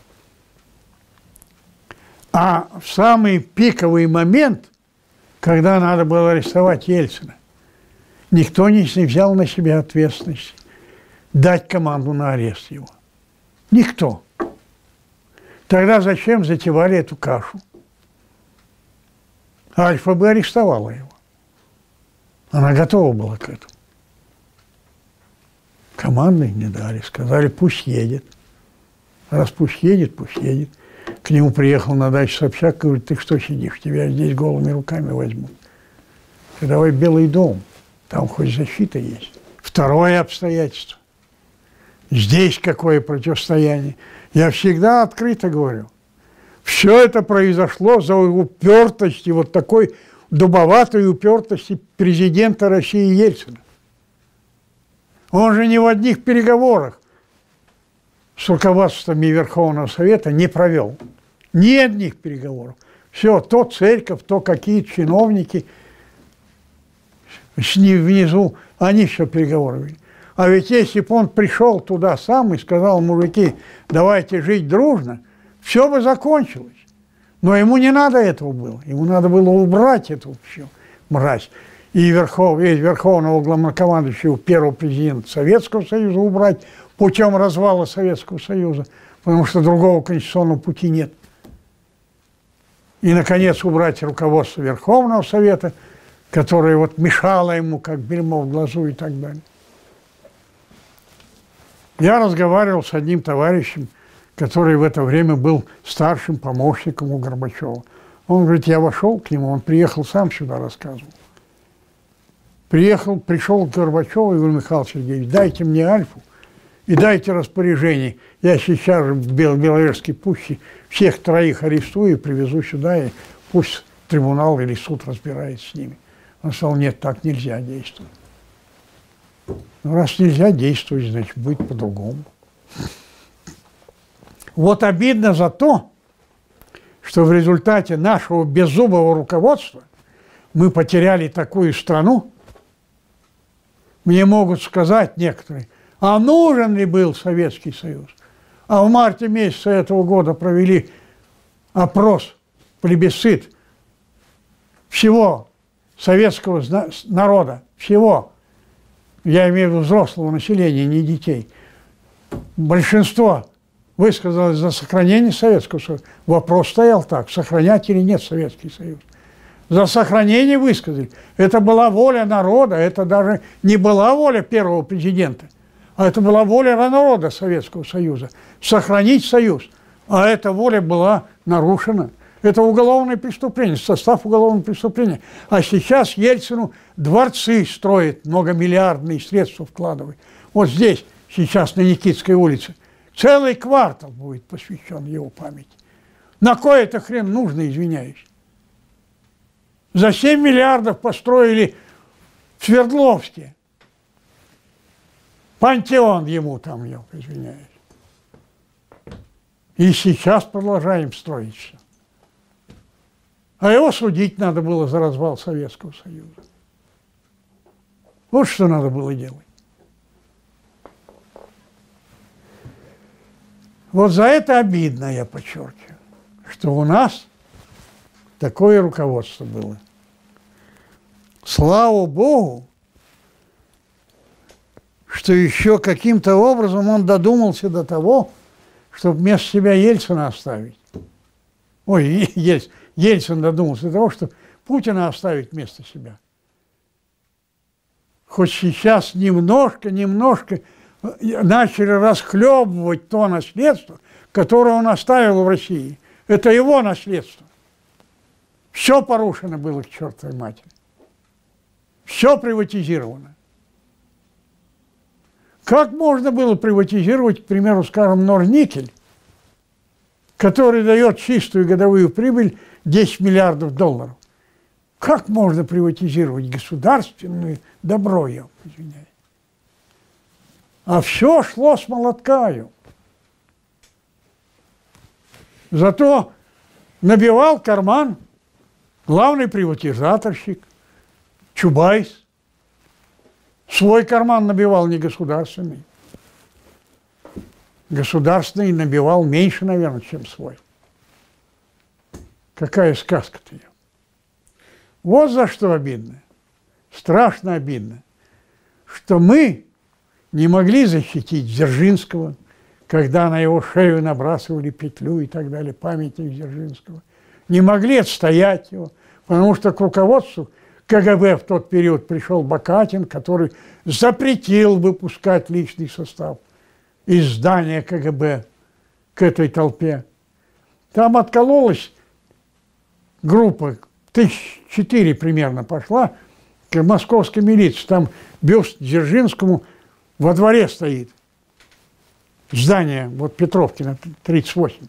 а в самый пиковый момент, когда надо было арестовать Ельцина, никто не взял на себя ответственность дать команду на арест его. Никто. Тогда зачем затевали эту кашу? Альфа бы арестовала его. Она готова была к этому. Команды не дали, сказали, пусть едет. Раз пусть едет, пусть едет. К нему приехал на дачу Собчак, говорит, ты что сидишь, тебя здесь голыми руками возьмут. Ты давай в Белый дом, там хоть защита есть. Второе обстоятельство. Здесь какое противостояние. Я всегда открыто говорю. Все это произошло за упертости, вот такой дубоватой упертости президента России Ельцина. Он же ни в одних переговорах с руководствами Верховного Совета не провел. Ни одних переговоров. Все, то церковь, то какие-то чиновники внизу, они все переговоры вели. А ведь если бы он пришел туда сам и сказал, мужики, давайте жить дружно, все бы закончилось. Но ему не надо этого было. Ему надо было убрать эту всю мразь. И верховного главнокомандующего, первого президента Советского Союза убрать путем развала Советского Союза, потому что другого конституционного пути нет. И, наконец, убрать руководство Верховного Совета, которое вот мешало ему, как бельмо в глазу и так далее. Я разговаривал с одним товарищем, который в это время был старшим помощником у Горбачева. Он говорит, я вошел к нему, он приехал сам сюда, рассказывал. Пришел к Горбачеву и говорю, Михаил Сергеевич, дайте мне Альфу и дайте распоряжение. Я сейчас же в Беловежской пуще всех троих арестую и привезу сюда, и пусть трибунал или суд разбирается с ними. Он сказал, нет, так нельзя действовать. Ну, раз нельзя действовать, значит, будет по-другому. Вот обидно за то, что в результате нашего беззубого руководства мы потеряли такую страну. Мне могут сказать некоторые, а нужен ли был Советский Союз? А в марте месяце этого года провели опрос, плебисцит всего советского народа, всего, я имею в виду взрослого населения, не детей, большинство высказалось за сохранение Советского Союза. Вопрос стоял так, сохранять или нет Советский Союз. За сохранение высказали. Это была воля народа, это даже не была воля первого президента, а это была воля народа Советского Союза. Сохранить Союз. А эта воля была нарушена. Это уголовное преступление, состав уголовного преступления. А сейчас Ельцину дворцы строят, многомиллиардные средства вкладывают. Вот здесь, сейчас на Никитской улице, целый квартал будет посвящен его памяти. На кой это хрен нужно, извиняюсь? За 7 миллиардов построили в Свердловске. Пантеон ему там, я извиняюсь. И сейчас продолжаем строить все. А его судить надо было за развал Советского Союза. Вот что надо было делать. Вот за это обидно, я подчеркиваю, что у нас такое руководство было. Слава Богу, что еще каким-то образом он додумался до того, чтобы вместо себя Ельцина оставить. Ой, Ельцин додумался до того, чтобы Путина оставить вместо себя. Хоть сейчас немножко начали расхлебывать то наследство, которое он оставил в России. Это его наследство. Все порушено было к чертовой матери. Все приватизировано. Как можно было приватизировать, к примеру, скажем, Норникель, который дает чистую годовую прибыль 10 миллиардов долларов? Как можно приватизировать государственное добро, я извиняюсь? А все шло с молоткаю. Зато набивал карман главный приватизаторщик Чубайс. Свой карман набивал, не государственный. Государственный набивал меньше, наверное, чем свой. Какая сказка-то. Вот за что обидно. Страшно обидно, что мы не могли защитить Дзержинского, когда на его шею набрасывали петлю и так далее, памятник Дзержинского. Не могли отстоять его, потому что к руководству КГБ в тот период пришел Бакатин, который запретил выпускать личный состав из здания КГБ к этой толпе. Там откололась группа, 1004 примерно пошла к московской милиции. Там бюст Дзержинскому во дворе стоит. Здание, вот Петровкина, 38.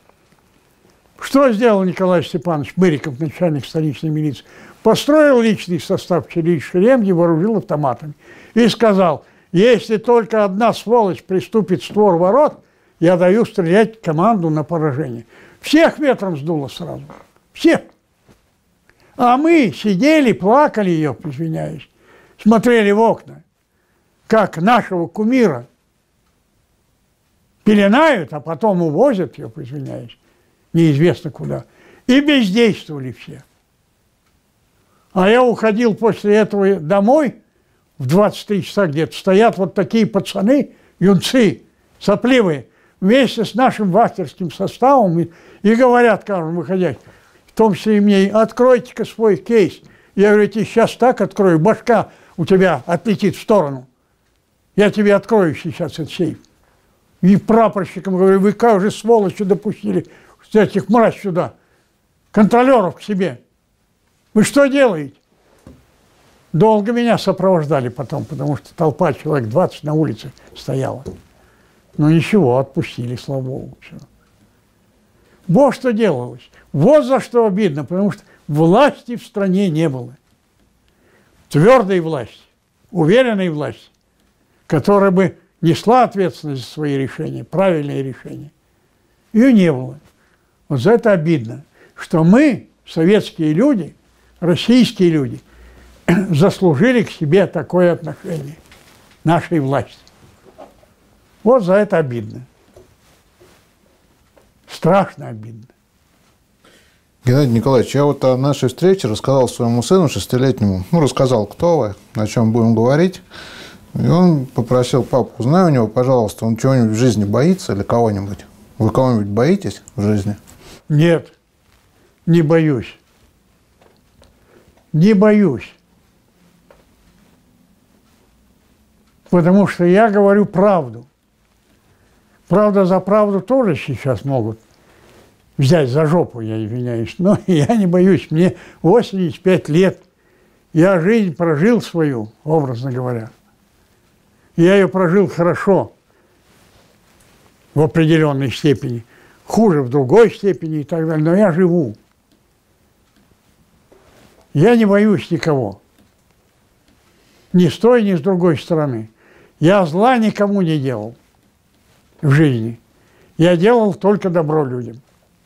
Что сделал Николай Степанович Мыриков, начальник столичной милиции? Построил личный состав через шеренги, вооружил автоматами. И сказал, если только одна сволочь приступит в створ ворот, я даю стрелять команду на поражение. Всех ветром сдуло сразу. Всех. А мы сидели, плакали, я извиняюсь, смотрели в окна, как нашего кумира пеленают, а потом увозят, я извиняюсь, неизвестно куда. И бездействовали все. А я уходил после этого домой, в 23 часа где-то, стоят вот такие пацаны, юнцы, сопливые, вместе с нашим вахтерским составом, и говорят каждому выходящему, в том числе и мне, откройте-ка свой кейс. Я говорю, я тебе сейчас так открою, башка у тебя отлетит в сторону. Я тебе открою сейчас этот сейф. И прапорщикам говорю, вы как же сволочи допустили этих мразь сюда, контролеров к себе. Вы что делаете? Долго меня сопровождали потом, потому что толпа, человек 20 на улице стояла. Но ничего, отпустили, слава Богу. Все. Вот что делалось. Вот за что обидно, потому что власти в стране не было. Твердой власти, уверенной власти, которая бы несла ответственность за свои решения, правильные решения. Ее не было. Вот за это обидно, что мы, советские люди, российские люди, заслужили к себе такое отношение нашей власти. Вот за это обидно. Страшно обидно. Геннадий Николаевич, я вот о нашей встрече рассказал своему сыну 6-летнему. Ну, рассказал, кто вы, о чем будем говорить. И он попросил: папу, узнай у него, пожалуйста, он чего-нибудь в жизни боится или кого-нибудь? Вы кого-нибудь боитесь в жизни? Нет, не боюсь. Не боюсь. Потому что я говорю правду. Правда за правду тоже сейчас могут взять за жопу, я извиняюсь. Но я не боюсь. Мне 85 лет. Я жизнь прожил свою, образно говоря. Я ее прожил хорошо в определенной степени. Хуже в другой степени и так далее. Но я живу. Я не боюсь никого. Ни с той, ни с другой стороны. Я зла никому не делал в жизни. Я делал только добро людям.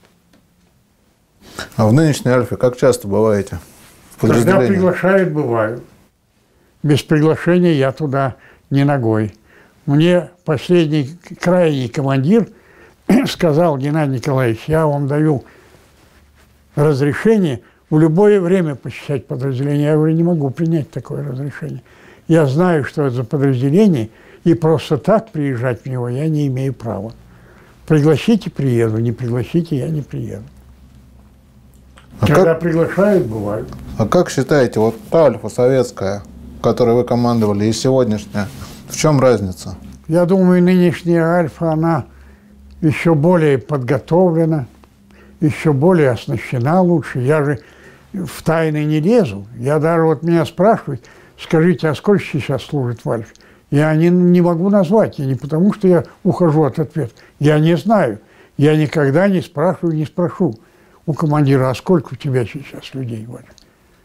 А в нынешней Альфе как часто бываете? Когда приглашают, бываю. Без приглашения я туда не ногой. Мне последний крайний командир сказал: Геннадий Николаевич, я вам даю разрешение в любое время посещать подразделение. Я говорю, не могу принять такое разрешение. Я знаю, что это за подразделение, и просто так приезжать в него я не имею права. Пригласите — приеду, не пригласите — я не приеду. Когда приглашают, бывает. А как считаете, вот та Альфа советская, которой вы командовали, и сегодняшняя, в чем разница? Я думаю, нынешняя Альфа, она еще более подготовлена, еще более оснащена лучше. Я же в тайны не лезу. Я даже, вот меня спрашивают: скажите, а сколько сейчас служит в Альфе? Я не могу назвать, и не потому, что я ухожу от ответа. Я не знаю. Я никогда не спрашиваю, не спрошу у командира: а сколько у тебя сейчас людей в Альфе?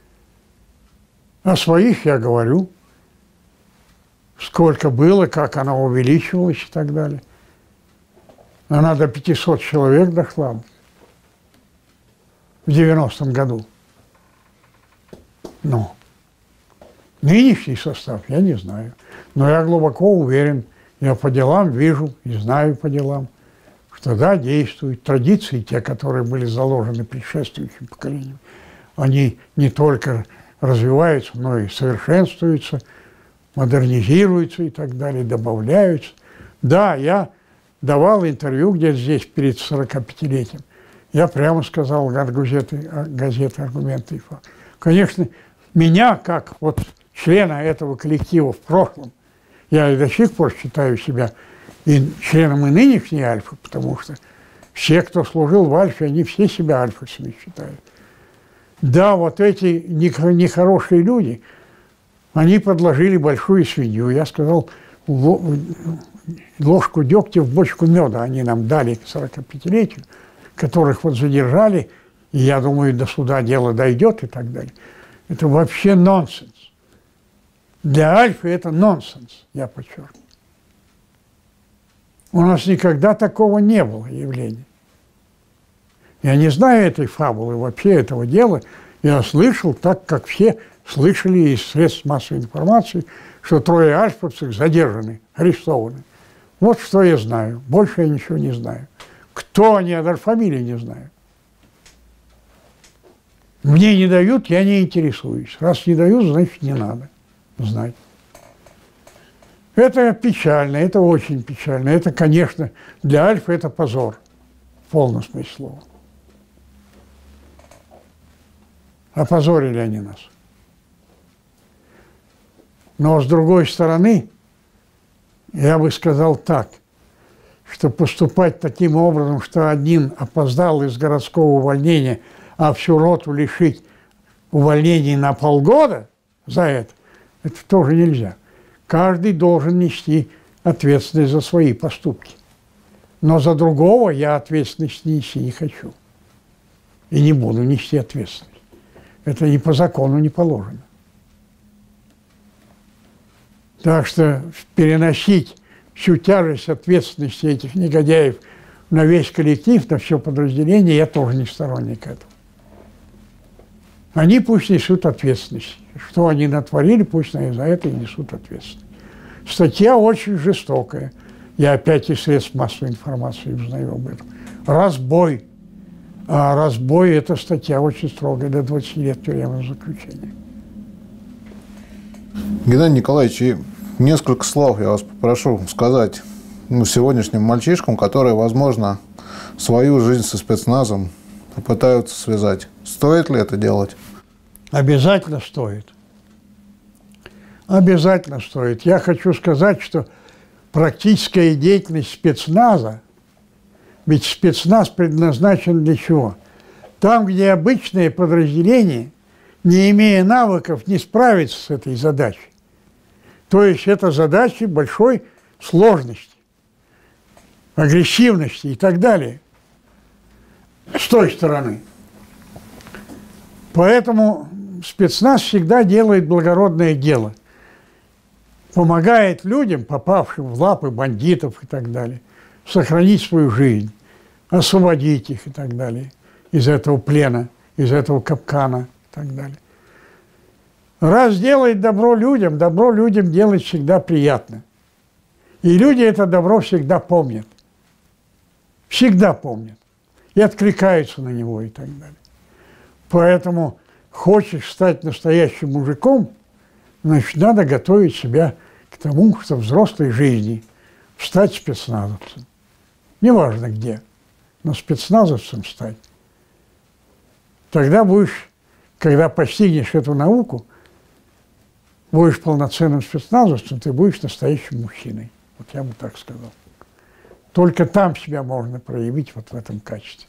О своих я говорю, сколько было, как она увеличивалась и так далее. Она до 500 человек дошла в 90-м году. Но нынешний состав я не знаю. Но я глубоко уверен, я по делам вижу и знаю по делам, что да, действуют традиции, те, которые были заложены предшествующим поколениям. Они не только развиваются, но и совершенствуются, модернизируются и так далее, добавляются. Да, я давал интервью где-то здесь перед 45-летием. Я прямо сказал газеты «Аргументы и факты». Конечно, меня, как вот члена этого коллектива в прошлом, я и до сих пор считаю себя и членом и нынешней Альфы, потому что все, кто служил в Альфе, они все себя альфовцами считают. Да, вот эти нехорошие люди, они подложили большую свинью. Я сказал, ложку дегтя в бочку меда они нам дали к 45-летию, которых вот задержали, и я думаю, до суда дело дойдет и так далее. Это вообще нонсенс. Для Альфы это нонсенс, я подчеркну. У нас никогда такого не было явления. Я не знаю этой фабулы, вообще этого дела. Я слышал, так как все слышали из средств массовой информации, что 3 альфовцев задержаны, арестованы. Вот что я знаю. Больше я ничего не знаю. Кто они, я даже фамилии не знаю. Мне не дают, я не интересуюсь. Раз не дают, значит, не надо знать. Это печально, это очень печально. Это, конечно, для Альфы это позор, в полном смысле слова. Опозорили они нас. Но с другой стороны, я бы сказал так, что поступать таким образом, что один опоздал из городского увольнения, а всю роту лишить увольнений на полгода за это тоже нельзя. Каждый должен нести ответственность за свои поступки. Но за другого я ответственность нести не хочу. И не буду нести ответственность. Это и по закону не положено. Так что переносить всю тяжесть ответственности этих негодяев на весь коллектив, на все подразделение, я тоже не сторонник этого. Они пусть несут ответственность. Что они натворили, пусть за это и несут ответственность. Статья очень жестокая. Я опять из средств массовой информации узнаю об этом. Разбой. А разбой – это статья очень строгая, до 20 лет тюремного заключения. Геннадий Николаевич, и несколько слов я вас попрошу сказать сегодняшним мальчишкам, которые, возможно, свою жизнь со спецназом попытаются связать. Стоит ли это делать? Обязательно стоит. Обязательно стоит. Я хочу сказать, что практическая деятельность спецназа, ведь спецназ предназначен для чего? Там, где обычные подразделения, не имея навыков, не справятся с этой задачей. То есть это задачи большой сложности, агрессивности и так далее. С той стороны. Поэтому спецназ всегда делает благородное дело. Помогает людям, попавшим в лапы бандитов и так далее, сохранить свою жизнь, освободить их и так далее, из этого плена, из этого капкана и так далее. Раз делает добро людям делать всегда приятно. И люди это добро всегда помнят. Всегда помнят. И откликаются на него и так далее. Поэтому хочешь стать настоящим мужиком, значит, надо готовить себя к тому, что в взрослой жизни стать спецназовцем. Неважно где, но спецназовцем стать. Тогда будешь, когда постигнешь эту науку, будешь полноценным спецназовцем, ты будешь настоящим мужчиной. Вот я бы так сказал. Только там себя можно проявить вот в этом качестве.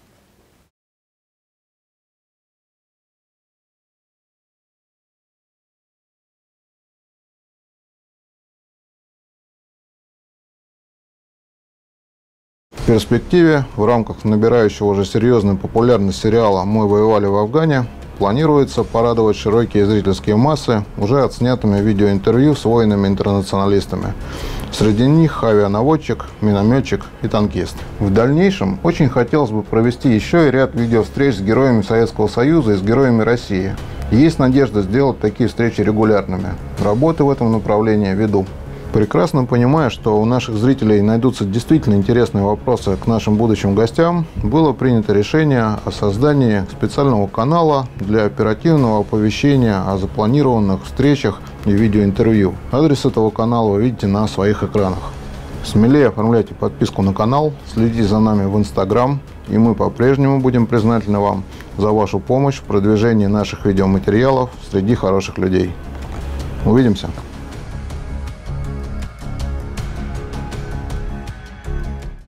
В перспективе, в рамках набирающего уже серьезную популярность сериала «Мы воевали в Афгане», планируется порадовать широкие зрительские массы уже отснятыми видеоинтервью с воинами-интернационалистами. Среди них авианаводчик, минометчик и танкист. В дальнейшем очень хотелось бы провести еще и ряд видеовстреч с героями Советского Союза и с героями России. Есть надежда сделать такие встречи регулярными. Работы в этом направлении веду. Прекрасно понимая, что у наших зрителей найдутся действительно интересные вопросы к нашим будущим гостям, было принято решение о создании специального канала для оперативного оповещения о запланированных встречах и видеоинтервью. Адрес этого канала вы видите на своих экранах. Смелее оформляйте подписку на канал, следите за нами в Instagram, и мы по-прежнему будем признательны вам за вашу помощь в продвижении наших видеоматериалов среди хороших людей. Увидимся!